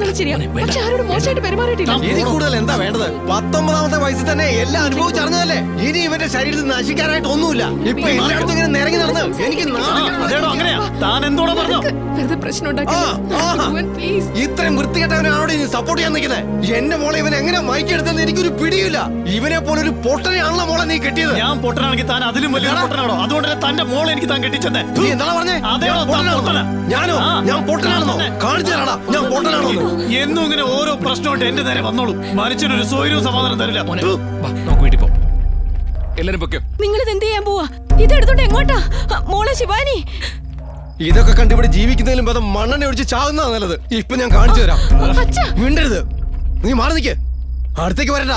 ഇനി കൂടുതൽ എന്താ വേണ്ടത്? പത്തൊമ്പതാമത്തെ വയസ്സിൽ തന്നെ എല്ലാം അനുഭവിച്ചറിഞ്ഞതല്ലേ. ഇനി ഇവന്റെ ശരീരത്തിൽ നശിക്കാനായിട്ട് ഒന്നുമില്ല. ഇപ്പൊ എല്ലായിടത്തും ഇങ്ങനെ നിരങ്ങി നടന്ന് എനിക്ക് ഇത്രയും വൃത്തികെട്ടവനാണോട് ഇനി സപ്പോർട്ട് ചെയ്യാൻ നിൽക്കുന്നത്? എന്റെ മോളെ ഇവൻ എങ്ങനെ മയക്കെടുത്തെന്ന് എനിക്കൊരു പിടിയില്ല. ഇവനെ പോലെ ഒരു പൊട്ടനെയാണല്ലോ മോളെ നീ കെട്ടിയത്. ഞാൻ പൊട്ടനാണെങ്കിൽ താൻ അതിലും വലിയ പൊട്ടനാണോ? അതുകൊണ്ട് തന്റെ മോളെ എനിക്ക് താൻ കെട്ടിച്ചെന്നേ. നീ എന്താണ് പറഞ്ഞേ? ഞാനോ? ഞാൻ പൊട്ടനാണെന്നോ? കാണിച്ചു തരാടാ ഞാൻ പൊട്ടനാണോ? എന്നും ഇങ്ങനെ ഓരോ പ്രശ്നമായിട്ട് എന്റെ നേരെ വന്നോളൂ. മനുഷ്യനൊരു സ്വൈരവും സമാധാനം തരില്ല. നമുക്ക് വീട്ടിൽ പോ. എല്ലാരും പൊക്കോ. നിങ്ങളിത് എന്ത് ചെയ്യാൻ പോവാ? ഇതെടുത്തോണ്ട് എങ്ങോട്ടാ? മോളെ ശിവാനി, ഇതൊക്കെ കണ്ടിവിടെ ജീവിക്കുന്നതിലും ഭേദം മണ്ണെണ്ണ ഒഴിച്ച് ചാകുന്നതാ നല്ലത്. ഇപ്പൊ ഞാൻ കാണിച്ചു തരാം. മിണ്ടരുത്. നീ മാറി നിൽക്ക്. അടുത്തേക്ക് വരണ്ട.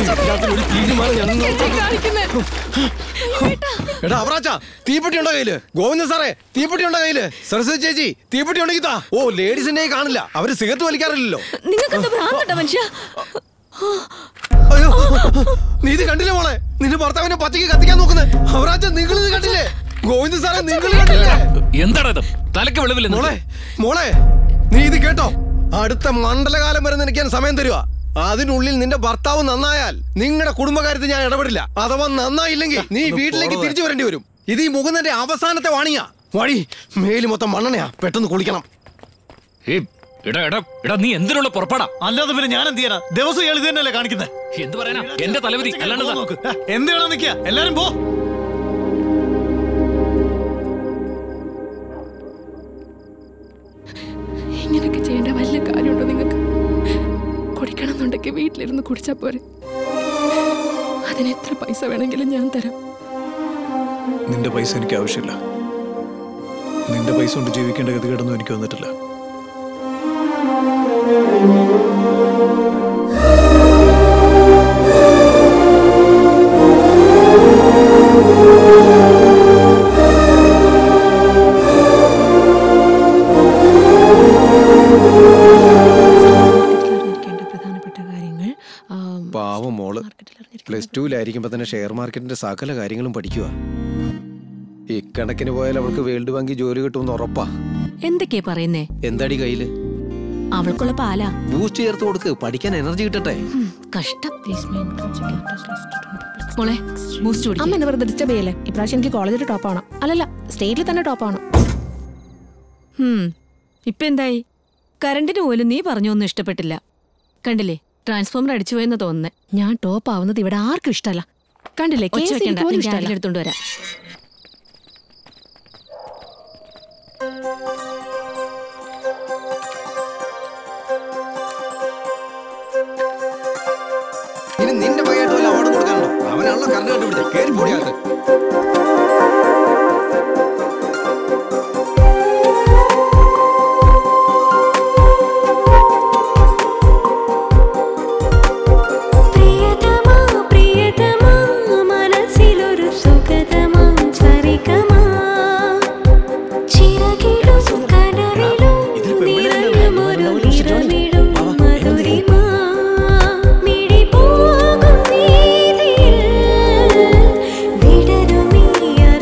എടാ അവറാച്ച, തീപ്പെട്ടി ഉണ്ടോ കയ്യില്? ഗോവിന്ദ സാറേ, തീപ്പെട്ടി ഉണ്ടോ കയ്യില്? സരസ്വതി ചേച്ചി, തീപ്പെട്ടി ഉണ്ടെങ്കിൽ താ. ഓ, ലേഡീസിന്റെ കാണില്ല, അവര് സിഗരറ്റ് വലിക്കാറില്ലല്ലോ. അയ്യോ, നീ ഇത് കണ്ടില്ലേ മോളെ? നിന്റെ ഭർത്താവിനെ പച്ചയ്ക്ക് കത്തിക്കാൻ നോക്കുന്നത്. അവറാച്ച, നിങ്ങൾ ഇത് കണ്ടില്ലേ? ഗോവിന്ദ സാറേ, നിങ്ങൾ കണ്ടില്ലേ? എന്താണ് തലക്ക് വെളിവില്ല. മോളെ മോളെ നീ ഇത് കേട്ടോ? അടുത്ത മണ്ഡലകാലം വരെ നിനക്കാൻ സമയം തരുക. അതിനുള്ളിൽ നിന്റെ ഭർത്താവ് നന്നായാൽ നിങ്ങളുടെ കുടുംബകാര്യത്തിൽ ഞാൻ ഇടപെടില്ല. അഥവാ നന്നായില്ലെങ്കിൽ നീ വീട്ടിലേക്ക് തിരിച്ചു വരേണ്ടി വരും. ഇത് ഈ മുകുന്ദന്റെ അവസാനത്തെ വാണിയാ. വഴി മേല് മൊത്തം മണ്ണെണ്ണയാ. പെട്ടെന്ന് കുളിക്കണം. നീ എന്തിനുള്ള പുറപ്പാടാ? അല്ലാതെ പിന്നെ ഞാൻ എന്ത് ചെയ്യാനാ? ദിവസം ഇയാൾ ഇത് തന്നെയല്ലേ കാണിക്കുന്നത്? എന്ത് പറയാനാ? എന്റെ തലവിധി അല്ലാണ്ട് എന്താണ് നിൽക്കുക? എല്ലാരും പോ. ഇങ്ങനെയൊക്കെ ചെയ്യേണ്ട വല്ല കാര്യമുണ്ടോ നിങ്ങൾക്ക്? കുടിക്കണം എന്നുണ്ടെങ്കിൽ വീട്ടിലിരുന്ന് കുടിച്ചാൽ പോരെ. അതിന് എത്ര പൈസ വേണമെങ്കിലും ഞാൻ തരാം. നിന്റെ പൈസ എനിക്ക് ആവശ്യമില്ല. നിന്റെ പൈസ കൊണ്ട് ജീവിക്കേണ്ട ഗതികേടൊന്നും എനിക്ക് വന്നിട്ടില്ല. പാവം മോള് പ്ലസ് ടുവിലായിരിക്കുമ്പോ തന്നെ ഷെയർ മാർക്കറ്റിന്റെ സകല കാര്യങ്ങളും പഠിക്കുക. ഇക്കണക്കിന് പോയാൽ അവൾക്ക് വേൾഡ് ബാങ്കിൽ ജോലി കിട്ടുമെന്ന് ഉറപ്പാ. എന്തൊക്കെയാ പറയുന്നേ? എന്താടി കയ്യില്? അവൾക്കുള്ള പാലാ. ബൂസ്റ്റ് ചേർത്ത് കൊടുക്ക്, പഠിക്കാൻ എനർജി കിട്ടട്ടെ. കഷ്ടം. മോളെ ബൂസ്റ്റ് കുടി. അമ്മ എന്നെ വെറുതെ ഡിസ്റ്റർബ് ചെയ്യല്ലേ. ഇപ്രാവശ്യം എനിക്ക് കോളേജിൽ ടോപ്പ് ആവണം. അല്ലല്ല, സ്റ്റേറ്റിൽ തന്നെ ടോപ്പ് ആവണം. ഇപ്പൊ എന്തായി? കറണ്ടിന് പോലും നീ പറഞ്ഞൊന്നും ഇഷ്ടപ്പെട്ടില്ല. കണ്ടില്ലേ, ട്രാൻസ്ഫോമർ അടിച്ചു പോയെന്ന് തോന്നുന്നേ. ഞാൻ ടോപ്പ് ആവുന്നത് ഇവിടെ ആർക്കും ഇഷ്ടമല്ല. കണ്ടില്ലേ, എടുത്തോണ്ട് വരാം. ഇനി നിന്റെ വകയായിട്ട് വല്ല ഓർഡർ കൊടുക്കാനുണ്ടോ? അവനാണല്ലോ കറണ്ട് കണ്ടുപിടിച്ചത്. കേറി പൊടിയാത്ത വിടരുമീ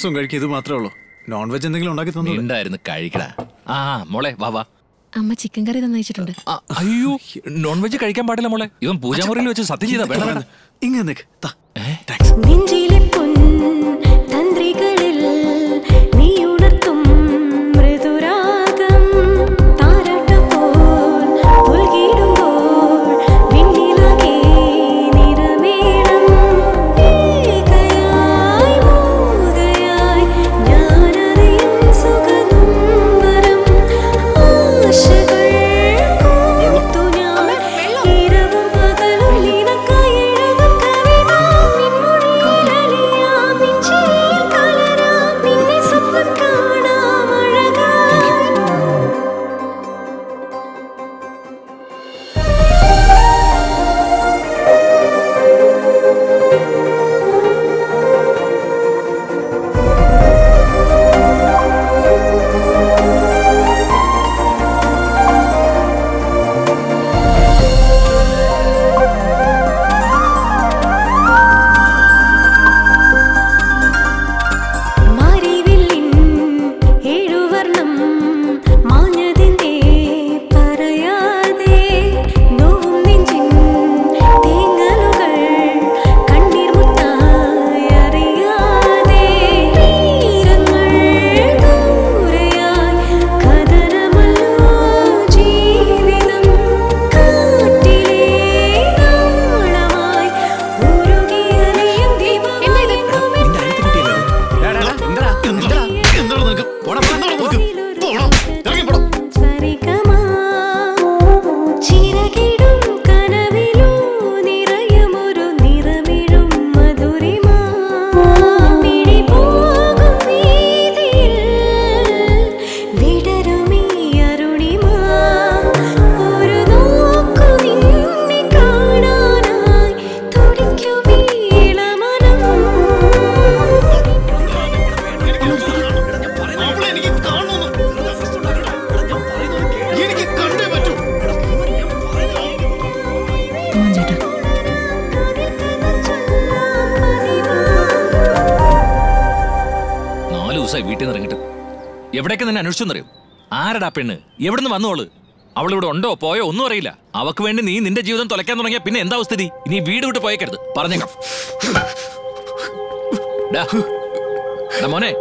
ദിവസവും കഴിക്കും, ഇത് മാത്രമേ ഉള്ളൂ. നോൺ വെജ് എന്തെങ്കിലും ഉണ്ടാക്കി തന്നു. ഉണ്ടായിരുന്നു കഴിക്കടാ. ആ മോളെ വാ വാ. അമ്മ ചിക്കൻ കറി തന്നയച്ചിട്ടുണ്ട്. അയ്യോ നോൺ വെജ് കഴിക്കാൻ പാടില്ല മോളെ. ഇവൻ പൂജാമുറിയിൽ വെച്ച് സത്യം ചെയ്താ വേണ്ട വേണ്ട. ഇങ്ങനെ നെഞ്ചിലെ പൊൻ തന്ത്രികളിൽ നീ ഉണർത്തും മൃദുരാഗം താരട്ടപ്പോൾ പുൽകിടുമ്പോൾ വിണ്ണിലാകെ നിറമേളം ഏകയായി മൂകയായി ഞാനറിയും സുഖനുംബരം ആശകൾ കോർത്തു ഞാൻ ഇരവും പകലും നിനക്കായി എഴുതും കവിത നിൻമൊഴിയിലലിയാം നെഞ്ചിൽ കലരാം നിന്നെ സ്വപ്നം കാണാം അഴകായി. മാരിവില്ലിൻ ഏഴുവർണ്ണം മാഞ്ഞതിന്റെ പറയാതെ നോവും നെഞ്ചിൻ തേങ്ങലുകൾ കണ്ണീർ മുത്തായി അറിയാതെ തീരങ്ങൾ ദൂരെയായി കഥനമല്ലോ ജീവിതം കാറ്റിലെ നാളമായി ഉരുകിയലിയും ചിറകിടും കനവിലോ നിറയുമൊരു നിറമിഴും മധുരിമാ മിഴി പോകും വീതിയിൽ വിടരുമീ അരുണിമാ ഒരു നോക്കു നിന്നെ കാണാനായി തുടിക്കുമീ ഇളമനം. നാല് ദിവസമായി വീട്ടിൽ നിന്ന് ഇറങ്ങിട്ട് എവിടേക്ക് നിന്നെ അന്വേഷിച്ചെന്നറിയോ? ആരടാ പെണ്ണ്? എവിടുന്ന് വന്നോള്? അവളിവിടെ ഉണ്ടോ പോയോ ഒന്നും അറിയില്ല. അവക്ക് വേണ്ടി നീ നിന്റെ ജീവിതം തുലയ്ക്കാൻ തുടങ്ങിയ പിന്നെ എന്താ സ്ഥിതി? ഇനി വീട് വിട്ട് പോയേക്കരുത് പറഞ്ഞേക്കാം. ഡാ, ഡാ മോനെ,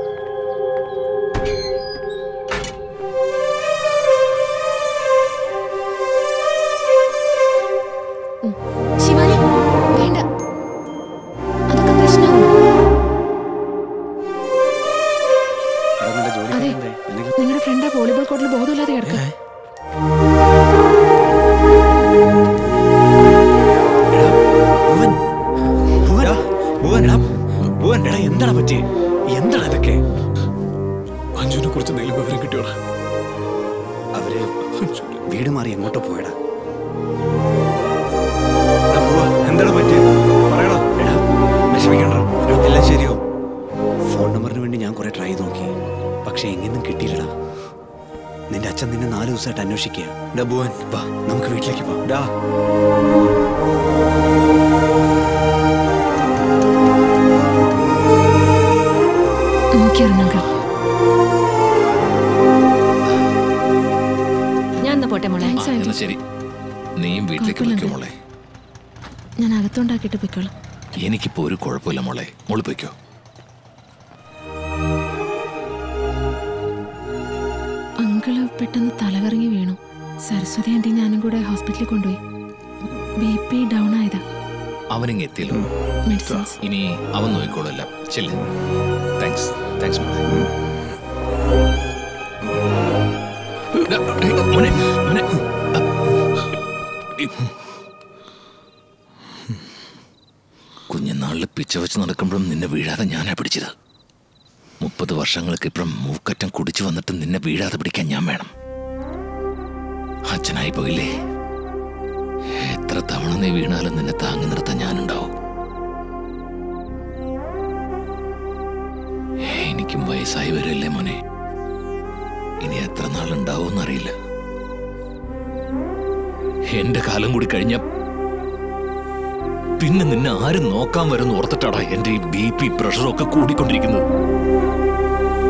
ശിവാനി വേണ്ട, അതൊക്കെ പ്രശ്നമാവും. അതെ, നിങ്ങളുടെ ഫ്രണ്ടാ വോളിബോൾ കോർട്ടിൽ ബോധമില്ലാതെ കിടക്കുക. എന്താണ് പറ്റിയേ? എന്താണ് അതൊക്കെ? അഞ്ജുവിനെ കുറിച്ച് എന്തെങ്കിലും വിവരം കിട്ടിയോടാ? അവര് വീട് മാറി എങ്ങോട്ടോ പോയടാ. എന്താണ് പറ്റിയത്? പറയടാ. എടാ വിഷമിക്കണ്ട, എല്ലാം ശരിയോ? ഫോൺ നമ്പറിന് വേണ്ടി ഞാൻ കുറെ ട്രൈ നോക്കി, പക്ഷെ എങ്ങനെയൊന്നും കിട്ടിയില്ലടാ. നിന്റെ അച്ഛൻ നിന്നെ നാല് ദിവസമായിട്ട് അന്വേഷിക്കുക. ഡബുവൻ വാ, നമുക്ക് വീട്ടിലേക്ക് പോ. ഡാ ഞാൻ എന്നാ പോട്ടെ മോളെ. ആ, എന്നാ ശരി, നീയും വീട്ടിലേക്ക് പോയിക്കോ മോളെ. ഞാൻ അകത്തുണ്ടാക്കിയിട്ട് പൊയ്ക്കോളാം. എനിക്കിപ്പോ ഒരു കുഴപ്പമില്ല മോളെ, മോള് പോയിക്കോ. അങ്കിള് പെട്ടെന്ന് തലകറങ്ങി വീണു. സരസ്വതി ആന്റി ഞാനും കൂടെ ഹോസ്പിറ്റലിൽ കൊണ്ടുപോയി. ബി പി ഡൗൺ ആയതാ. അവനിങ് എത്തിയല്ലോ. മെഡിസിൻസ് ഇനി അവൻ നോക്കിക്കോളല്ല. ചെല്ല്. താങ്ക്സ് താങ്ക്സ് മോളെ. ഡാ, ഏയ്, മോനെ, മോനെ. കുഞ്ഞുനാളിൽ പിച്ച വെച്ച് നടക്കുമ്പോഴും നിന്നെ വീഴാതെ ഞാനാ പിടിച്ചത്. മുപ്പത് വർഷങ്ങൾക്ക് ഇപ്പുറം മൂക്കറ്റം കുടിച്ചു വന്നിട്ട് നിന്നെ വീഴാതെ പിടിക്കാൻ ഞാൻ വേണം. അച്ഛനായി പോയില്ലേ? എത്ര തവണ നീ വീണാലും നിന്നെ താങ്ങി നിർത്താൻ ഞാനുണ്ടാവും. എനിക്കും വയസ്സായി വരില്ലേ മോനെ. ഇനി എത്ര നാളുണ്ടാവുമെന്നറിയില്ല. എന്റെ കാലം കൂടി കഴിഞ്ഞ പിന്നെ നിന്നെ ആരും നോക്കാൻ വരുന്ന ഓർത്തിട്ടാടാ എന്റെ ഈ ബി പി പ്രഷറൊക്കെ കൂടിക്കൊണ്ടിരിക്കുന്നത്.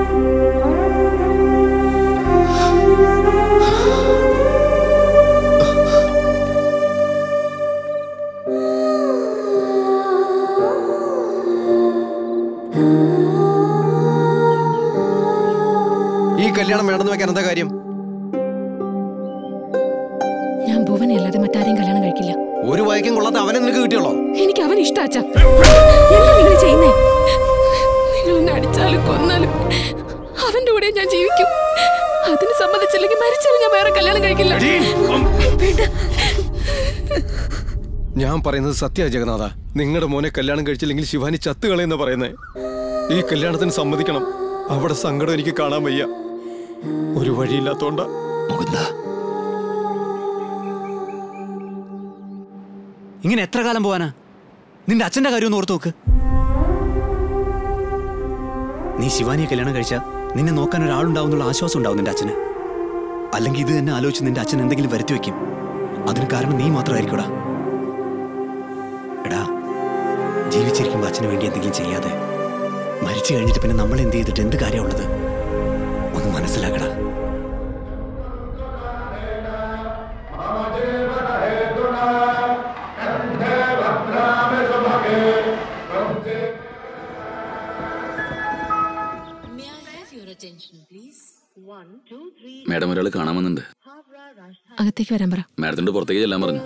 ഈ കല്യാണം വേണ്ടെന്ന് വെക്കാൻ എന്താ കാര്യം? ഞാൻ ഭുവനെ അല്ലാതെ മറ്റാരെയും കല്യാണം കഴിക്കില്ല. ഒരു വായിക്കും കൊള്ളാത്ത അവനെ നിനക്ക് കിട്ടിയുള്ളോ? എനിക്ക് അവൻ ഇഷ്ടാച്ച. എന്താ നിങ്ങൾ ചെയ്യുന്നേ? നിങ്ങൾ എന്നെ അടിച്ചാലും കൊന്നാലും അവന്റെ കൂടെ ഞാൻ ജീവിക്കും. അതിന് സമ്മതിച്ചില്ലെങ്കിൽ മരിച്ചാലും ഞാൻ വേറെ കല്യാണം കഴിക്കില്ല. ഞാൻ പറയുന്നത് സത്യ ജഗന്നാഥ. നിങ്ങളുടെ മോനെ കല്യാണം കഴിച്ചില്ലെങ്കിൽ ശിവാനി ചത്തുകളയെന്ന് പറയുന്നേ. ഈ കല്യാണത്തിന് സമ്മതിക്കണം. അവിടെ സങ്കടം എനിക്ക് കാണാൻ വയ്യ. ഒരു വഴിയില്ലാത്തോണ്ട. ഇങ്ങനെ എത്ര കാലം പോവാനാ? നിന്റെ അച്ഛന്റെ കാര്യം ഒന്ന് ഓർത്ത് നോക്ക്. നീ ശിവാനിയെ കല്യാണം കഴിച്ചാൽ നിന്നെ നോക്കാൻ ഒരാളുണ്ടാവുന്നുള്ള ആശ്വാസം ഉണ്ടാവും നിന്റെ അച്ഛന്. അല്ലെങ്കിൽ ഇത് തന്നെ ആലോചിച്ച് നിന്റെ അച്ഛൻ എന്തെങ്കിലും വരുത്തി വെക്കും. അതിന് കാരണം നീ മാത്രമായിരിക്കൂടാ. എടാ, ജീവിച്ചിരിക്കുമ്പോൾ അച്ഛന് വേണ്ടി എന്തെങ്കിലും ചെയ്യാതെ മരിച്ചു കഴിഞ്ഞിട്ട് പിന്നെ നമ്മൾ എന്ത് ചെയ്തിട്ട് എന്ത് കാര്യമുള്ളത്? ഒന്ന് മനസ്സിലാക്കടാ. മാഡം ഒരാൾ കാണാമെന്നുണ്ട്. അകത്തേക്ക് വരാൻ പറ. മാഡത്തിനോട് പുറത്തേക്ക് ചെല്ലാൻ പറഞ്ഞു.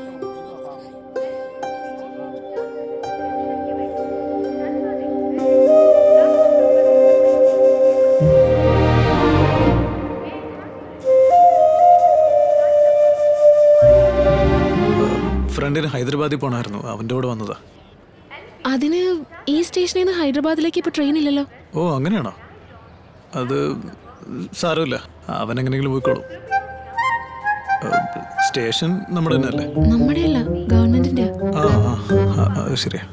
ഫ്രണ്ടിന് ഹൈദരാബാദിൽ പോണായിരുന്നു, അവൻ്റെ കൂടെ വന്നതാ. അതിന് ഈ സ്റ്റേഷനിൽ നിന്ന് ഹൈദരാബാദിലേക്ക് ഇപ്പൊ ട്രെയിൻ ഇല്ലല്ലോ. ഓ അങ്ങനെയാണോ? അത് സാരമില്ല, അവൻ എങ്ങനെയെങ്കിലും പോയിക്കോളും. സ്റ്റേഷൻ നമ്മുടെ തന്നെ അല്ലേ? നമ്മുടെ അല്ല, ഗവൺമെന്റിന്റെ. ആ അത് ശരിയാ.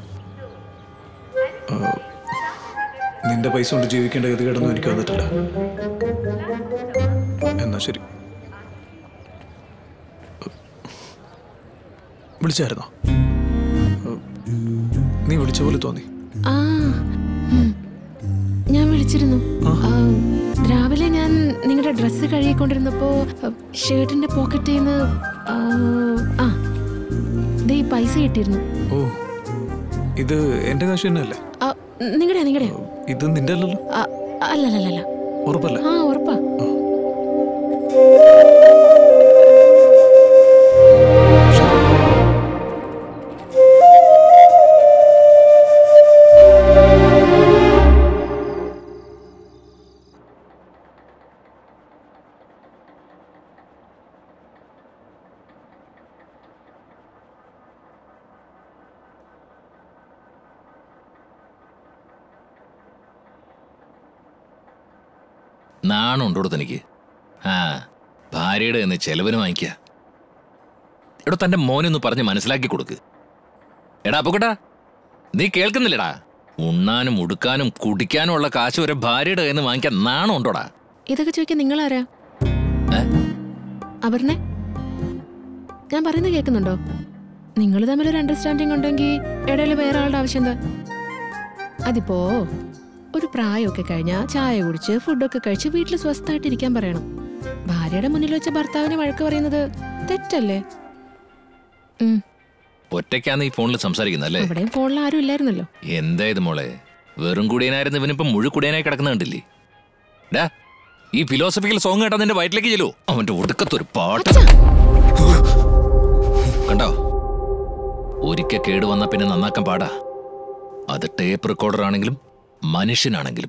നിന്റെ പൈസ കൊണ്ട് ജീവിക്കേണ്ട ഗതികേടൊന്നും എനിക്ക് വന്നിട്ടില്ല. എന്നാ ശരി. വിളിച്ചായിരുന്നോ? നീ വിളിച്ച പോലെ തോന്നി. ആ ഞാൻ വിളിച്ചിരുന്നു. രാവിലെ ഞാൻ നിങ്ങളുടെ ഡ്രസ്സ് കഴുകിക്കൊണ്ടിരുന്നപ്പോ ഷർട്ടിന്റെ പോക്കറ്റിൽ നിന്ന് ആ ദേ പൈസ കിട്ടിയിരുന്നു. ഓ ഇത് എന്റെ കാശ് തന്നെ അല്ലേ? നിങ്ങളുടെ നിങ്ങളുടെ ഇത് നിന്റെ അല്ലല്ലോ? അല്ലല്ലല്ല. ഉറപ്പല്ലേ? ആ ഉറപ്പാ. നാണുണ്ടോ തനിക്ക്? ആ ഭാര്യയുടെ എന്ന് ചെലവിന് വാങ്ങിക്ക. എടോ തന്റെ മോനൊന്ന് പറഞ്ഞ് മനസ്സിലാക്കി കൊടുക്ക്. എടാ അപ്പുകുട്ടാ, നീ കേൾക്കുന്നില്ലടാ? ഉണ്ണാനും ഉടുക്കാനും കുടിക്കാനും ഉള്ള കാശ് വരെ ഭാര്യയുടെ കയ്യിൽ നിന്ന് വാങ്ങിക്കാൻ നാണുണ്ടോടാ? ഇതൊക്കെ ചോദിക്കാൻ നിങ്ങളാരാ? അപർണേ, ഞാൻ പറയുന്നത് കേൾക്കുന്നുണ്ടോ? നിങ്ങൾ തമ്മിലൊരു അണ്ടർസ്റ്റാൻഡിങ് ഉണ്ടെങ്കിൽ ഇടയിൽ വേറെ ആളുടെ ആവശ്യം എന്താ? അതിപ്പോ ഒരു പ്രായമൊക്കെ കഴിഞ്ഞാൽ ചായ കുടിച്ച് ഫുഡൊക്കെ കഴിച്ച് വീട്ടിൽ സ്വസ്ഥമായിട്ടിരിക്കാൻ പറയണം. ഭാര്യയുടെ മുന്നിൽ വെച്ച ഭർത്താവിനെ വഴക്ക് പറയുന്നത് തെറ്റല്ലേ? ഒറ്റയ്ക്കാന്ന് ഈ ഫോണിൽ സംസാരിക്കുന്നല്ലേ? അവിടെയും ഫോണിൽ ആരും ഇല്ലായിരുന്നല്ലോ. എന്താ ഇത് മോളെ, വെറും കുടിയനായിരുന്നു ഇവനിപ്പം മുഴുക്കുടിയനായി കിടക്കുന്ന കണ്ടില്ലേ? ഡാ, ഈ ഫിലോസഫിക്കൽ സോങ് കേട്ടാ നിന്റെ വയറ്റിലേക്ക് ചെല്ലോ. അവന്റെ ഒടുക്കത്തൊരു പാട്ട് കണ്ടോ? ഒരിക്കൽ കേട് വന്നാ പിന്നെ നന്നാക്കാൻ പാടാ. അത് ടേപ്പ് റെക്കോർഡർ ആണെങ്കിലും മനുഷ്യനാണെങ്കിലും.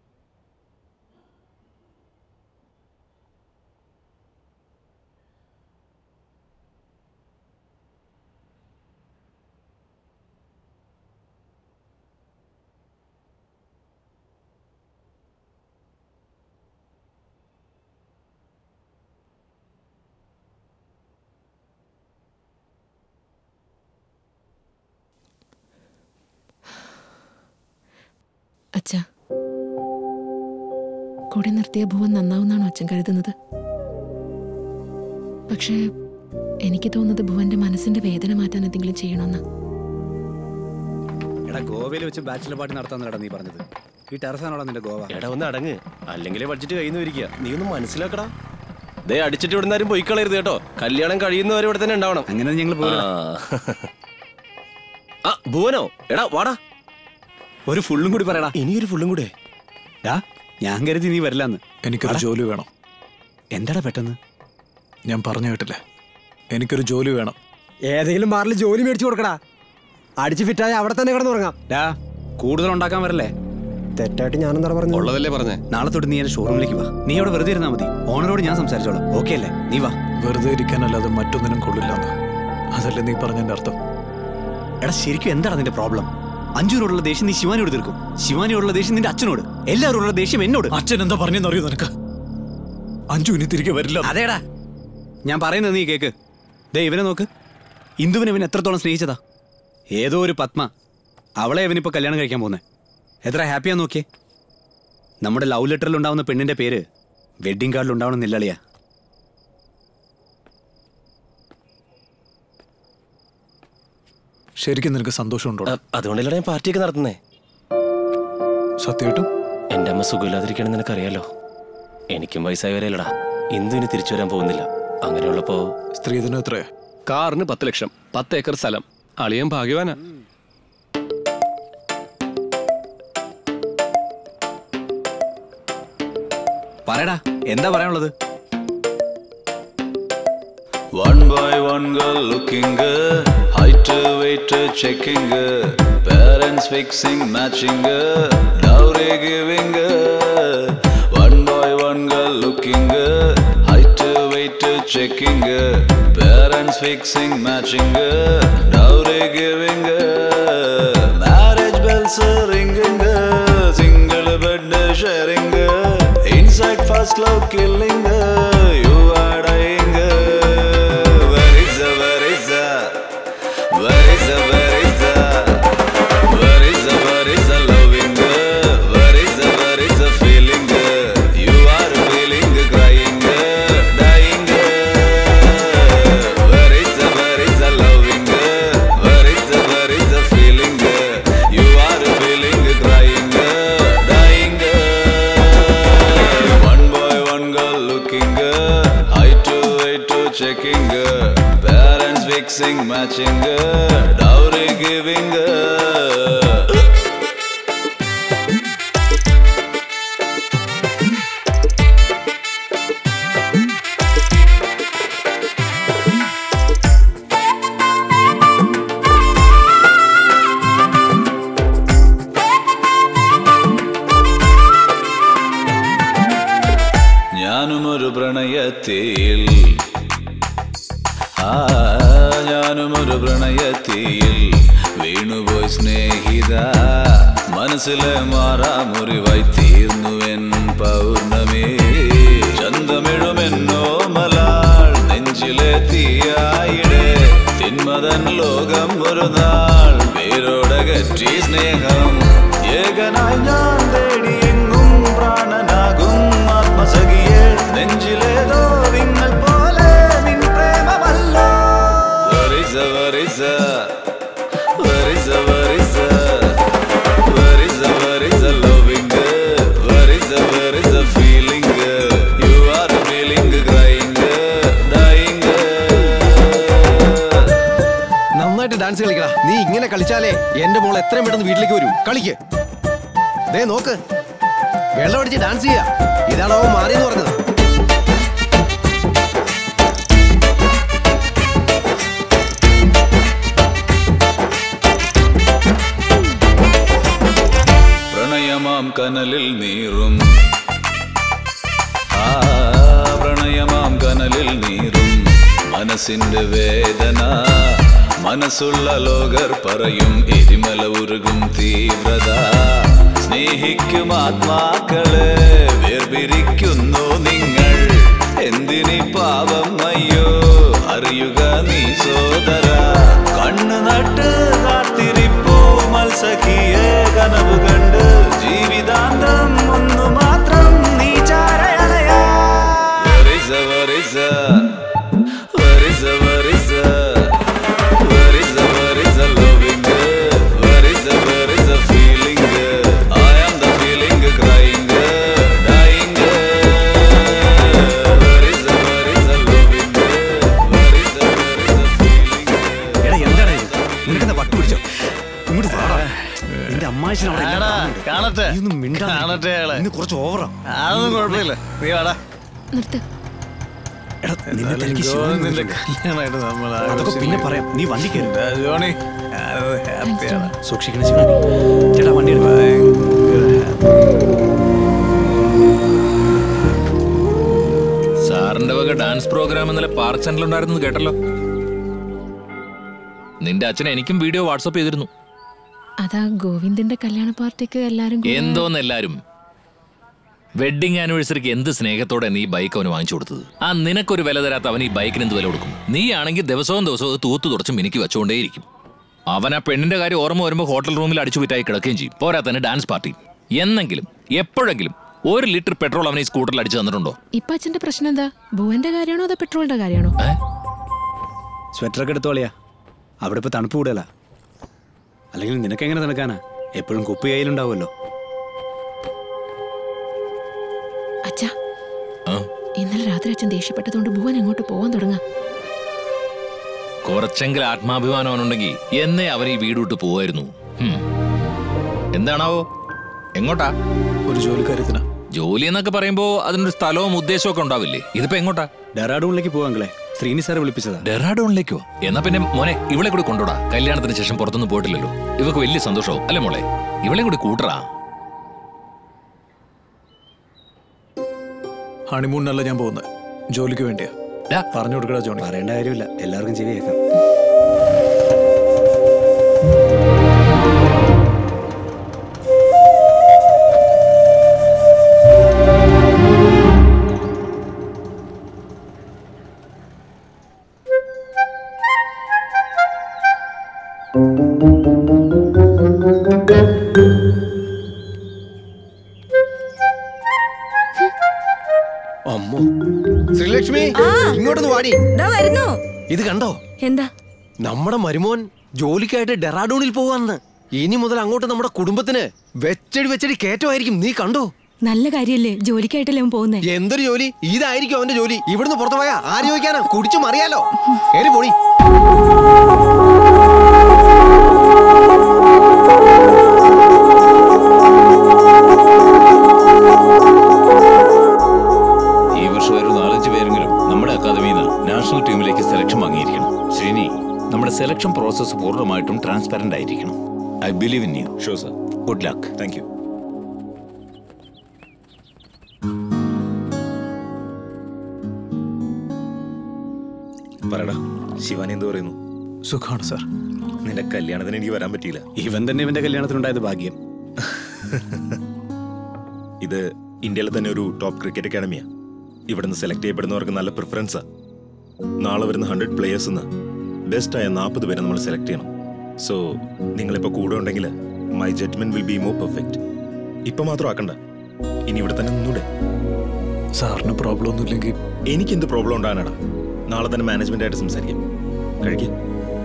അച്ഛാ, കൂടെ നിർത്തിയ ഭുവൻ നന്നാവുന്നാണോ അച്ഛൻ കരുതുന്നത്? പക്ഷേ എനിക്ക് തോന്നുന്നത് ഭുവന്റെ മനസ്സിന്റെ വേദന മാറ്റാൻ എന്തെങ്കിലും ചെയ്യണമെന്ന്. എടാ, ഗോവയിൽ വെച്ച് ബാച്ചിലർ പാർട്ടി നടത്താന്നല്ലടാ നീ പറഞ്ഞത്. ഈ ടെറസാണോടാ നിന്റെ ഗോവ? എടാ ഒന്ന് അടങ്ങ്, അല്ലെങ്കിലേ ബഡ്ജറ്റ് കയ്യിൽ നിന്ന് വരിക. നീ ഒന്ന് മനസ്സിലാക്കടാ. ദേ അടിച്ചിട്ട് ഇവിടെ നിന്നാരും പോയി കളയരുത് കേട്ടോ. കല്യാണം കഴിയുന്നവരെ ഇവിടെ തന്നെ ഉണ്ടാവണം. അങ്ങനെ ഞങ്ങൾ ആ ഭുവനോ? എടാ വാടാ, ഒരു ഫുള്ളും കൂടി പറയടാ. ഇനിയൊരു ഫുള്ളും കൂടെ. ഡാ ഞാൻ കരുതി നീ വരില്ലാന്ന്. എനിക്കൊരു ജോലി വേണം. എന്താടാ പെട്ടെന്ന്? ഞാൻ പറഞ്ഞു കേട്ടില്ലേ, എനിക്കൊരു ജോലി വേണം. ഏതെങ്കിലും ബാറിൽ ജോലി മേടിച്ചു കൊടുക്കടാ. അടിച്ച് ഫിറ്റായി അവിടെ തന്നെ കിടന്നുറങ്ങാം. ഡാ കൂടുതൽ ഉണ്ടാക്കാൻ വരല്ലേ. തെറ്റായിട്ട് ഞാനെന്താ പറഞ്ഞു? ഉള്ളതല്ലേ പറഞ്ഞേ. നാളെ തൊട്ട് നീ എന്റെ ഷോറൂമിലേക്ക് വാ. നീ അവിടെ വെറുതെ ഇരുന്നാ മതി. ഓണറോട് ഞാൻ സംസാരിച്ചോളാം. ഓക്കെ അല്ലേ? നീ വാ. വെറുതെ ഇരിക്കാനല്ലാതെ മറ്റൊന്നിനും കൊള്ളില്ലാന്ന് അതല്ലേ നീ പറഞ്ഞതിന്റെ അർത്ഥം? എടാ ശരിക്കും എന്താണ് നിന്റെ പ്രോബ്ലം? അഞ്ചുനോടുള്ള ദേഷ്യം നീ ശിവാനിയോട് തീർക്കും, ശിവാനിയോടുള്ള ദേഷ്യം നിന്റെ അച്ഛനോട്, എല്ലാവരോടുള്ള ദേഷ്യം എന്നോട്. അച്ഛൻ എന്താ പറഞ്ഞെന്ന് അറിയോ നിനക്ക്? അഞ്ചു ഇനി തിരികെ വരില്ല. അതേടാ ഞാൻ പറയുന്നത് നീ കേക്ക്. ദേ ഇവനെ നോക്ക്. ഇന്ദുവിനെ ഇവൻ എത്രത്തോളം സ്നേഹിച്ചതാ. ഏതോ ഒരു പത്മ, അവളെ ഇവനിപ്പോ കല്യാണം കഴിക്കാൻ പോകുന്നേ. എത്ര ഹാപ്പിയാന്ന് നോക്കിയേ. നമ്മുടെ ലവ് ലെറ്ററിൽ ഉണ്ടാവുന്ന പെണ്ണിന്റെ പേര് വെഡിങ് കാർഡിൽ ഉണ്ടാവണമെന്നില്ലളിയാ. ശരിക്കും നിനക്ക് സന്തോഷമുണ്ടോ? അതുകൊണ്ടല്ലേ ഞാൻ പാർട്ടിയൊക്കെ നടത്തുന്നേ. സത്യമായിട്ടും എന്റെ അമ്മ സുഖമില്ലാതിരിക്കണെന്ന് നിനക്കറിയാലോ. എനിക്കും വയസ്സായി വരെയല്ലടാ. ഇന്ദുവിന് തിരിച്ചു വരാൻ പോകുന്നില്ല. അങ്ങനെയുള്ളപ്പോ സ്ത്രീധനം എത്രയാ? കാറിന് പത്ത് ലക്ഷം, പത്ത് ഏക്കർ സ്ഥലം. അളിയൻ ഭാഗ്യവാനാ. പറയടാ എന്താ പറയാനുള്ളത്? One boy, one girl looking good, height, weight checking good, parents fixing matching good, dowry giving good. One boy, one girl looking good, height, weight checking good, parents fixing matching good, dowry giving good. Marriage bells ringing good, single bed sharing good, inside first love killing good, you are dying good. Checking good, parents fixing matching good, dowry giving good. ഞാനും ഒരു പ്രണയത്തിൽ ഞാനും ഒരു പ്രണയത്തിൽ വീണുപോയി സ്നേഹിത, മനസ്സിലെ മാറാ മുറിവായി തീർന്നു എൻ പൗർണമി. ചന്തമിഴുമെന്നോ മലാൾ നെഞ്ചിലെ തീയായിടെ, തിന്മതൻ ലോകം ഒരു നാൾ വേരോടകറ്റി സ്നേഹം. ഏകനായി ഞാൻ തേടി എങ്ങും പ്രാണനാകും ആത്മസഖിയെ, നെഞ്ചിലേതോ നിങ്ങൾ പോലെ നിൻ പ്രേമമല്ലോ. Where is the, where is the, where is the, where is the, where is the loving girl? Where is the, where is the feeling girl? You are feeling crying girl, dying girl. നന്നായിട്ട് dance കളിക്കടാ. നീ ഇങ്ങനെ കളിച്ചാലേ എന്റെ മോൾ എത്രയും പെട്ടെന്ന് വീട്ടിലേക്ക് വരും. കളിക്ക്. ദേ നോക്ക്, വെള്ളം അടിച്ച് ഡാൻസ് ചെയ്യാ. ഇതാണോ മാറിയെന്ന് പറഞ്ഞത്? പ്രണയമാം കനലിൽ നീറും, ആ പ്രണയമാം കനലിൽ നീറും മനസ്സിന്റെ വേദന. മനസ്സുള്ള ലോകർ പറയും എരിമല ഉരുകും തീവ്രത. സ്നേഹിക്കും ആത്മാക്കളെ വേർപിരിക്കുന്നു നിങ്ങൾ. എന്തിനി പാപം അയ്യോ അറിയുക നീ സോദര. കണ്ണു നട്ട് കാത്തിരിപ്പോ മത്സഖിയെ കനവ് കണ്ട് ജീവിതാന്തം ഒന്നു മാത്രം നീ ചാരയണയാ. വരിസ വരിസ വരിസ വരിസ വരിസ വരിസ loving where is the where is the feeling I am the feeling കാണട്ടെ കാണട്ടെ കുറച്ച് ഓവറാ. അതൊന്നും കുഴപ്പമില്ല. നീ വാടാ. നിർത്ത്. അതൊക്കെ പിന്നെ പറയാം. നീ വണ്ടി കയറി ജോണി. സൂക്ഷിക്കണം ശിവാനി. ചേട്ടാ വണ്ടി എടുക്കാം. സാറിന്റെ വക ഡാൻസ് പ്രോഗ്രാം ഇന്നലെ പാർക്ക് സെന്ററിലുണ്ടായിരുന്നു കേട്ടല്ലോ. നിന്റെ അച്ഛൻ എനിക്കും വീഡിയോ വാട്സപ്പ് ചെയ്തിരുന്നു. അതാ ഗോവിന്ദന്റെ കല്യാണ പാർട്ടിക്ക് എല്ലാരും എന്തോന്ന് എല്ലാരും. വെഡിങ് ആനിവേഴ്സറിക്ക് എന്ത് സ്നേഹത്തോടെ നീ ബൈക്ക് അവന് വാങ്ങിച്ചു കൊടുത്തത്. ആ നിനക്കൊരു വില തരാത്ത അവൻ ഈ ബൈക്കിന് എന്ത് വില കൊടുക്കും? നീ ആണെങ്കിൽ ദിവസവും ദിവസവും തൂത്തു തുടച്ചും എനിക്ക് വെച്ചുകൊണ്ടേയിരിക്കും. അവൻ ആ പെണ്ണിന്റെ കാര്യം ഓർമ്മ വരുമ്പോൾ ഹോട്ടൽ റൂമിൽ അടിച്ചു വിറ്റായി കിടക്കുകയും ചെയ്യും. പോരാ തന്നെ ഡാൻസ് പാർട്ടി. എന്നെങ്കിലും എപ്പോഴെങ്കിലും ഒരു ലിറ്റർ പെട്രോൾ അവൻ ഈ സ്കൂട്ടറിൽ അടിച്ചു തന്നിട്ടുണ്ടോ? ഇപ്പൊ അച്ഛന്റെ പ്രശ്നം എന്താ? ഭുവന്റെ കാര്യമാണോ അതോ പെട്രോളിന്റെ കാര്യമാണോ? സ്വെറ്ററൊക്കെ എടുത്തോളിയാ. അവിടെ ഇപ്പൊ തണുപ്പ് കൂടുതലാ. അല്ലെങ്കിൽ നിനക്ക് എങ്ങനെ തണുക്കാനാ? എപ്പോഴും കുപ്പി കയ്യിലുണ്ടാവുമല്ലോ. അച്ഛാ, ഇന്നലെ രാത്രി അച്ഛൻ ദേഷ്യപ്പെട്ടതുകൊണ്ട് ഭുവൻ എങ്ങോട്ട് പോവാൻ തുടങ്ങാ. കുറച്ചെങ്കിലും ആത്മാഭിമാനം അവനുണ്ടെങ്കിൽ എന്നേ അവൻ ഈ വീട് വിട്ട് പോവായിരുന്നു. എന്താണാവോ? എങ്ങോട്ടാ? ഒരു ജോലിക്കാര്യത്തിനാ. ജോലി എന്നൊക്കെ പറയുമ്പോ അതിനൊരു സ്ഥലവും ഉദ്ദേശവും ഒക്കെ ഉണ്ടാവില്ലേ? ഇതിപ്പോ എങ്ങോട്ടാ? ഡെറാഡൂണിലേക്ക് പോവാങ്ങളെ. ശ്രീനി സാറെ വിളിപ്പിച്ചതാ. ഡെറാഡൂണിലേക്കോ? എന്നാ പിന്നെ മോനെ ഇവളെ കൂടി കൊണ്ടുപോടാ. കല്യാണത്തിന് ശേഷം പുറത്തൊന്നും പോയിട്ടില്ലല്ലോ. ഇവക്ക് വലിയ സന്തോഷവും അല്ലേ മോളെ? ഇവളെ കൂടി കൂട്ടറാ. ഹണിമൂണിനല്ല ഞാൻ പോകുന്നത്, ജോലിക്ക് വേണ്ടിയാ. പറഞ്ഞു കൊടുക്കടാ ജോണി. പറയേണ്ട കാര്യമില്ല, എല്ലാവർക്കും ചെവി കേൾക്കാം. അമ്മോ, ശ്രീലക്ഷ്മി ഇങ്ങോട്ടൊന്ന് വാടി. ഇത് കണ്ടോ? എന്താ? നമ്മുടെ മരുമോൻ ജോലിക്കായിട്ട് ഡെറാഡൂണിൽ പോവാന്ന്. ഇനി മുതൽ അങ്ങോട്ട് നമ്മുടെ കുടുംബത്തിന് വെച്ചടി വെച്ചടി കയറ്റമായിരിക്കും. നീ കണ്ടോ? നല്ല കാര്യല്ലേ, ജോലിക്കായിട്ടല്ലേ അവൻ പോകുന്നേ. എന്തൊരു ജോലി? ഇതായിരിക്കും അവന്റെ ജോലി. ഇവിടുന്ന് പുറത്തു പോയാ ആര് ചോദിക്കാനാ? കുടിച്ചു മറിയാലോ. കേറി പോടി. ഈ വർഷം ഒരു നാലഞ്ച് പേരെങ്കിലും നമ്മുടെ അക്കാദമിയിൽ നിന്ന് നാഷണൽ ടീമിലേക്ക് സെലക്ഷൻ വാങ്ങിയിരിക്കണം. ശ്രീനി, നമ്മുടെ സെലക്ഷൻ പ്രോസസ്സ് പൂർണ്ണമായിട്ടും ട്രാൻസ്പെറന്റ് ആയിരിക്കണം. I believe in you. Sure sir. Good luck. Thank you. പറടാ, ശിവാനി എന്ത് പറയുന്നു? സുഖമാണ് സാർ. നിന്റെ കല്യാണത്തിന് എനിക്ക് വരാൻ പറ്റിയില്ല. ഇവൻ തന്നെ ഇവന്റെ കല്യാണത്തിനുണ്ടായത് ഭാഗ്യം. ഇത് ഇന്ത്യയിലെ തന്നെ ഒരു ടോപ്പ് ക്രിക്കറ്റ് അക്കാഡമിയാ. ഇവിടുന്ന് സെലക്ട് ചെയ്യപ്പെടുന്നവർക്ക് നല്ല പ്രിഫറൻസാ. നാളെ വരുന്ന ഹൺഡ്രഡ് പ്ലേയേഴ്സിന്ന് ബെസ്റ്റായ നാൽപ്പത് പേരെ നമ്മൾ സെലക്ട് ചെയ്യണം. സോ നിങ്ങളിപ്പോൾ കൂടെ ഉണ്ടെങ്കിൽ my judgement will be more perfect. ഇപ്പം മാത്രം ആക്കണ്ട, ഇനി ഇവിടെ തന്നെ നിന്നൂടെ? സാറിന് പ്രോബ്ലം ഒന്നുമില്ലെങ്കിൽ എനിക്കെന്ത് പ്രോബ്ലം ഉണ്ടാകാനാടാ? നാളെ തന്നെ മാനേജ്മെന്റ് ആയിട്ട് സംസാരിക്കാം. കഴിക്കാം.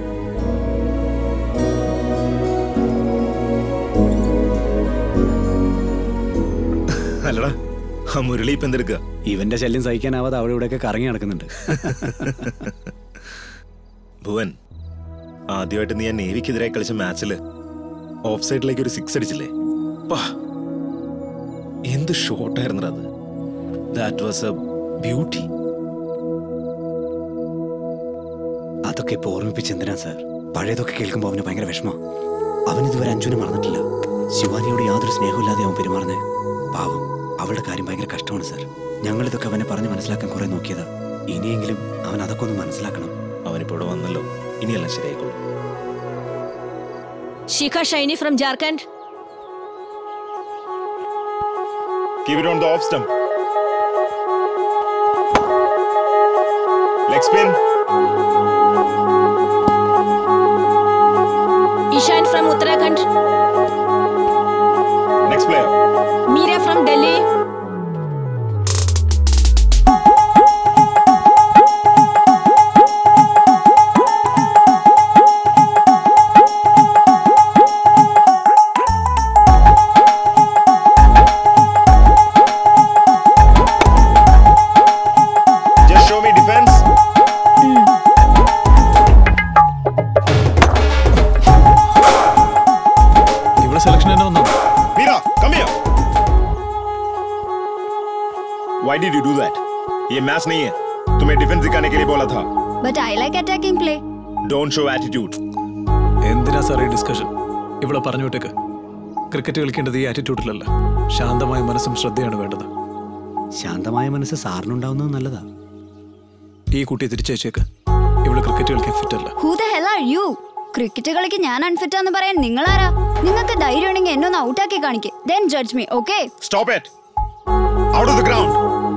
അല്ലടാ, ആ മുരളി ഇപ്പം എന്തെടുക്കുക? ഇവന്റെ ശല്യം സഹിക്കാനാവാതെ അവിടെ ഇവിടെയൊക്കെ കറങ്ങി നടക്കുന്നുണ്ട്. ഭുവൻ, ആദ്യമായിട്ട് നീ ആ നേവിക്കെതിരായി കളിച്ച മാച്ചില് ഓഫ് സൈഡിലേക്ക് ഒരു സിക്സ് അടിച്ചില്ലേ? എന്ത് ഷോട്ടായിരുന്നു അത്. That was a beauty. അതൊക്കെ ഇപ്പൊ ഓർമ്മിപ്പിച്ച് എന്തിനാ സാർ? പഴയതൊക്കെ കേൾക്കുമ്പോൾ അവന് ഭയങ്കര വിഷമം. അവൻ ഇതുവരെ അഞ്ജുനെ മറന്നിട്ടില്ല. ശിവാനിയോട് യാതൊരു സ്നേഹമില്ലാതെ അവൻ പെരുമാറുന്നേ. പാവം, അവളുടെ കാര്യം ഭയങ്കര കഷ്ടമാണ് സാർ. ഞങ്ങളിതൊക്കെ അവനെ പറഞ്ഞ് മനസ്സിലാക്കാൻ കുറെ നോക്കിയതാ. ഇനിയെങ്കിലും അവൻ അതൊക്കെ ഒന്ന് മനസ്സിലാക്കണം. അവനിപ്പോ ഇവിടെ വന്നല്ലോ, ഇനിയെല്ലാം ശരിയായിക്കോളും. Shikha Shaini from Jharkhand. Keep it on the off stump. Leg spin. Ishan from Uttarakhand. Next player. Meera from Delhi. Why did you do that? ये मैच नहीं है. तुम्हें डिफेंस दिखाने के लिए बोला था. But I like attacking play. Don't show attitude. എന്തിനാ സാറേ ഡിസ്കഷൻ? ഇവിടെ പറഞ്ഞു വിട്ടേക്ക്. ക്രിക്കറ്റ് കളിക്കേണ്ടത് ഈ ആറ്റിറ്റ്യൂഡിലല്ല. ശാന്തമായ മനസ്സും ശ്രദ്ധയാണ് വേണ്ടത്. ശാന്തമായ മനസ്സ് സാറിനുണ്ടാവുന്നത് നല്ലതാ. ഈ കുട്ടിയെ തിരിച്ചയച്ചേക്ക്. ഇവിടെ ക്രിക്കറ്റ് കളിക്കാൻ ഫിറ്റ് അല്ല. Who the hell are you? Cricket കളിക്ക് ഞാൻ അൺഫിറ്റ് ആണെന്ന് പറയാൻ നിങ്ങളാരാ? നിങ്ങൾക്ക് ധൈര്യം ഉണ്ടെങ്കിൽ എന്നെ ഒന്ന് ഔട്ടാക്കി കാണിക്ക്. Then judge me, okay? Stop it. Out of the ground.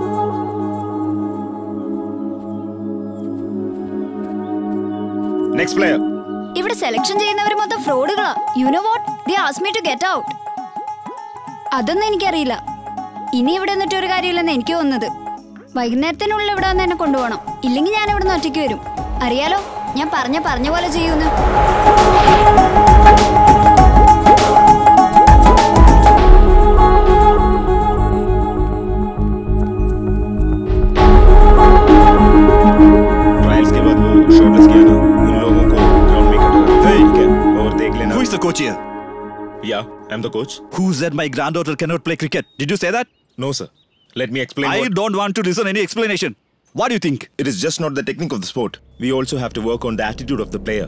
Next player. ഇവിടെ സെലക്ഷൻ ചെയ്യുന്നവർ മൊത്തം ഫ്രോഡുകളാ. You know what? They asked me to get out. അതൊന്നും എനിക്കറിയില്ല. ഇനി ഇവിടെ നിന്നിട്ട് ഒരു കാര്യമില്ലെന്ന് എനിക്ക് തോന്നുന്നത്. വൈകുന്നേരത്തിനുള്ളിൽ ഇവിടെ വന്ന് എന്നെ കൊണ്ടുപോകണം. ഇല്ലെങ്കിൽ ഞാൻ ഇവിടെ നിന്ന് ഒറ്റയ്ക്ക് വരും. അറിയാലോ ഞാൻ പറഞ്ഞ പറഞ്ഞ പോലെ ചെയ്യൂന്ന്. ट्रायल्स के बाद वो शॉर्टलिस्ट किया ना, उन लोगों को ग्राउंड में इकट्ठा कर ठीक है और देख लेना. Who is the coach here? Yeah, I'm the coach. Who said my granddaughter cannot play cricket? Did you say that? No sir. Let me explain. I what... don't want to listen any explanation. What do you think? It is just not the technique of the sport. We also have to work on the attitude of the player.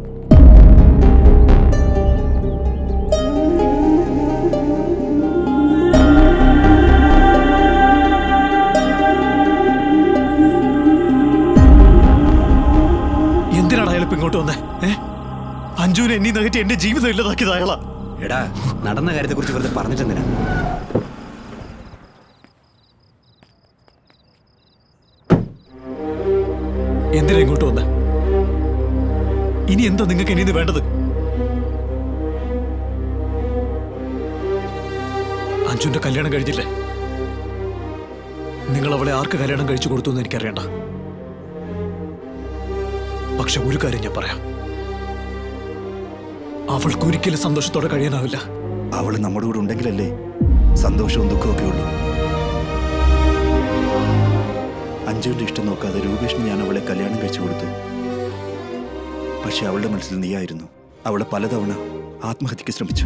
എന്തിനാണ് അയാൾ ഇപ്പൊ ഇങ്ങോട്ട് വന്നേ? അഞ്ജുവിനെ എന്നീ നകറ്റി എന്റെ ജീവിതം ഇല്ലാതാക്കിയത് അയാളാ. എടാ നടന്ന കാര്യത്തെ കുറിച്ച് വെറുതെ പറഞ്ഞിട്ടെന്തിനാ? എന്തിനാ ഇങ്ങോട്ട് വന്നേ? ഇനി എന്താ നിങ്ങൾക്ക് ഇനി ഇത് വേണ്ടത്? അഞ്ജുവിന്റെ കല്യാണം കഴിഞ്ഞില്ലേ? നിങ്ങൾ അവളെ ആർക്ക് കല്യാണം കഴിച്ചു കൊടുത്തു എന്ന് എനിക്കറിയണ്ട. പക്ഷെ ഒരു കാര്യം ഞാൻ പറയാം, അവൾക്ക് ഒരിക്കലും സന്തോഷത്തോടെ കഴിയാനാവില്ല. അവൾ നമ്മുടെ കൂടെ ഉണ്ടെങ്കിലല്ലേ സന്തോഷവും ദുഃഖമൊക്കെ ഉള്ളൂ. അഞ്ജുവിന്റെ ഇഷ്ടം നോക്കാതെ രൂപേഷിന് ഞാൻ അവളെ കല്യാണം കഴിച്ചു കൊടുത്തു. പക്ഷെ അവളുടെ മനസ്സിൽ നീയായിരുന്നു. അവളെ പലതവണ ആത്മഹത്യക്ക് ശ്രമിച്ചു.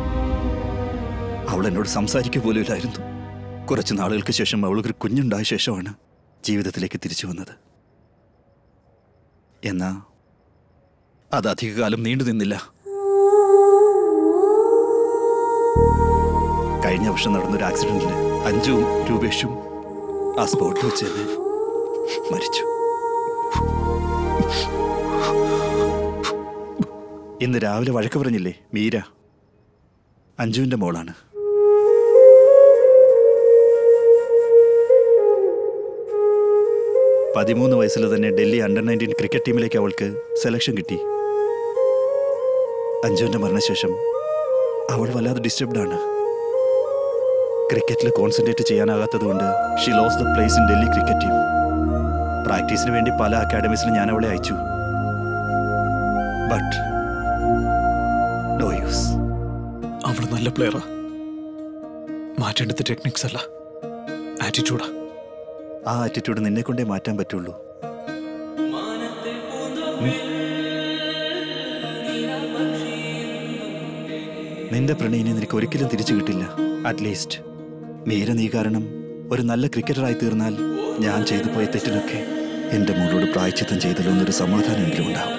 അവൾ എന്നോട് സംസാരിക്കുക പോലും ഇല്ലായിരുന്നു. കുറച്ച് നാളുകൾക്ക് ശേഷം അവൾക്കൊരു കുഞ്ഞുണ്ടായ ശേഷമാണ് ജീവിതത്തിലേക്ക് തിരിച്ചു വന്നത്. എന്നാ അത് അധികകാലം നീണ്ടു നിന്നില്ല. കഴിഞ്ഞ വർഷം നടന്നൊരു ആക്സിഡന്റിൽ അഞ്ജുവും രൂപേഷും ആ സ്പോട്ടിൽ വെച്ച് തന്നെ മരിച്ചു. ഇന്ന് രാവിലെ വഴക്ക് പറഞ്ഞില്ലേ മീര, അഞ്ജുവിന്റെ മോളാണ്. പതിമൂന്ന് വയസ്സിൽ തന്നെ ഡൽഹി അണ്ടർ നയൻറ്റീൻ ക്രിക്കറ്റ് ടീമിലേക്ക് അവൾക്ക് സെലക്ഷൻ കിട്ടി. അഞ്ജുവിന്റെ മരണശേഷം അവൾ വല്ലാതെ ഡിസ്റ്റർബ്ഡാണ്. ക്രിക്കറ്റിൽ കോൺസെൻട്രേറ്റ് ചെയ്യാനാകാത്തത് കൊണ്ട് she lose the place in Delhi cricket team. പ്രാക്ടീസിന് വേണ്ടി പല അക്കാഡമീസിലും ഞാൻ അവളെ അയച്ചു. But no use. അവൾ നല്ല പ്ലെയറാ. മാറ്റേണ്ടത് ടെക്നിക്സ് അല്ല, ആറ്റിറ്റ്യൂഡാ. ആ ആറ്റിറ്റ്യൂഡ് നിന്നെ കൊണ്ടേ മാറ്റാൻ പറ്റുള്ളൂ. നിന്റെ പ്രണയിനെ നിനക്ക് ഒരിക്കലും തിരിച്ചു കിട്ടില്ല. അറ്റ്ലീസ്റ്റ് മീര നീ കാരണം ഒരു നല്ല ക്രിക്കറ്ററായി തീർന്നാൽ ഞാൻ ചെയ്തു പോയ തെറ്റിനൊക്കെ എൻ്റെ മോളോട് പ്രായച്ചിത്തം ചെയ്തല്ലോ എന്നൊരു സമാധാനമെങ്കിലും ഉണ്ടാവും.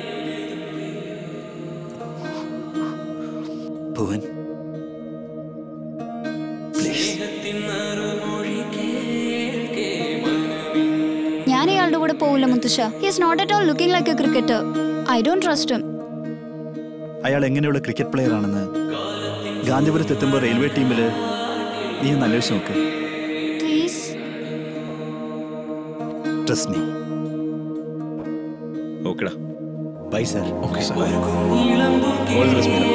ഭുവൻ ഞാൻ ഇയാളുടെ കൂടെ പോവില്ല മുത്തശ്ശ. He is not at all looking like a cricketer. I don't trust him. അയാൾ എങ്ങനെയുള്ള ക്രിക്കറ്റ് പ്ലെയർ ആണെന്ന് ഗാന്ധിപുരത്ത് എത്തുമ്പോൾ റെയിൽവേ ടീമിൽ നീ ഒന്ന് അന്വേഷിച്ച് നോക്ക്. Please trust me. ഓക്കെടാ. Bye sir. Okay sir. All the best Meera.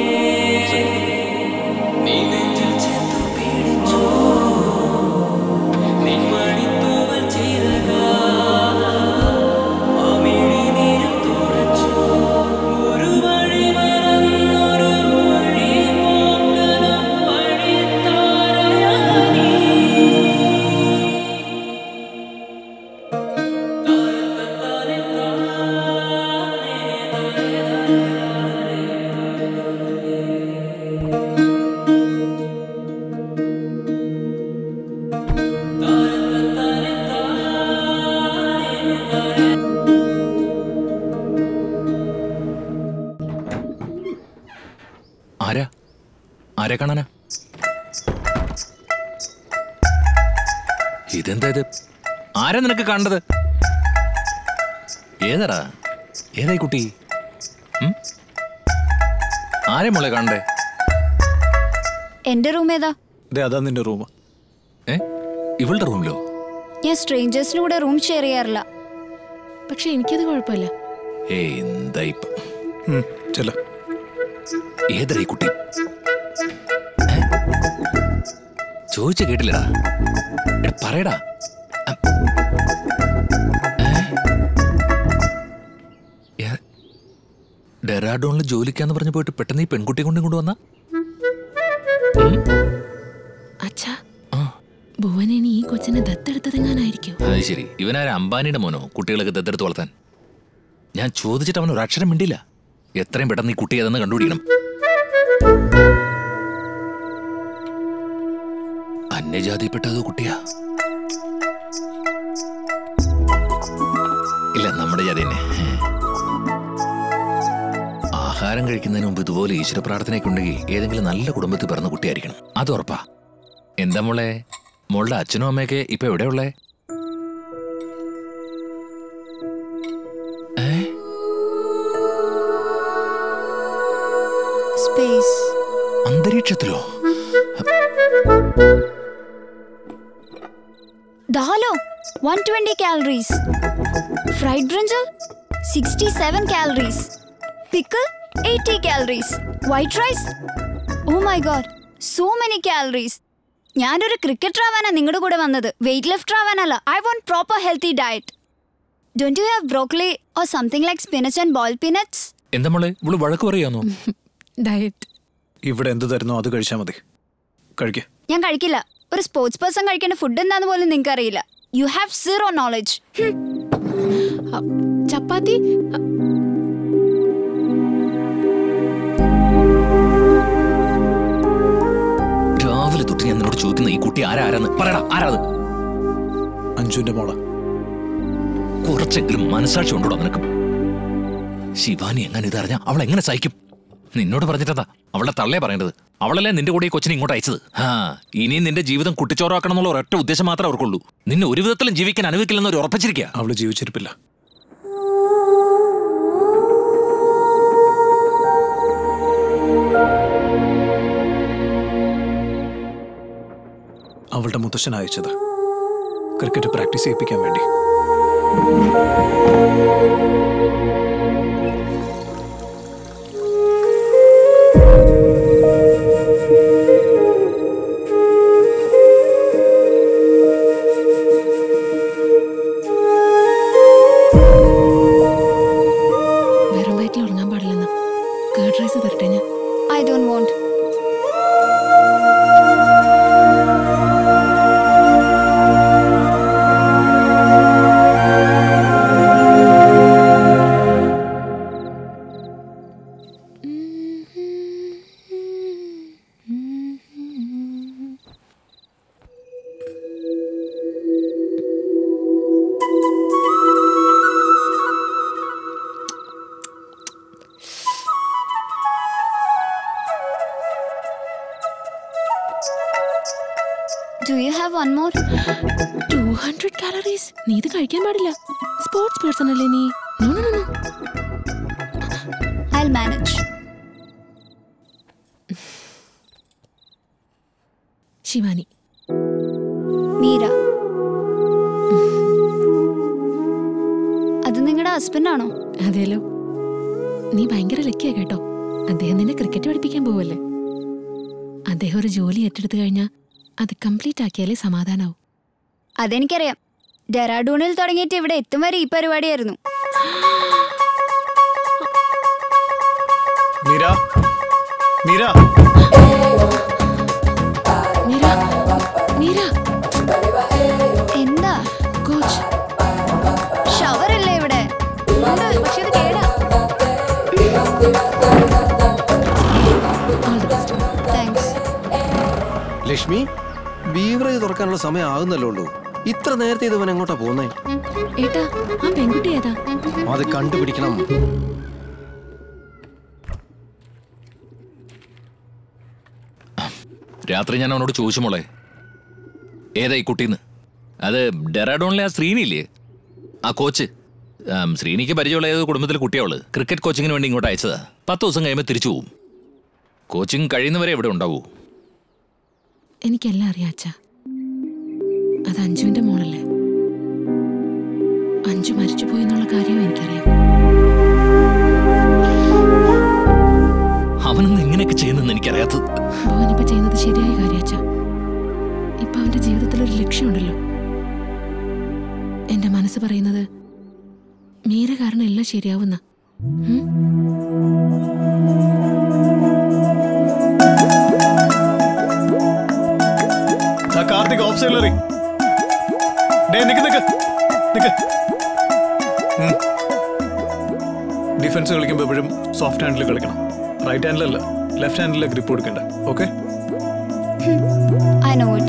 ആരാ ആരെ കാണാനാ? ഇതെന്താ ഇത്? ആരാ നിനക്ക് കണ്ടത്? ഏതാടാ? ഏതായി കുട്ടി? ആരെ മോളെ കാണണ്ടേ? എന്റെ റൂം ഏതാ? അതാ നിന്റെ റൂം. ഏ ഇവളുടെ റൂമിലോ? ഞാൻ സ്ട്രേഞ്ചേഴ്സിന് കൂടെ റൂം ഷെയർ ചെയ്യാറില്ല. പക്ഷെ എനിക്കത് കുഴപ്പമില്ല. ഏയ് എന്താ ഇപ്പൊ? ഏതായി കുട്ടി? ചോദിച്ച കേട്ടില്ലടാ. പറയടാ. ഡെറാഡോണിൽ ജോലിക്കാന്ന് പറഞ്ഞു പോയിട്ട് പെട്ടെന്ന് ഈ പെൺകുട്ടി കൊണ്ട് ഇങ്ങോട്ട് വന്ന അച്ഛാ, ഭുവനേനി ഈ കൊച്ചിനെ ദത്തെടുത്തതെങ്ങാനായിരിക്കും. അത് ശരി. ഇവനാര അംബാനിയുടെ മോനോ കുട്ടികളൊക്കെ ദത്തെടുത്ത് വളർത്താൻ? ഞാൻ ചോദിച്ചിട്ട് അവൻ ഒരു അക്ഷരം മിണ്ടില്ല. എത്രയും പെട്ടെന്ന് ഈ കുട്ടി ഏതെന്ന് കണ്ടുപിടിക്കണം. അന്യജാതിപ്പെട്ടത് കുട്ടിയാ? ഇല്ല, നമ്മുടെ ജാതി തന്നെ. ആഹാരം കഴിക്കുന്നതിന് മുമ്പ് ഇതുപോലെ ഈശ്വര പ്രാർത്ഥനയൊക്കെ ഉണ്ടെങ്കിൽ ഏതെങ്കിലും നല്ല കുടുംബത്തിൽ പിറന്ന കുട്ടിയായിരിക്കണം. അത് ഉറപ്പാ. എന്താ മോളെ, മോളുടെ അച്ഛനും അമ്മയൊക്കെ ഇപ്പൊ എവിടെയുള്ളേ? സ്പേസ്. അന്തരീക്ഷത്തിലോ? ദാലോ one hundred twenty calories. Fried brinjal sixty-seven calories. Pickle eighty calories. White rice, oh my god, so many calories. ഞാനൊരു ക്രിക്കറ്റർ ആവാനാ നിങ്ങളുടെ കൂടെ വന്നത്, വെയിറ്റ് ലിഫ്റ്റർ ആവാനല്ല. I want proper healthy diet. Don't you have broccoli or something like spinach and boiled peanuts? എന്താ മോളെ, ഇവള് വഴക്ക് പറയാന്നോ? ഡയറ്റ്. ഇവിടെ എന്ത് തരുന്നോ അത് കഴിച്ചാൽ മതി. കഴിക്ക. ഞാൻ കഴിക്കില്ല. ഒരു സ്പോർട്സ് പേഴ്സൺ കഴിക്കേണ്ട ഫുഡ് എന്താന്ന് പോലും നിങ്ങൾക്ക് അറിയില്ല. You have zero knowledge. Chapati. രാവിലെ തൊട്ട് ഞാൻ നിന്നോട് ചോദിക്കുന്ന ഈ കുട്ടി ആരാ ആരാന്ന് പറയടാ. ആരാത്? അഞ്ജുവിന്റെ മോള. കുറച്ചെങ്കിലും മനസാക്ഷി ഉണ്ടോ നിനക്ക്? ശിവാനി എങ്ങനെ ഇതറിഞ്ഞ അവൾ എങ്ങനെ സഹിക്കും? നിന്നോട് പറഞ്ഞിട്ടതാ അവളുടെ തള്ളേ പറയേണ്ടത്. അവളല്ലേ നിന്റെ കൂടെ ഈ കൊച്ചിനെ ഇങ്ങോട്ട് അയച്ചത്. ആ ഇനിയും നിന്റെ ജീവിതം കുട്ടിച്ചോറാക്കണം എന്നുള്ള ഒരൊറ്റ ഉദ്ദേശം മാത്രമേ അവർക്കുള്ളൂ. നിന്നെ ഒരു വിധത്തിലും ജീവിക്കാൻ അനുവദിക്കില്ലെന്ന് അവർ ഉറപ്പിച്ചിരിക്കുക. അവള് ജീവിച്ചിരിപ്പില്ല. അവളുടെ മുത്തശ്ശൻ അയച്ചത് ക്രിക്കറ്റ് പ്രാക്ടീസ് ചെയ്യിപ്പിക്കാൻ വേണ്ടി. വെറും വയറ്റിൽ ഉറങ്ങാൻ പാടില്ലെന്ന്. കേർഡ് റൈസ് തരട്ടെ ഞാൻ? I don't want. Do you have one more? two hundred calories. നീ ഇത് കഴിക്കാൻ പാടില്ല. സ്പോർട്സ് പേഴ്സൺ അല്ലേ നീ? No no no. I'll manage. Shivani. Meera. അത് നിങ്ങളുടെ ഹസ്ബൻഡ് ആണോ? അതേലോ. നീ ഭയങ്കര ലക്കിയാ കേട്ടോ. അദ്ദേഹം നിന്നെ ക്രിക്കറ്റ് പഠിപ്പിക്കാൻ പോവല്ലേ. അദ്ദേഹം ഒരു ജോലി ഏറ്റെടുത്തു കഴിഞ്ഞാൽ അത് കംപ്ലീറ്റ് ആക്കിയാലേ സമാധാനാവും. അതെനിക്കറിയാം. ഡെറാഡൂണിൽ തുടങ്ങിയിട്ട് ഇവിടെ എത്തും വരെ ഈ പരിപാടിയായിരുന്നു. മീര, മീര, മീര, മീര. എന്താ കോച്ച്? ഷവർ അല്ലേ ഇവിടെ? പക്ഷെ ഇത് കേടാ. താങ്ക്സ്. ലക്ഷ്മി, ബീവറേജ് തുറക്കാനുള്ള സമയം ആകുന്നല്ലോ ഉള്ളൂ. ഇത്ര നേരത്തെ ഇതവൻ എങ്ങോട്ടാ പോകുന്നേ? ഏട്ടാ, ആ പെൺകുട്ടി ഏതാ? അത് കണ്ടുപിടിക്കണം. രാത്രി ഞാൻ അവനോട് ചോദിച്ചു മോളെ, ഏതാ ഈ കുട്ടീന്ന്. അത് ഡെറാഡോണിലെ ആ ശ്രീനിയില്ലേ, ആ കോച്ച്. ശ്രീനിക്ക് പരിചയമുള്ള ഏത് കുടുംബത്തിലെ കുട്ടിയാവള് ക്രിക്കറ്റ് കോച്ചിങ്ങിന് വേണ്ടി ഇങ്ങോട്ട് അയച്ചതാ. പത്ത് ദിവസം കഴിയുമ്പോൾ തിരിച്ചു പോവും. കോച്ചിങ് കഴിയുന്നവരെ എവിടെ ഉണ്ടാവൂ. എനിക്കെല്ലാം അറിയാം അച്ഛാ. അത് അഞ്ജുവിന്റെ മോളല്ലേ. അഞ്ജു മരിച്ചു പോയി എന്നുള്ള കാര്യവും എനിക്കറിയാം. അവനെന്ന് എങ്ങനെയൊക്കെ ചെയ്യുന്നെന്ന് എനിക്കറിയാത്തത്. ഭുവനിപ്പോ ചെയ്യുന്നത് ശരിയായ കാര്യം അച്ഛാ. ഇപ്പൊ അവന്റെ ജീവിതത്തിൽ ഒരു ലക്ഷ്യമുണ്ടല്ലോ. എന്റെ മനസ്സ് പറയുന്നത് മീര കാരണം എല്ലാം ശരിയാവുന്ന. കാർത്തിക് ഓഫ് സൈഡിൽ ഡിഫൻസ് കളിക്കുമ്പോൾ എപ്പോഴും സോഫ്റ്റ് ഹാൻഡിൽ കളിക്കണം. റൈറ്റ് ഹാൻഡിലല്ല, ലെഫ്റ്റ് ഹാൻഡിലെ ഗ്രിപ്പ് കൊടുക്കണ്ട. Okay? I know it.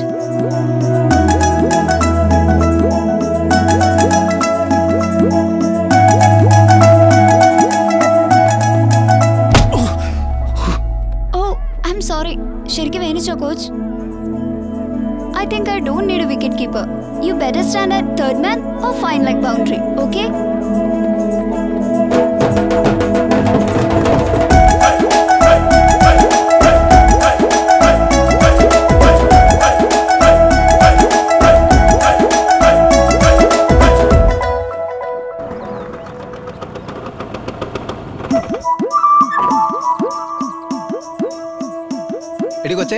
Oh, I'm sorry. ശരിക്കും വേനിച്ചോ coach? I think I don't need a wicket keeper. You better stand at third man or fine like boundary, okay? എടി കൊച്ചേ,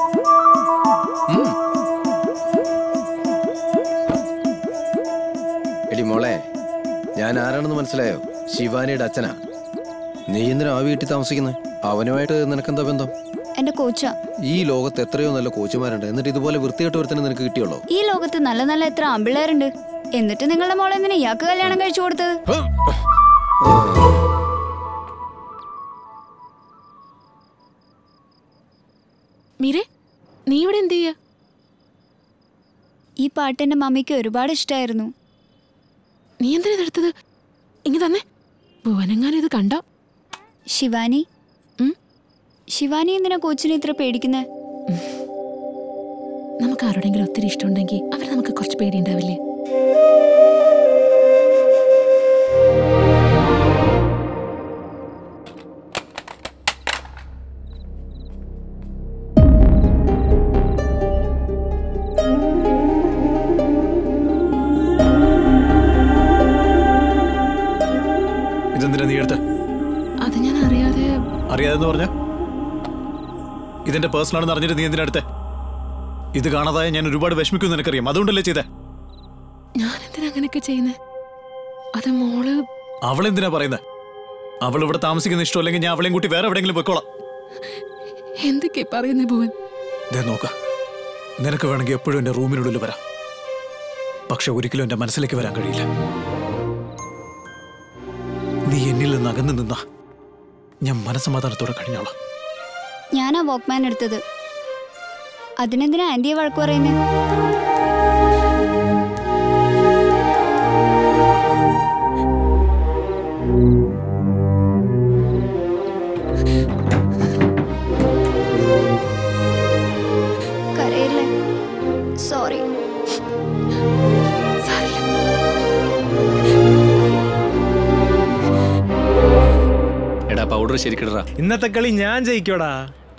എടി മോളെ, ഞാൻ ആരാണെന്ന് മനസ്സിലായോ? ശിവാനിയുടെ അച്ഛനാ. നീ എന്തിനാ ആ വീട്ടിൽ താമസിക്കുന്നത്? അവനുമായിട്ട് നിനക്കെന്താ ബന്ധം? എന്റെ കോച്ചാ. ഈ ലോകത്ത് എത്രയോ നല്ല കോച്ചുമാരുണ്ട്, എന്നിട്ട് ഇതുപോലെ വൃത്തികെട്ട ഒരുത്തനെ നിനക്ക് കിട്ടിയുള്ളൂ? ഈ ലോകത്ത് നല്ല നല്ല എത്ര ആമ്പിള്ളേരുണ്ട്, എന്നിട്ട് നിങ്ങളുടെ മോളെ എന്തിനാ ഇയാൾക്ക് കല്യാണം കഴിച്ചു കൊടുത്തത്? മീരെ, നീ ഇവിടെ എന്ത് ചെയ്യാ? ഈ പാട്ട് എന്റെ മമ്മിക്ക് ഒരുപാട് ഇഷ്ടമായിരുന്നു. നീ എന്തിനാ ഇതെടുത്തത്? ഇങ്ങ് തന്നെ. ഭുവനെങ്ങാനും ഇത് കണ്ടോ? ശിവാനി, ശിവാനി എന്തിനാ കോച്ചിനെ ഇത്ര പേടിക്കുന്നേ? നമുക്ക് ആരോടെങ്കിലും ഒത്തിരി ഇഷ്ടമുണ്ടെങ്കിൽ അവർ നമുക്ക് കുറച്ച് പേടിയുണ്ടാവില്ലേ? ഇതെന്തിനാ നീ എടുത്ത? അത് ഞാൻ അറിയാതെ. അറിയാതെന്ന് പറഞ്ഞ ഇതെന്റെ പേഴ്സണൽ ആണെന്ന് അറിഞ്ഞിട്ട് നീ എന്തിനാ എടുത്തേ? ഇത് കാണാതായ ഞാൻ ഒരുപാട് വിഷമിക്കും നിനക്കറിയാം, അതുകൊണ്ടല്ലേ ചെയ്തേ? ഞാൻ എന്തിനാ അങ്ങനെയൊക്കെ ചെയ്യുന്നേ? അത് മോള്. അവളെന്തിനാ പറയുന്നത്? അവൾ ഇവിടെ താമസിക്കുന്ന ഇഷ്ടമല്ലെങ്കിൽ ഞാൻ അവളെയും കൂട്ടി വേറെ എവിടെയെങ്കിലും പോയിക്കോളാം. എന്തൊക്കെ പറയുന്നേ ഭുവൻ? നോക്ക, നിനക്ക് വേണമെങ്കിൽ എപ്പോഴും എന്റെ റൂമിനുള്ളിൽ വരാം, പക്ഷെ ഒരിക്കലും എന്റെ മനസ്സിലേക്ക് വരാൻ കഴിയില്ല. നീ എന്നിൽ നിന്ന് അകന്നു നിന്ന ഞാൻ മനസ്സമാധാനത്തോടെ കഴിഞ്ഞോളാം. ഞാനാ വോക്ക്മാൻ എടുത്തത്. അതിനെന്തിനാ ആന്റിയെ വഴക്ക് പറയുന്നേ? കരയില്ലേ? സോറി. എടാ പൗഡർ ശരിക്കിടറാ. ഇന്നത്തെ കളി ഞാൻ ജയിക്കോടാ.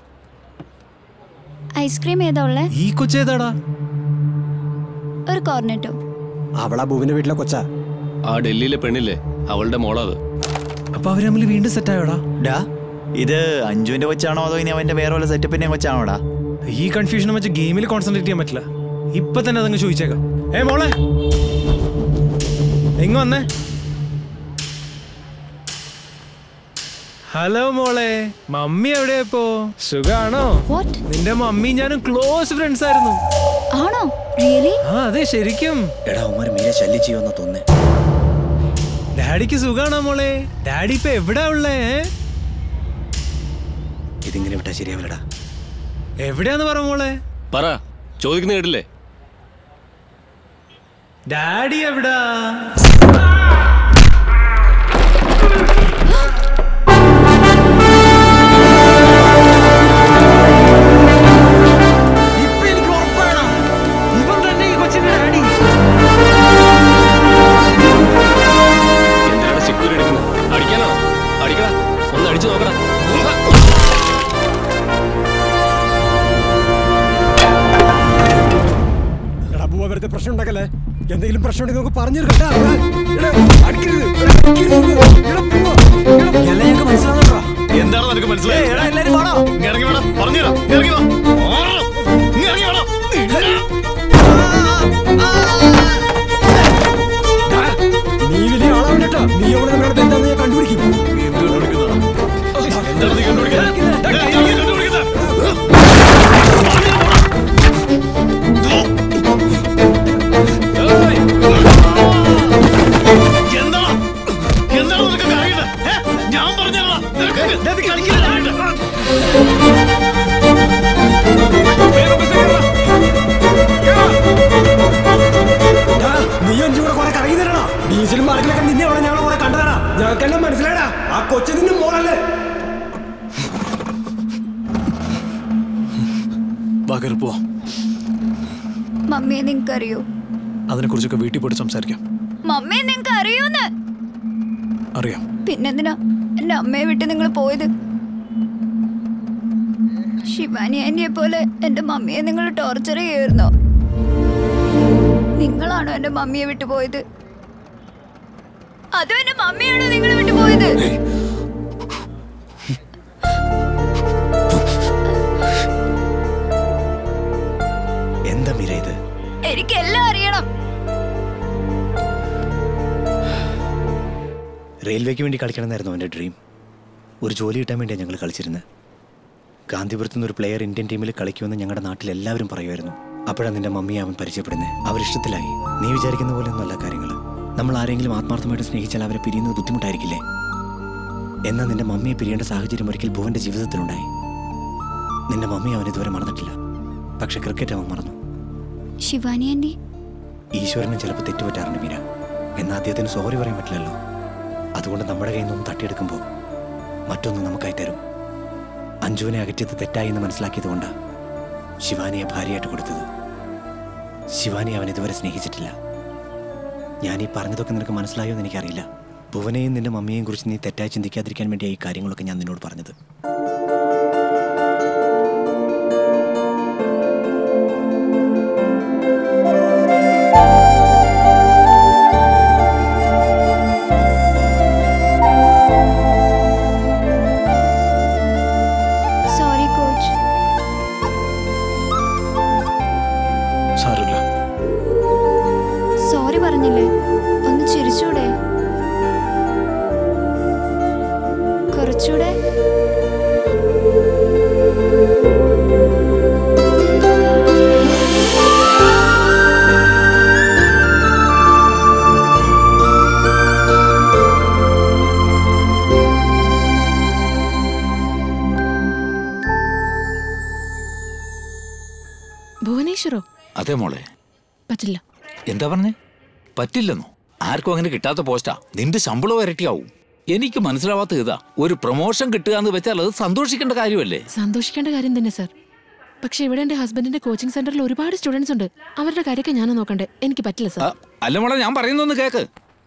ഐസ്ക്രീം ഏതാ ഉള്ളേ? ഈ കൊച്ചേതാടാ? ഒരു കോർണറ്റോ. അവളാ ഭുവിന്റെ വീട്ടിലെ കൊച്ചാ. ആ ഡൽഹിയിലെ പെണ്ണില്ലേ, അവളുടെ മോളത്. അപ്പൊ അവര് തമ്മിൽ വീണ്ടും സെറ്റ് ആയോടാ? ഡാ, ഇത് അഞ്ജുവിന്റെ കൊച്ചാണോ അതോ ഇനി അവന്റെ വേറെ വല്ല സെറ്റപ്പിന്റെ കൊച്ചാണോടാ? ഈ കൺഫ്യൂഷൻ വെച്ച് ഗെയിമിൽ കോൺസെൻട്രേറ്റ് ചെയ്യാൻ പറ്റില്ല. ഇപ്പൊ തന്നെ അതങ്ങ് ചോദിച്ചേക്കാം. ഏ മോളെ, എങ്ങ വന്നേ? ഹലോ മോളെ, മമ്മി എവിടെയാ ഇപ്പോ? സുഖാണോ? നിന്റെ മമ്മി ഞാനും ക്ലോസ് ഫ്രണ്ട്സ് ആയിരുന്നു. ആണോ? റിയലി? ആ അതെ, ശരിക്കും. എടാ ഉമ്മര് മീരെ ശല്യം ചെയ്യുമെന്ന് തോന്നേ. ഡാഡിക്ക് സുഖാണോ മോളെ? ഡാഡി ഇപ്പൊ എവിടാ ഉള്ളേ? ഇതിങ്ങനെ വിട്ടാ ശരിയാവില്ലടാ. എവിടെയാന്ന് പറ മോളെ. പറ, ചോദിക്കുന്ന കേട്ടില്ലേ? ഡാഡി എവിടാ? അടിക്കടാ, ഒന്ന് അടിച്ചു നോക്കടാ. എടാ ബുവ വെറുതെ പ്രശ്നം ഉണ്ടാക്കല്ലേ. എന്തെങ്കിലും പ്രശ്നം ഉണ്ടെങ്കിൽ നമുക്ക് പറഞ്ഞു എന്താണ് നിനക്ക് മനസ്സിലായി? ഇറങ്ങി വേണം പറഞ്ഞുതരാം. ഇറങ്ങി വാ, ഇറങ്ങി വേണം. നീ വലിയ ആളാവണ്ട കേട്ടോ. നീ എവിടെ നമ്മുടെ എന്താന്ന് ഞാൻ കണ്ടുപിടിക്കും. എന്താണ് നീ കണ്ടുപിടിക്കുന്നത്? എന്താണ് നിനക്ക് അറിയണ്ട? ഞാൻ പറഞ്ഞാ കളിക്കില്ല. നീ അഞ്ചു കൂടെ കുറെ കറങ്ങി തരണോ? ഡീസലും മാർക്കിലൊക്കെ നിന്നെ അവിടെ ഞങ്ങളെ കുറെ കണ്ടതാ. ഞങ്ങൾക്കെല്ലാം മനസ്സിലായടാ. ആ കൊച്ചു നിന്റെ മോളല്ലേ? മമ്മിയെ നിങ്ങക്ക് അറിയോ? അതിനെ കുറിച്ചൊക്കെ വീട്ടിൽ പോയിട്ട് സംസാരിക്കാം. മമ്മിയെ നിങ്ങക്ക് അറിയോന്ന്? അറിയാം. പിന്നെന്തിനാ എന്റെ അമ്മയെ വിട്ട് നിങ്ങൾ പോയത്? ശിവാനി ആന്റിയെ പോലെ എന്റെ മമ്മിയെ നിങ്ങൾ ടോർച്ചർ ചെയ്യായിരുന്നോ? നിങ്ങളാണോ എന്റെ മമ്മിയെ വിട്ടു പോയത്? അതോ എന്റെ മമ്മിയാണോ നിങ്ങൾ വിട്ടു പോയത്? എന്താ മീര ഇത്? എനിക്കെല്ലാം അറിയണം. റെയിൽവേക്ക് വേണ്ടി കളിക്കണമെന്നായിരുന്നു എൻ്റെ ഡ്രീം. ഒരു ജോലി കിട്ടാൻ വേണ്ടിയാണ് ഞങ്ങൾ കളിച്ചിരുന്നത്. ഗാന്ധിപുരത്ത് നിന്ന് ഒരു പ്ലെയർ ഇന്ത്യൻ ടീമിൽ കളിക്കുമെന്ന് ഞങ്ങളുടെ നാട്ടിൽ എല്ലാവരും പറയുമായിരുന്നു. അപ്പോഴാണ് നിന്റെ മമ്മിയെ അവൻ പരിചയപ്പെടുന്നത്. അവരിഷ്ടത്തിലായി. നീ വിചാരിക്കുന്ന പോലെ ഒന്നുമല്ല കാര്യങ്ങൾ. നമ്മൾ ആരെങ്കിലും ആത്മാർത്ഥമായിട്ട് സ്നേഹിച്ചാൽ അവരെ പിരിയുന്നത് ബുദ്ധിമുട്ടായിരിക്കില്ലേ? എന്നാൽ നിന്റെ മമ്മിയെ പിരിയേണ്ട സാഹചര്യം ഒരിക്കൽ ഭുവന്റെ ജീവിതത്തിലുണ്ടായി. നിന്റെ മമ്മി അവൻ ഇതുവരെ മറന്നിട്ടില്ല. പക്ഷെ ക്രിക്കറ്റ് അവൻ മറന്നു. ശിവാനി ആന്റി, ഈശ്വരനും ചിലപ്പോൾ തെറ്റുപറ്റാറുണ്ട് മീര. എന്നാൽ അദ്ദേഹത്തിന് സോറി പറയാൻ പറ്റില്ലല്ലോ. അതുകൊണ്ട് നമ്മുടെ കയ്യിൽ നിന്നും തട്ടിയെടുക്കുമ്പോൾ മറ്റൊന്ന് നമുക്കായി തരും. അഞ്ജുവിനെ അകറ്റിയത് തെറ്റായി എന്ന് മനസ്സിലാക്കിയത് കൊണ്ടാണ് ശിവാനിയെ ഭാര്യയായിട്ട് കൊടുത്തത്. ശിവാനി അവൻ ഇതുവരെ സ്നേഹിച്ചിട്ടില്ല. ഞാനീ പറഞ്ഞതൊക്കെ നിനക്ക് മനസ്സിലായോ എന്ന് എനിക്കറിയില്ല. ഭുവനെയും നിന്റെ മമ്മിയെയും കുറിച്ച് നീ തെറ്റായി ചിന്തിക്കാതിരിക്കാൻ വേണ്ടിയാണ് ഈ കാര്യങ്ങളൊക്കെ ഞാൻ നിന്നോട് പറഞ്ഞത്. അതെ മോളെ. പറ്റില്ല. എന്താ പറഞ്ഞേ? പറ്റില്ലെന്നോ? ആർക്കും അങ്ങനെ കിട്ടാത്ത പോസ്റ്റാ. നിന്റെ ശമ്പളം ഇരട്ടിയാവും. എനിക്ക് മനസ്സിലാവാത്ത ഇതാ, ഒരു പ്രൊമോഷൻ കിട്ടുക എന്ന് വെച്ചാൽ അത് സന്തോഷിക്കേണ്ട കാര്യമല്ലേ? സന്തോഷിക്കേണ്ട കാര്യം തന്നെ സാർ. പക്ഷെ ഇവിടെ എന്റെ ഹസ്ബൻഡിന്റെ കോച്ചിങ് സെന്ററിൽ ഒരുപാട് സ്റ്റുഡൻസ് ഉണ്ട്. അവരുടെ കാര്യമൊക്കെ ഞാനും നോക്കണ്ടേ. എനിക്ക് പറ്റില്ല സാർ. അല്ല മോളെ, ഞാൻ പറയുന്നൊന്ന് കേക്ക്.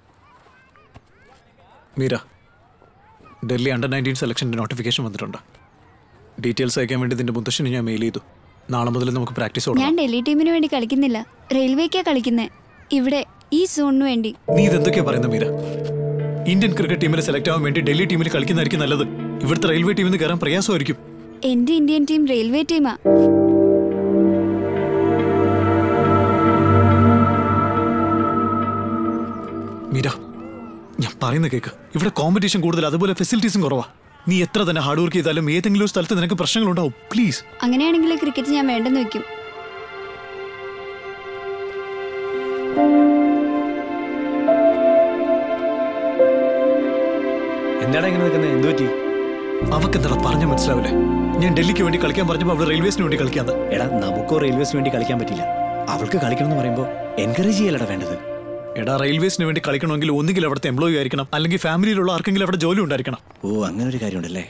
മീര, ഡൽഹി അണ്ടർ നയൻറ്റീൻ സെലക്ഷൻ്റെ നോട്ടിഫിക്കേഷൻ വന്നിട്ടുണ്ട്. ഡീറ്റെയിൽസ് അയക്കാൻ വേണ്ടി നിന്റെ മുത്തശ്ശന് ഞാൻ മെയിൽ ചെയ്തു. നാളെ മുതൽ നമുക്ക് പ്രാക്ടീസ് തുടങ്ങാം. ഞാൻ ഡൽഹി ടീമിന് വേണ്ടി കളിക്കുന്നില്ല, റെയിൽവേക്കാ കളിക്കുന്നേ. ഇവിടെ ഈ സോണിന് വേണ്ടി. നീ ഇതെന്തൊക്കെയാ പറയുന്നത് മീര? ഇന്ത്യൻ ക്രിക്കറ്റ് ടീമിൽ സെലക്ട് ആവാൻ വേണ്ടി ഡൽഹി ടീമിൽ കളിക്കുന്നതായിരിക്കും നല്ലത്. ഇവിടുത്തെ റെയിൽവേ ടീമിൽ നിന്ന് കയറാൻ പ്രയാസമായിരിക്കും. എന്റെ ഇന്ത്യൻ ടീം റെയിൽവേ ടീമാ. മീര, ഞാൻ പറയുന്ന കേക്ക്. ഇവിടെ കോമ്പറ്റീഷൻ കൂടുതൽ, അതുപോലെ ഫെസിലിറ്റീസും കുറവാ. നീ എത്ര തന്നെ ഹാർഡ് വർക്ക് ചെയ്താലും ഏതെങ്കിലും സ്ഥലത്ത് നിനക്ക് പ്രശ്നങ്ങളുണ്ടാവും. പ്ലീസ്. അങ്ങനെയാണെങ്കിൽ ക്രിക്കറ്റ് ഞാൻ വേണ്ടെന്ന് വെക്കും. എന്താടാ ഇങ്ങനെ നിൽക്കുന്നത്? എന്ത് പറ്റി? അവക്ക് എന്താ പറഞ്ഞ മനസ്സിലാവില്ലേ? ഞാൻ ഡൽഹിക്ക് വേണ്ടി കളിക്കാൻ പറഞ്ഞപ്പോൾ അവൾ റെയിൽവേസിന് വേണ്ടി കളിക്കാന്ന്. എടാ, നമുക്കോ റെയിൽവേസിന് വേണ്ടി കളിക്കാൻ പറ്റില്ല. അവൾക്ക് കളിക്കണം എന്ന് പറയുമ്പോൾ എൻകറേജ് ചെയ്യലടാ വേണ്ടത്. എടാ, റെയിൽവേസിന് വേണ്ടി കളിക്കണമെങ്കിൽ ഒന്നുകിൽ അവിടുത്തെ എംപ്ലോയി ആയിരിക്കണം, അല്ലെങ്കിൽ ഫാമിലിയിലുള്ള ആർക്കെങ്കിലും അവിടെ ജോലി ഉണ്ടായിരിക്കണം. ഓ, അങ്ങനെ ഒരു കാര്യമുണ്ടല്ലേ?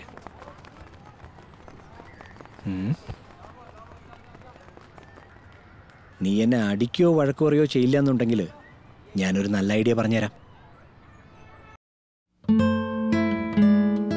നീ എന്നെ അടിക്കോ വഴക്കോ അറിയോ ചെയ്യില്ല എന്നുണ്ടെങ്കിൽ ഞാനൊരു നല്ല ഐഡിയ പറഞ്ഞുതരാം.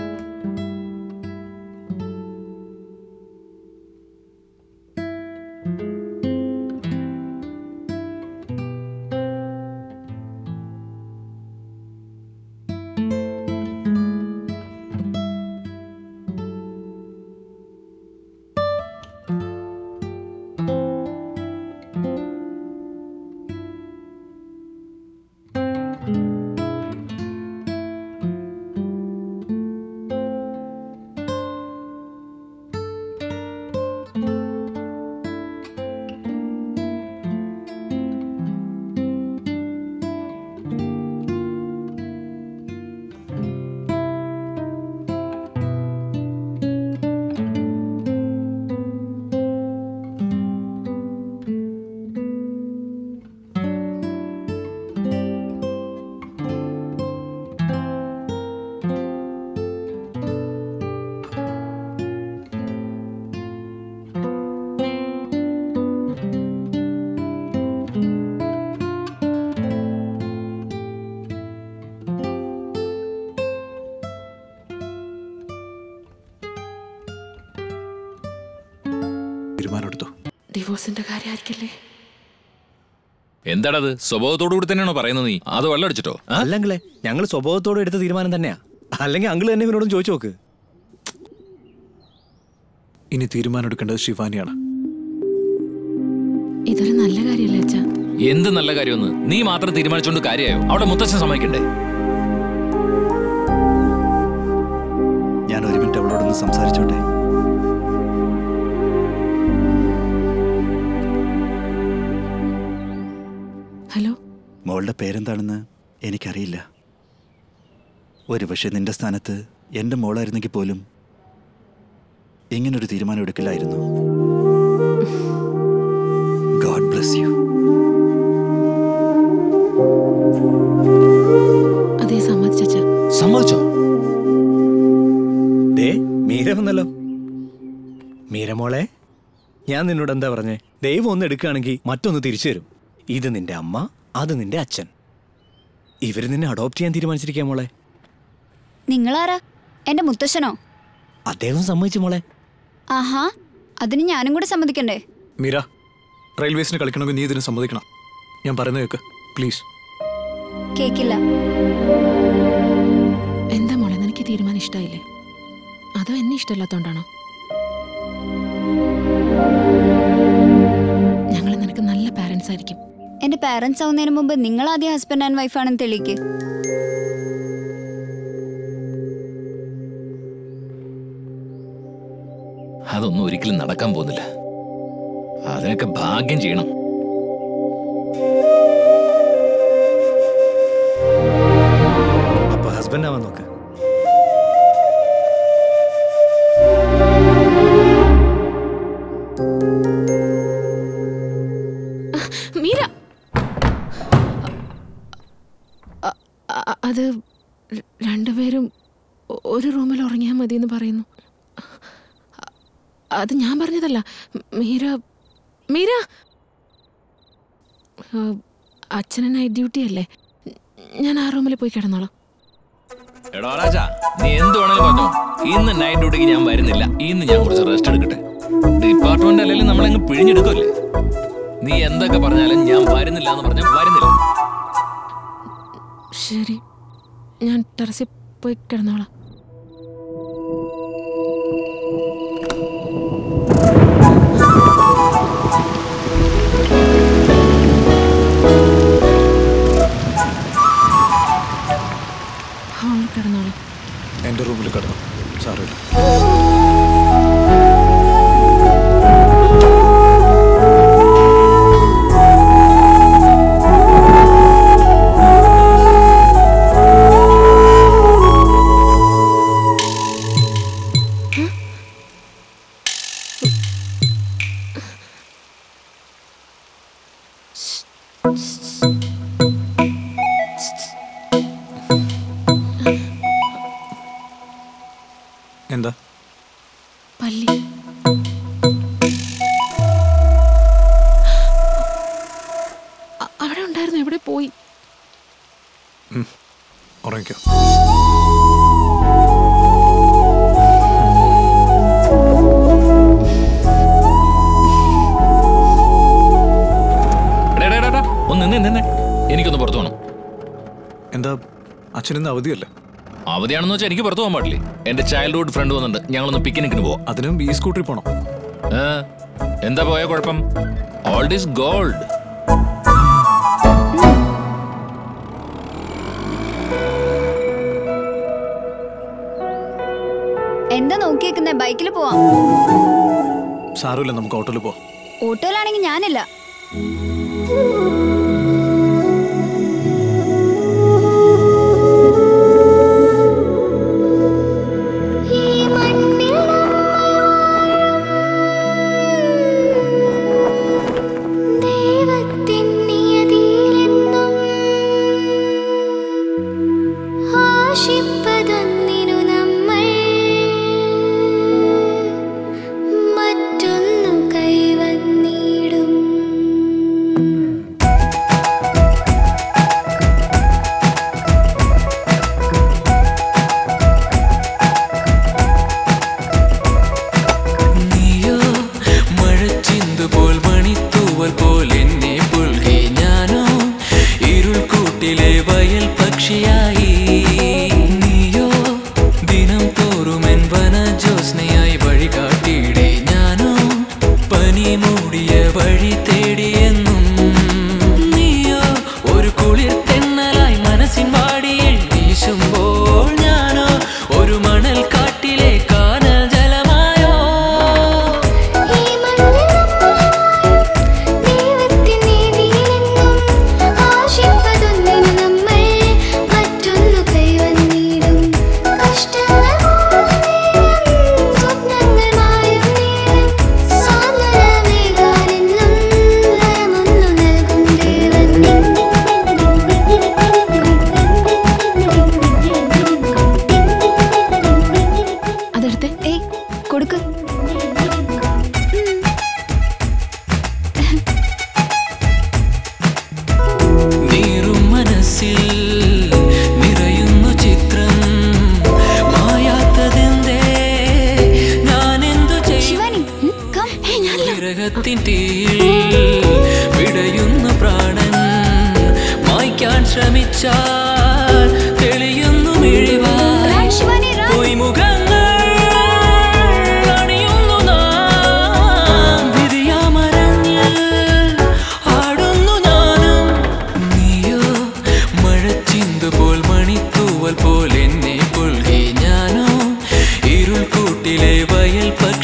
തീരുമാനമെടുത്തു. ഡിവോഴ്സിന്റെ കാര്യമായിരിക്കല്ലേ? എന്താണത്? സ്വഭാവത്തോടു കൂടി തന്നെയാണോ പറയുന്നത് നീ? അത് വെള്ളം അടിച്ചിട്ടോ? അല്ലെങ്കിലേ ഞങ്ങൾ സ്വഭാവത്തോടെ എടുത്ത തീരുമാനം തന്നെയാ. അല്ലെങ്കിൽ അങ്കിൾ തന്നെ ഇവനോടും ചോദിച്ചു നോക്ക്. ഇനി തീരുമാനം എടുക്കേണ്ടത് ശിവാനിയാണ്. ഇതൊരു നല്ല കാര്യമല്ലേ അച്ഛാ? എന്ത് നല്ല കാര്യമൊന്ന്? നീ മാത്രം തീരുമാനിച്ചോണ്ട് കാര്യമായോ? അവിടെ മുത്തച്ഛൻ സമ്മതിക്കണ്ടേ? ഞാൻ ഒരു മിനിറ്റ് അവളോടൊന്ന് സംസാരിച്ചോട്ടെ. ഹലോ. മോളുടെ പേരെന്താണെന്ന് എനിക്കറിയില്ല. ഒരുപക്ഷെ നിന്റെ സ്ഥാനത്ത് എൻ്റെ മോളായിരുന്നെങ്കിൽ പോലും ഇങ്ങനൊരു തീരുമാനം എടുക്കില്ലായിരുന്നു. God bless you. അതേ, സമ്മതിച്ച. സമ്മതിച്ചോ? ദേ മീര വന്നല്ലോ. മീര മോളെ, ഞാൻ നിന്നോട് എന്താ പറഞ്ഞേ? ദൈവം ഒന്ന് എടുക്കുകയാണെങ്കിൽ മറ്റൊന്ന് തിരിച്ചു തരും. ഇത് നിന്റെ അമ്മ, അത് നിന്റെ അച്ഛൻ. ഇവര് നിന്നെ അഡോപ്റ്റ് ചെയ്യാൻ തീരുമാനിച്ചിരിക്കാ മോളെ. നിങ്ങളാരാ? എന്റെ മുത്തശ്ശനോ? അദ്ദേഹം സമ്മതിച്ചു മോളെ. ആഹാ, അതിന് ഞാനും കൂടെ സമ്മതിക്കണ്ടേ? മീര, റെയിൽവേസിന് കളിക്കണമെങ്കിൽ നീ ഇതിന് സമ്മതിക്കണം. ഞാൻ പറയുന്നത് കേൾക്ക് പ്ലീസ്. കേക്കില്ല. എന്താ മോളെ, നിനക്ക് തീരുമാനം ഇഷ്ടമായില്ലേ? അതോ എന്നെ ഇഷ്ടമില്ലാത്തോണ്ടാണോ? ഞങ്ങൾ നിനക്ക് നല്ല പാരന്റ്സ് ആയിരിക്കും. എന്റെ പാരന്റ്സ് ആവുന്നതിന് മുമ്പ് നിങ്ങൾ ആദ്യം ഹസ്ബൻഡ് ആൻഡ് വൈഫാണെന്ന് തെളിയിക്ക്. അതൊന്നും ഒരിക്കലും നടക്കാൻ പോകുന്നില്ല. അതിനൊക്കെ ഭാഗ്യം ചെയ്യണം. അപ്പൊ ഹസ്ബൻഡ് ആവാൻ നോക്ക്. മീര, അത് രണ്ടുപേരും ഒരു റൂമിൽ ഉറങ്ങിയാൽ മതി എന്ന് പറയുന്നു. അത് ഞാൻ പറഞ്ഞതല്ല. മീര മീര അച്ഛന് നൈറ്റ് ഡ്യൂട്ടി അല്ലേ? ഞാൻ ആ റൂമിൽ പോയി കിടന്നോളാം. എടോ രാജാ, നീ എന്ത് വേണമെങ്കിലും പറഞ്ഞോ. ഇന്ന് നൈറ്റ് ഡ്യൂട്ടിക്ക് ഞാൻ വരുന്നില്ല. ഇന്ന് ഞാൻ കുറച്ച് റെസ്റ്റ് എടുക്കട്ടെ. ഡിപ്പാർട്ട്മെന്റ് അല്ലെങ്കിൽ നമ്മളങ്ങ് പിഴിഞ്ഞെടുക്കുമല്ലേ. നീ എന്തൊക്കെ പറഞ്ഞാലും ഞാൻ വരുന്നില്ല എന്ന് പറഞ്ഞാൽ വരുന്നില്ല. ശരി, ഞാൻ ടെറസിൽ പോയി കിടന്നോളാം. കിടന്നോളാം. എൻ്റെ റൂമിൽ കിടന്നു. സാറില്ല. എന്താ? പല്ലി. അവിടെ ഉണ്ടായിരുന്നു. എവിടെ പോയി? ഉറങ്ങിക്കോ. എനിക്കൊന്ന് പുറത്തു പോകണം. എന്താ? അച്ഛനിന്ന് അവധിയല്ലേ? അവധിയാണെന്ന് വെച്ചാൽ എനിക്ക് പുറത്തു പോകാൻ പാടില്ലേ? എന്റെ ചൈൽഡ്ഹുഡ് ഫ്രണ്ട് വന്നിട്ടുണ്ട്. ഞങ്ങളൊന്ന് പിക്നിക്കിന് പോവാം. അതിനും ഈ സ്കൂട്ടറിൽ പോണം. എന്താ പോയ കുഴപ്പം? All is gold. എന്താ നോക്കിയേക്കുന്നേ? ബൈക്കിൽ പോവാം. സാരമില്ല, നമുക്ക് ഓട്ടോയിൽ പോവാം. ഓട്ടോയിലാണെങ്കിൽ ഞാനില്ല.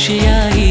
പക്ഷിയായി.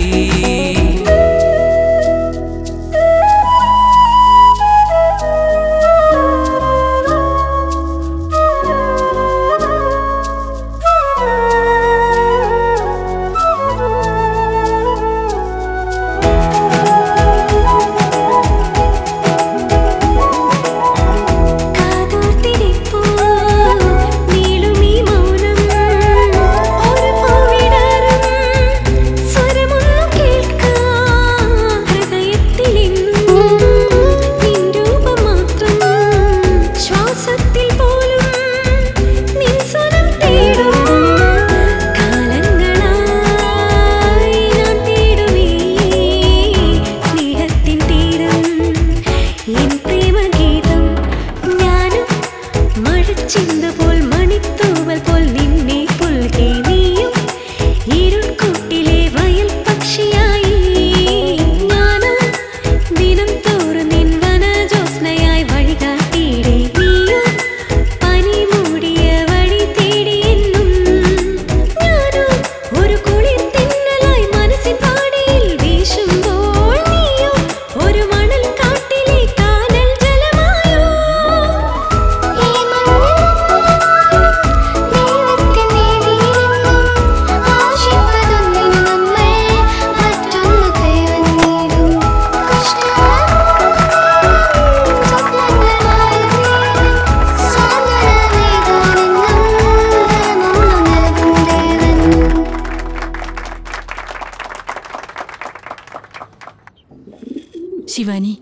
ശിവാനി,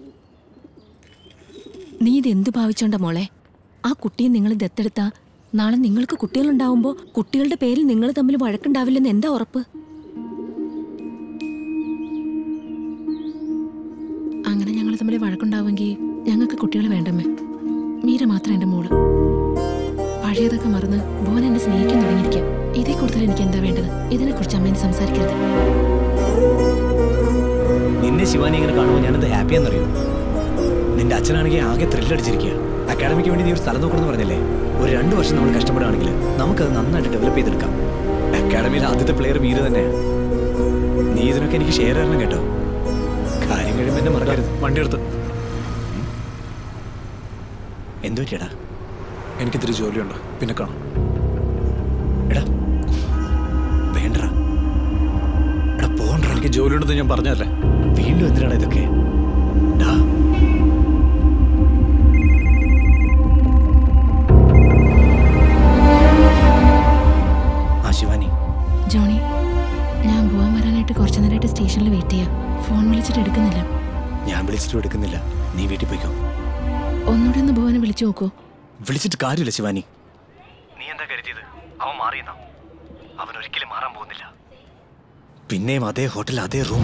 നീ ഇതെന്തു ഭാവിച്ചോണ്ട മോളെ? ആ കുട്ടിയെ നിങ്ങൾ ദത്തെടുത്താ നാളെ നിങ്ങൾക്ക് കുട്ടികളുണ്ടാവുമ്പോ കുട്ടികളുടെ പേരിൽ നിങ്ങൾ തമ്മിൽ വഴക്കുണ്ടാവില്ലെന്ന് എന്താ ഉറപ്പ്? അങ്ങനെ ഞങ്ങൾ തമ്മിൽ വഴക്കുണ്ടാവുമെങ്കിൽ ഞങ്ങൾക്ക് കുട്ടികൾ വേണ്ടമ്മേ. മീര മാത്രം എൻ്റെ മോള്. പഴയതൊക്കെ മറന്ന് ഭുവൻ എന്നെ സ്നേഹിക്കാൻ തുടങ്ങിയിരിക്കാം. ഇതേ കൂടുതൽ എനിക്ക് എന്താ വേണ്ടത്? ഇതിനെക്കുറിച്ച് അമ്മേനെ സംസാരിക്കരുത്. നിന്നെ ശിവാനി ഇങ്ങനെ കാണുമ്പോൾ ഞാനെന്ത് ഹാപ്പിയാണെന്നറിയോ? നിന്റെ അച്ഛനാണെങ്കിൽ ആകെ ത്രില്ലടിച്ചിരിക്കുക. അക്കാഡമിക്ക് വേണ്ടി നീ ഒരു സ്ഥലം നോക്കണമെന്ന് പറഞ്ഞല്ലേ? ഒരു രണ്ട് വർഷം നമ്മൾ കഷ്ടപ്പെടുകയാണെങ്കിൽ നമുക്കത് നന്നായിട്ട് ഡെവലപ്പ് ചെയ്തെടുക്കാം. അക്കാഡമിയിൽ ആദ്യത്തെ പ്ലെയർ മീര തന്നെയാണ്. നീ ഇതിനൊക്കെ എനിക്ക് ഷെയർ തരണം കേട്ടോ. കാര്യം കഴിയുമ്പോൾ എന്നെ മറക്കരുത്. വണ്ടി എടുത്ത്. എന്തു പറ്റിയടാ? എനിക്കിത്തിരി ജോലിയുണ്ട്, പിന്നെ കാണാം. എടാ വേണ്ടടാ, എടാ പോണ്ട. എനിക്ക് ജോലിയുണ്ടെന്ന് ഞാൻ പറഞ്ഞല്ലേ. വീണ്ടും എന്തിനാണ് ഇതൊക്കെ? ഡാ ആ ശിവാനി. ജോണി, ഞാൻ പോവാൻ വരാനായിട്ട് കുറച്ചു നേരമായിട്ട് സ്റ്റേഷനിൽ വെയിറ്റ് ചെയ്യാം. ഫോൺ വിളിച്ചിട്ട് എടുക്കുന്നില്ല. ഞാൻ വിളിച്ചിട്ടും എടുക്കുന്നില്ല. നീ വീട്ടിൽ പോയിക്കോ. ഒന്നുകൂടെ ഒന്ന് ഭുവനെ വിളിച്ചു നോക്കൂ. വിളിച്ചിട്ട് കാര്യമില്ല ശിവാനി. നീ എന്താ കരുതിയത്? അവൻ മാറിയെന്നാ? അവൻ ഒരിക്കലും മാറാൻ പോകുന്നില്ല. പിന്നെയും അതേ ഹോട്ടൽ, അതേ റൂം.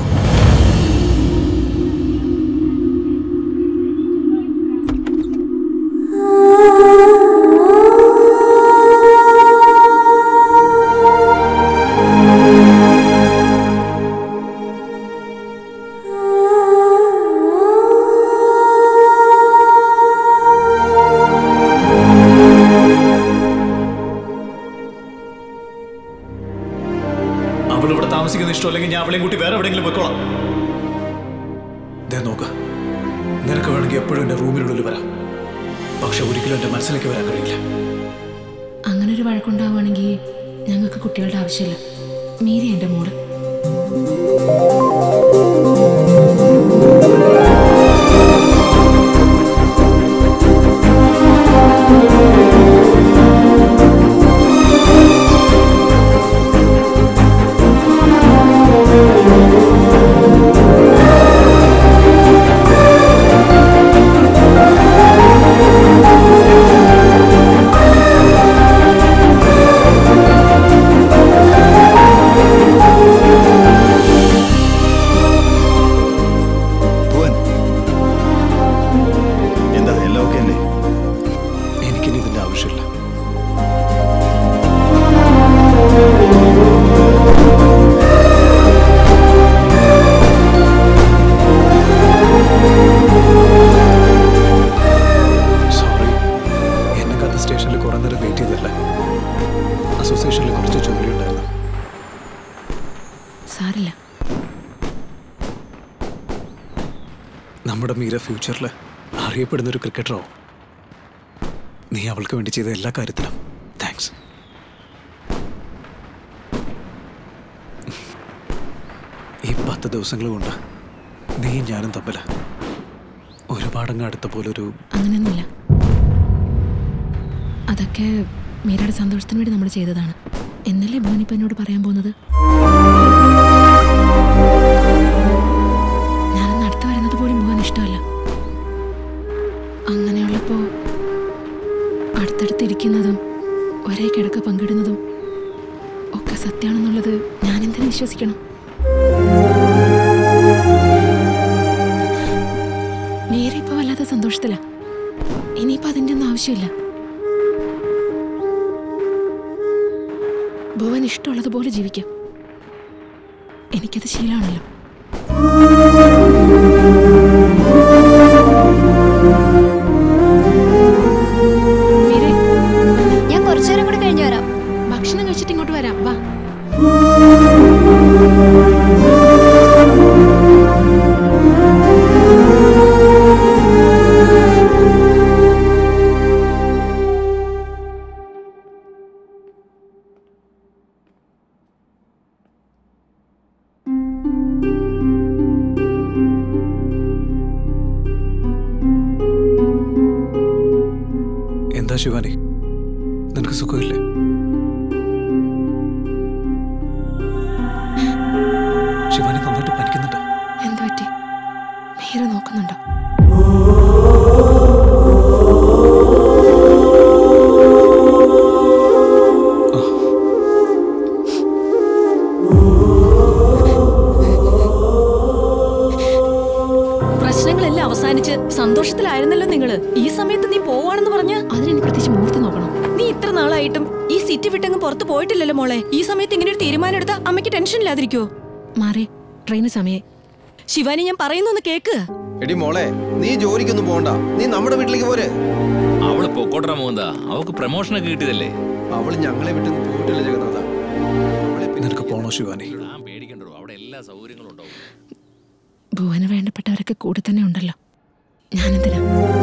ഇഷ്ടമല്ലെങ്കിൽ ഞാൻ അവളെയും കൂട്ടി വേറെ എവിടെയെങ്കിലും വെക്കോളാം. ദേ നോക്ക്, നിനക്ക് വേണമെങ്കിൽ എപ്പോഴും എൻ്റെ റൂമിനുള്ളിൽ വരാം. പക്ഷെ ഒരിക്കലും എൻ്റെ മനസ്സിലേക്ക് വരാൻ കഴിയില്ല. അങ്ങനെ ഒരു വഴക്കുണ്ടാവുകയാണെങ്കിൽ ഞങ്ങൾക്ക് കുട്ടികളുടെ ആവശ്യമില്ല. മീര എൻ്റെ മോള്. നമ്മുടെ മീര ഫ്യൂച്ചറിൽ അറിയപ്പെടുന്ന ഒരു ക്രിക്കറ്ററോ? നീ അവൾക്ക് വേണ്ടി ചെയ്ത എല്ലാ കാര്യത്തിലും താങ്ക്സ്. ഈ പത്ത് ദിവസങ്ങൾ കൊണ്ട് നീ ഞാനും തമ്മിൽ ഒരുപാടങ്ങ് അടുത്ത പോലൊരു... അങ്ങനെയൊന്നുമില്ല. അതൊക്കെ മീരയുടെ സന്തോഷത്തിന് വേണ്ടി നമ്മൾ ചെയ്തതാണ് എന്നല്ലേ ഭുവനിപ്പം എന്നോട് പറയാൻ പോകുന്നത്? ഞാനൊന്ന് അടുത്ത് വരുന്നത് പോലും ഭുവൻ ഇഷ്ടമല്ല. അങ്ങനെയുള്ളപ്പോൾ അടുത്തടുത്തിരിക്കുന്നതും ഒരേ കിടക്ക പങ്കിടുന്നതും ഒക്കെ സത്യമാണെന്നുള്ളത് ഞാൻ എന്തിനു വിശ്വസിക്കണം? മീര ഇപ്പോൾ വല്ലാത്ത സന്തോഷത്തില. ഇനിയിപ്പോൾ അതിൻ്റെ ഒന്നും ആവശ്യമില്ല. ഭുവൻ ഇഷ്ടമുള്ളതുപോലെ ജീവിക്കാം. എനിക്കത് ശീലമാണല്ലോ. ഞാൻ കുറച്ചു നേരം കൂടെ കഴിഞ്ഞു വരാം. ഭക്ഷണം കഴിച്ചിട്ട് ഇങ്ങോട്ട് വരാം. വാ. എന്താ ശിവാനി, നിനക്ക് സുഖമില്ലേ? ശിവാനി നന്നായിട്ട് പനിക്കുന്നുണ്ട്. എന്ത് പറ്റി? മീര നോക്കുന്നുണ്ടോ? പ്രശ്നങ്ങളെല്ലാം അവസാനിച്ച് സന്തോഷത്തിലായിരുന്നല്ലോ നിങ്ങള്. ഈ സമയത്ത് നീ പോവാണെന്ന് പറഞ്ഞ് അതിന് പ്രത്യേകിച്ച് മുഹൂർത്തം നോക്കണം. നീ ഇത്ര നാളായിട്ടും ഈ സിറ്റി വിട്ടങ്ങ് പുറത്ത് പോയിട്ടില്ലല്ലോ മോളെ. ഈ സമയത്ത് ഇങ്ങനെ ഒരു തീരുമാനം എടുത്താൽ അമ്മയ്ക്ക് ടെൻഷൻ ഇല്ലാതിരിക്കുവോ? മാറി ട്രെയിന് സമയം. ശിവാനി, ഞാൻ പറയുന്നൊന്ന് കേക്ക്. എടി മോളെ, നീ ജോലിക്കൊന്നും പോണ്ട, നീ നമ്മുടെ വീട്ടിലേക്ക് പോരെ. അവള് പൊക്കോട്ടറ മോന്താ, അവൾക്ക് പ്രമോഷൻ ഒക്കെ കിട്ടിയതല്ലേ. അവള് ഞങ്ങളെ വിട്ട് പോയിട്ടില്ല ജഗന്നാഥ. നിനക്ക് പോണോ ശിവാനി? പേടിക്കണ്ടോ, അവിടെ എല്ലാ സൗകര്യങ്ങളും ഉണ്ടാവും. ഭുവന് വേണ്ടപ്പെട്ടവരൊക്കെ കൂടെ തന്നെ ഉണ്ടല്ലോ. ഞാനെന്തിനാ?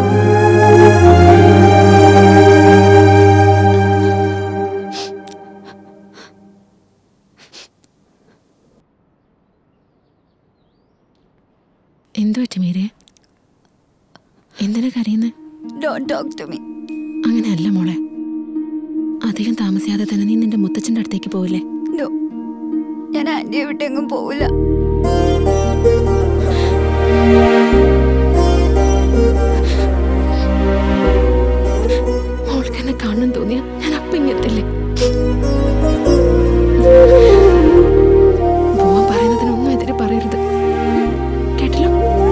എന്തു പറ്റി മീരേ? എന്തിനാ കരയുന്നേ? Don't talk to me. അങ്ങനെയല്ല മോളെ. അധികം താമസിയാതെ തന്നെ നീ നിന്റെ മുത്തച്ഛൻ്റെ അടുത്തേക്ക് പോവില്ലേ? No. ഞാൻ ആന്റിയെ വിട്ടെങ്ങും പോവില്ല. മോൾക്ക് എന്നെ കാണാൻ തോന്നിയ ഞാൻ അപ്പം ഇങ്ങെത്തില്ലേ? പോവാൻ പറയുന്നതിനൊന്നും എതിരെ പറയരുത്, കേട്ടല്ലോ?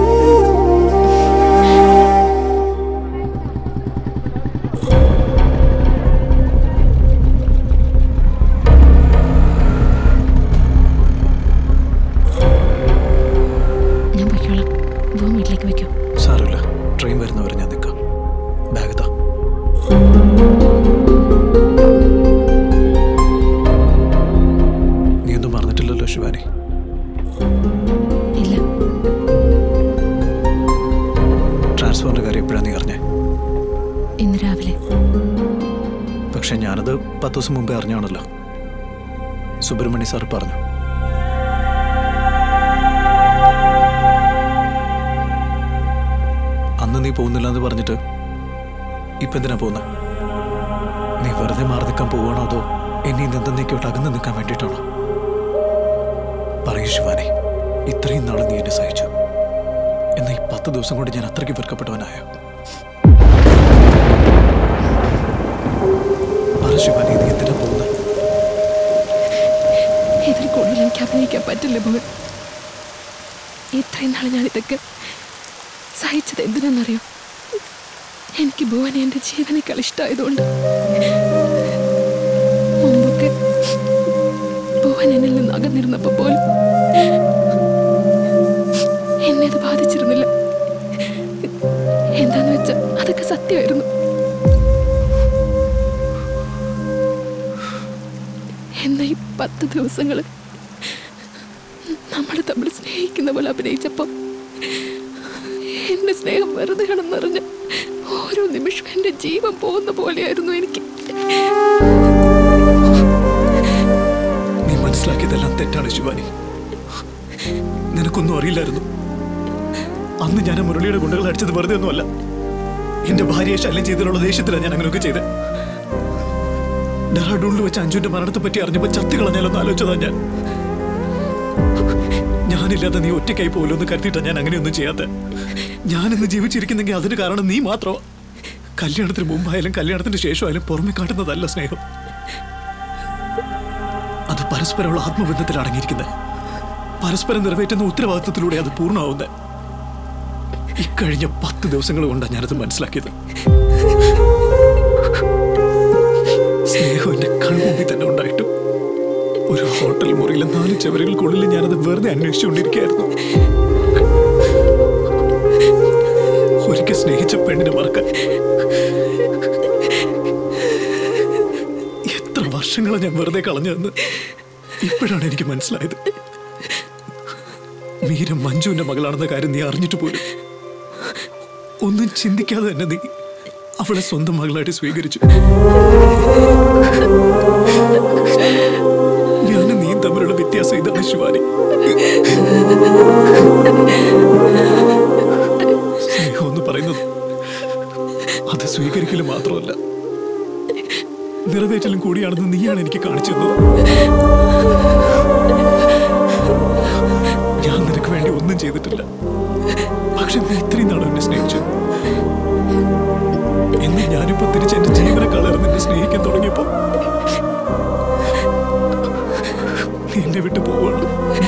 ഞാൻ പൊയ്ക്കോളാം. ഭൂമി വീട്ടിലേക്ക് വെക്കോ? സാരമില്ല, ട്രെയിൻ വരുന്നവരെ ഞാൻ നിൽക്കാം. ബാഗ് താ. നീ ഒന്നും മറന്നിട്ടില്ലല്ലോ ശിവാനി? ഇല്ല. ട്രാൻസ്ഫറിന്റെ കാര്യം എപ്പോഴാണ് നീ അറിഞ്ഞേ? ഇന്ന് രാവിലെ. പക്ഷെ ഞാനത് പത്ത് ദിവസം മുമ്പേ അറിഞ്ഞാണല്ലോ. സുബ്രഹ്മണ്യ സാർ പറഞ്ഞു. അന്ന് നീ പോകുന്നില്ല എന്ന് പറഞ്ഞിട്ട് ഇപ്പൊ എന്തിനാ പോകുന്നത്? നീ വെറുതെ മാറി നിൽക്കാൻ പോവാണോ അതോ എന്നെ എന്തെന്നേക്കോട്ട് അകന്ന് നിൽക്കാൻ വേണ്ടിയിട്ടാണോ? പറയൂ ശിവാനി, ഇത്രയും നാളെ നീ എന്നെ സഹിച്ചു. എന്നാൽ ഈ പത്ത് ദിവസം കൊണ്ട് ഞാൻ അത്രയ്ക്ക് വെറുക്കപ്പെട്ടവനായോ? പറ ശിവാനി, നീ എന്തിനാ പോകുന്നത്? ഇതിൽ കൂടുതൽ എനിക്ക് അഭിനയിക്കാൻ പറ്റില്ല ഭുവൻ. ഇത്രയും നാളെ ഞാൻ ഇതൊക്കെ സഹിച്ചത് എന്തിനാണെന്നറിയോ? എനിക്ക് ഭുവനെ എൻ്റെ ജീവനേക്കാൾ ഇഷ്ടമായതുകൊണ്ട്. മുമ്പൊക്കെ ഭുവൻ എന്നിൽ നിന്ന് അകന്നിരുന്നപ്പോൾ പോലും എന്നെ അത് ബാധിച്ചിരുന്നില്ല. എന്താന്ന് വെച്ചാൽ അതൊക്കെ സത്യമായിരുന്നു. എന്നാ ഈ പത്ത് ദിവസങ്ങൾ നമ്മൾ തമ്മിൽ സ്നേഹിക്കുന്ന പോലെ അഭിനയിച്ചപ്പോ എന്റെ സ്നേഹം വെറുതെ കിടന്നറിഞ്ഞ ഓരോ നിമിഷം എന്റെ ജീവൻ പോകുന്ന പോലെയായിരുന്നു എനിക്ക്. നീ മനസ്സിലാക്കിയതെല്ലാം തെറ്റാണ് ശിവാനി. നിനക്കൊന്നും അറിയില്ലായിരുന്നു. അന്ന് ഞാൻ മുരളിയുടെ ഗുണ്ടകൾ അടിച്ചത് വെറുതെ ഒന്നുമല്ല. എന്റെ ഭാര്യയെ ശല്യം ചെയ്തതിനുള്ള ദേഷ്യത്തിലാണ് ഞാൻ അങ്ങനെയൊക്കെ ചെയ്തത്. ഡെറാഡൂണിൽ വെച്ച് അഞ്ജുവിന്റെ മരണത്തെ പറ്റി അറിഞ്ഞപ്പോ ചത്തി കളഞ്ഞാലൊന്ന് ആലോചിച്ചതാ ഞാൻ. ഞാനില്ലാതെ നീ ഒറ്റയ്ക്കായി പോലും എന്ന് കരുതിയിട്ടാ ഞാൻ അങ്ങനെയൊന്നും ചെയ്യാത്ത. ഞാനിന്ന് ജീവിച്ചിരിക്കുന്നെങ്കിൽ അതിന് കാരണം നീ മാത്രമോ. കല്യാണത്തിന് മുമ്പായാലും കല്യാണത്തിന് ശേഷമായാലും പുറമെ കാട്ടുന്നതല്ല സ്നേഹം. അത് പരസ്പരമുള്ള ആത്മബന്ധത്തിൽ അടങ്ങിയിരിക്കുന്നത്. പരസ്പരം നിറവേറ്റുന്ന ഉത്തരവാദിത്വത്തിലൂടെ അത് പൂർണ്ണമാവുന്നത്. ഇക്കഴിഞ്ഞ പത്ത് ദിവസങ്ങൾ കൊണ്ടാണ് ഞാനത് മനസ്സിലാക്കിയത്. സ്നേഹം എന്റെ കൺമുമ്പിൽ തന്നെ ഉണ്ടായിട്ടും ഒരു ഹോട്ടൽ മുറിയിലെ നാല് ചവറുകൾക്കുള്ളിൽ ഞാനത് വെറുതെ അന്വേഷിച്ചുകൊണ്ടിരിക്കുകയായിരുന്നു. ഒരിക്കൽ സ്നേഹിച്ച പെണ്ണിനെ മറക്കാൻ എത്ര വർഷങ്ങളാണ് ഞാൻ വെറുതെ കളഞ്ഞതെന്ന് ഇപ്പോഴാണ് എനിക്ക് മനസ്സിലായത്. മീര മഞ്ജുവിന്റെ മകളാണെന്ന കാര്യം നീ അറിഞ്ഞിട്ട് പോലും ഒന്നും ചിന്തിക്കാതെ തന്നെ നീ അവളെ സ്വന്തം മകളായിട്ട് സ്വീകരിച്ചു. ഞാനും നീയും തമ്മിലുള്ള വ്യത്യാസം ഇതാണ് ശിവാനി. സ്നേഹം എന്ന് പറയുന്നത് അത് സ്വീകരിക്കലും മാത്രമല്ല, നിറവേറ്റലും കൂടിയാണെന്ന് നീയാണ് എനിക്ക് കാണിച്ചു തന്നത്. ഞാൻ നിനക്ക് വേണ്ടി ഒന്നും ചെയ്തിട്ടില്ല, പക്ഷെ നീ ഇത്രയും നാളും എന്നെ സ്നേഹിച്ചു. എന്ന് ഞാനിപ്പോ തിരിച്ച് എന്റെ ജീവനെ കളർന്ന് എന്നെ സ്നേഹിക്കാൻ തുടങ്ങിയപ്പോ നീ എന്നെ വിട്ടു പോവാണ്.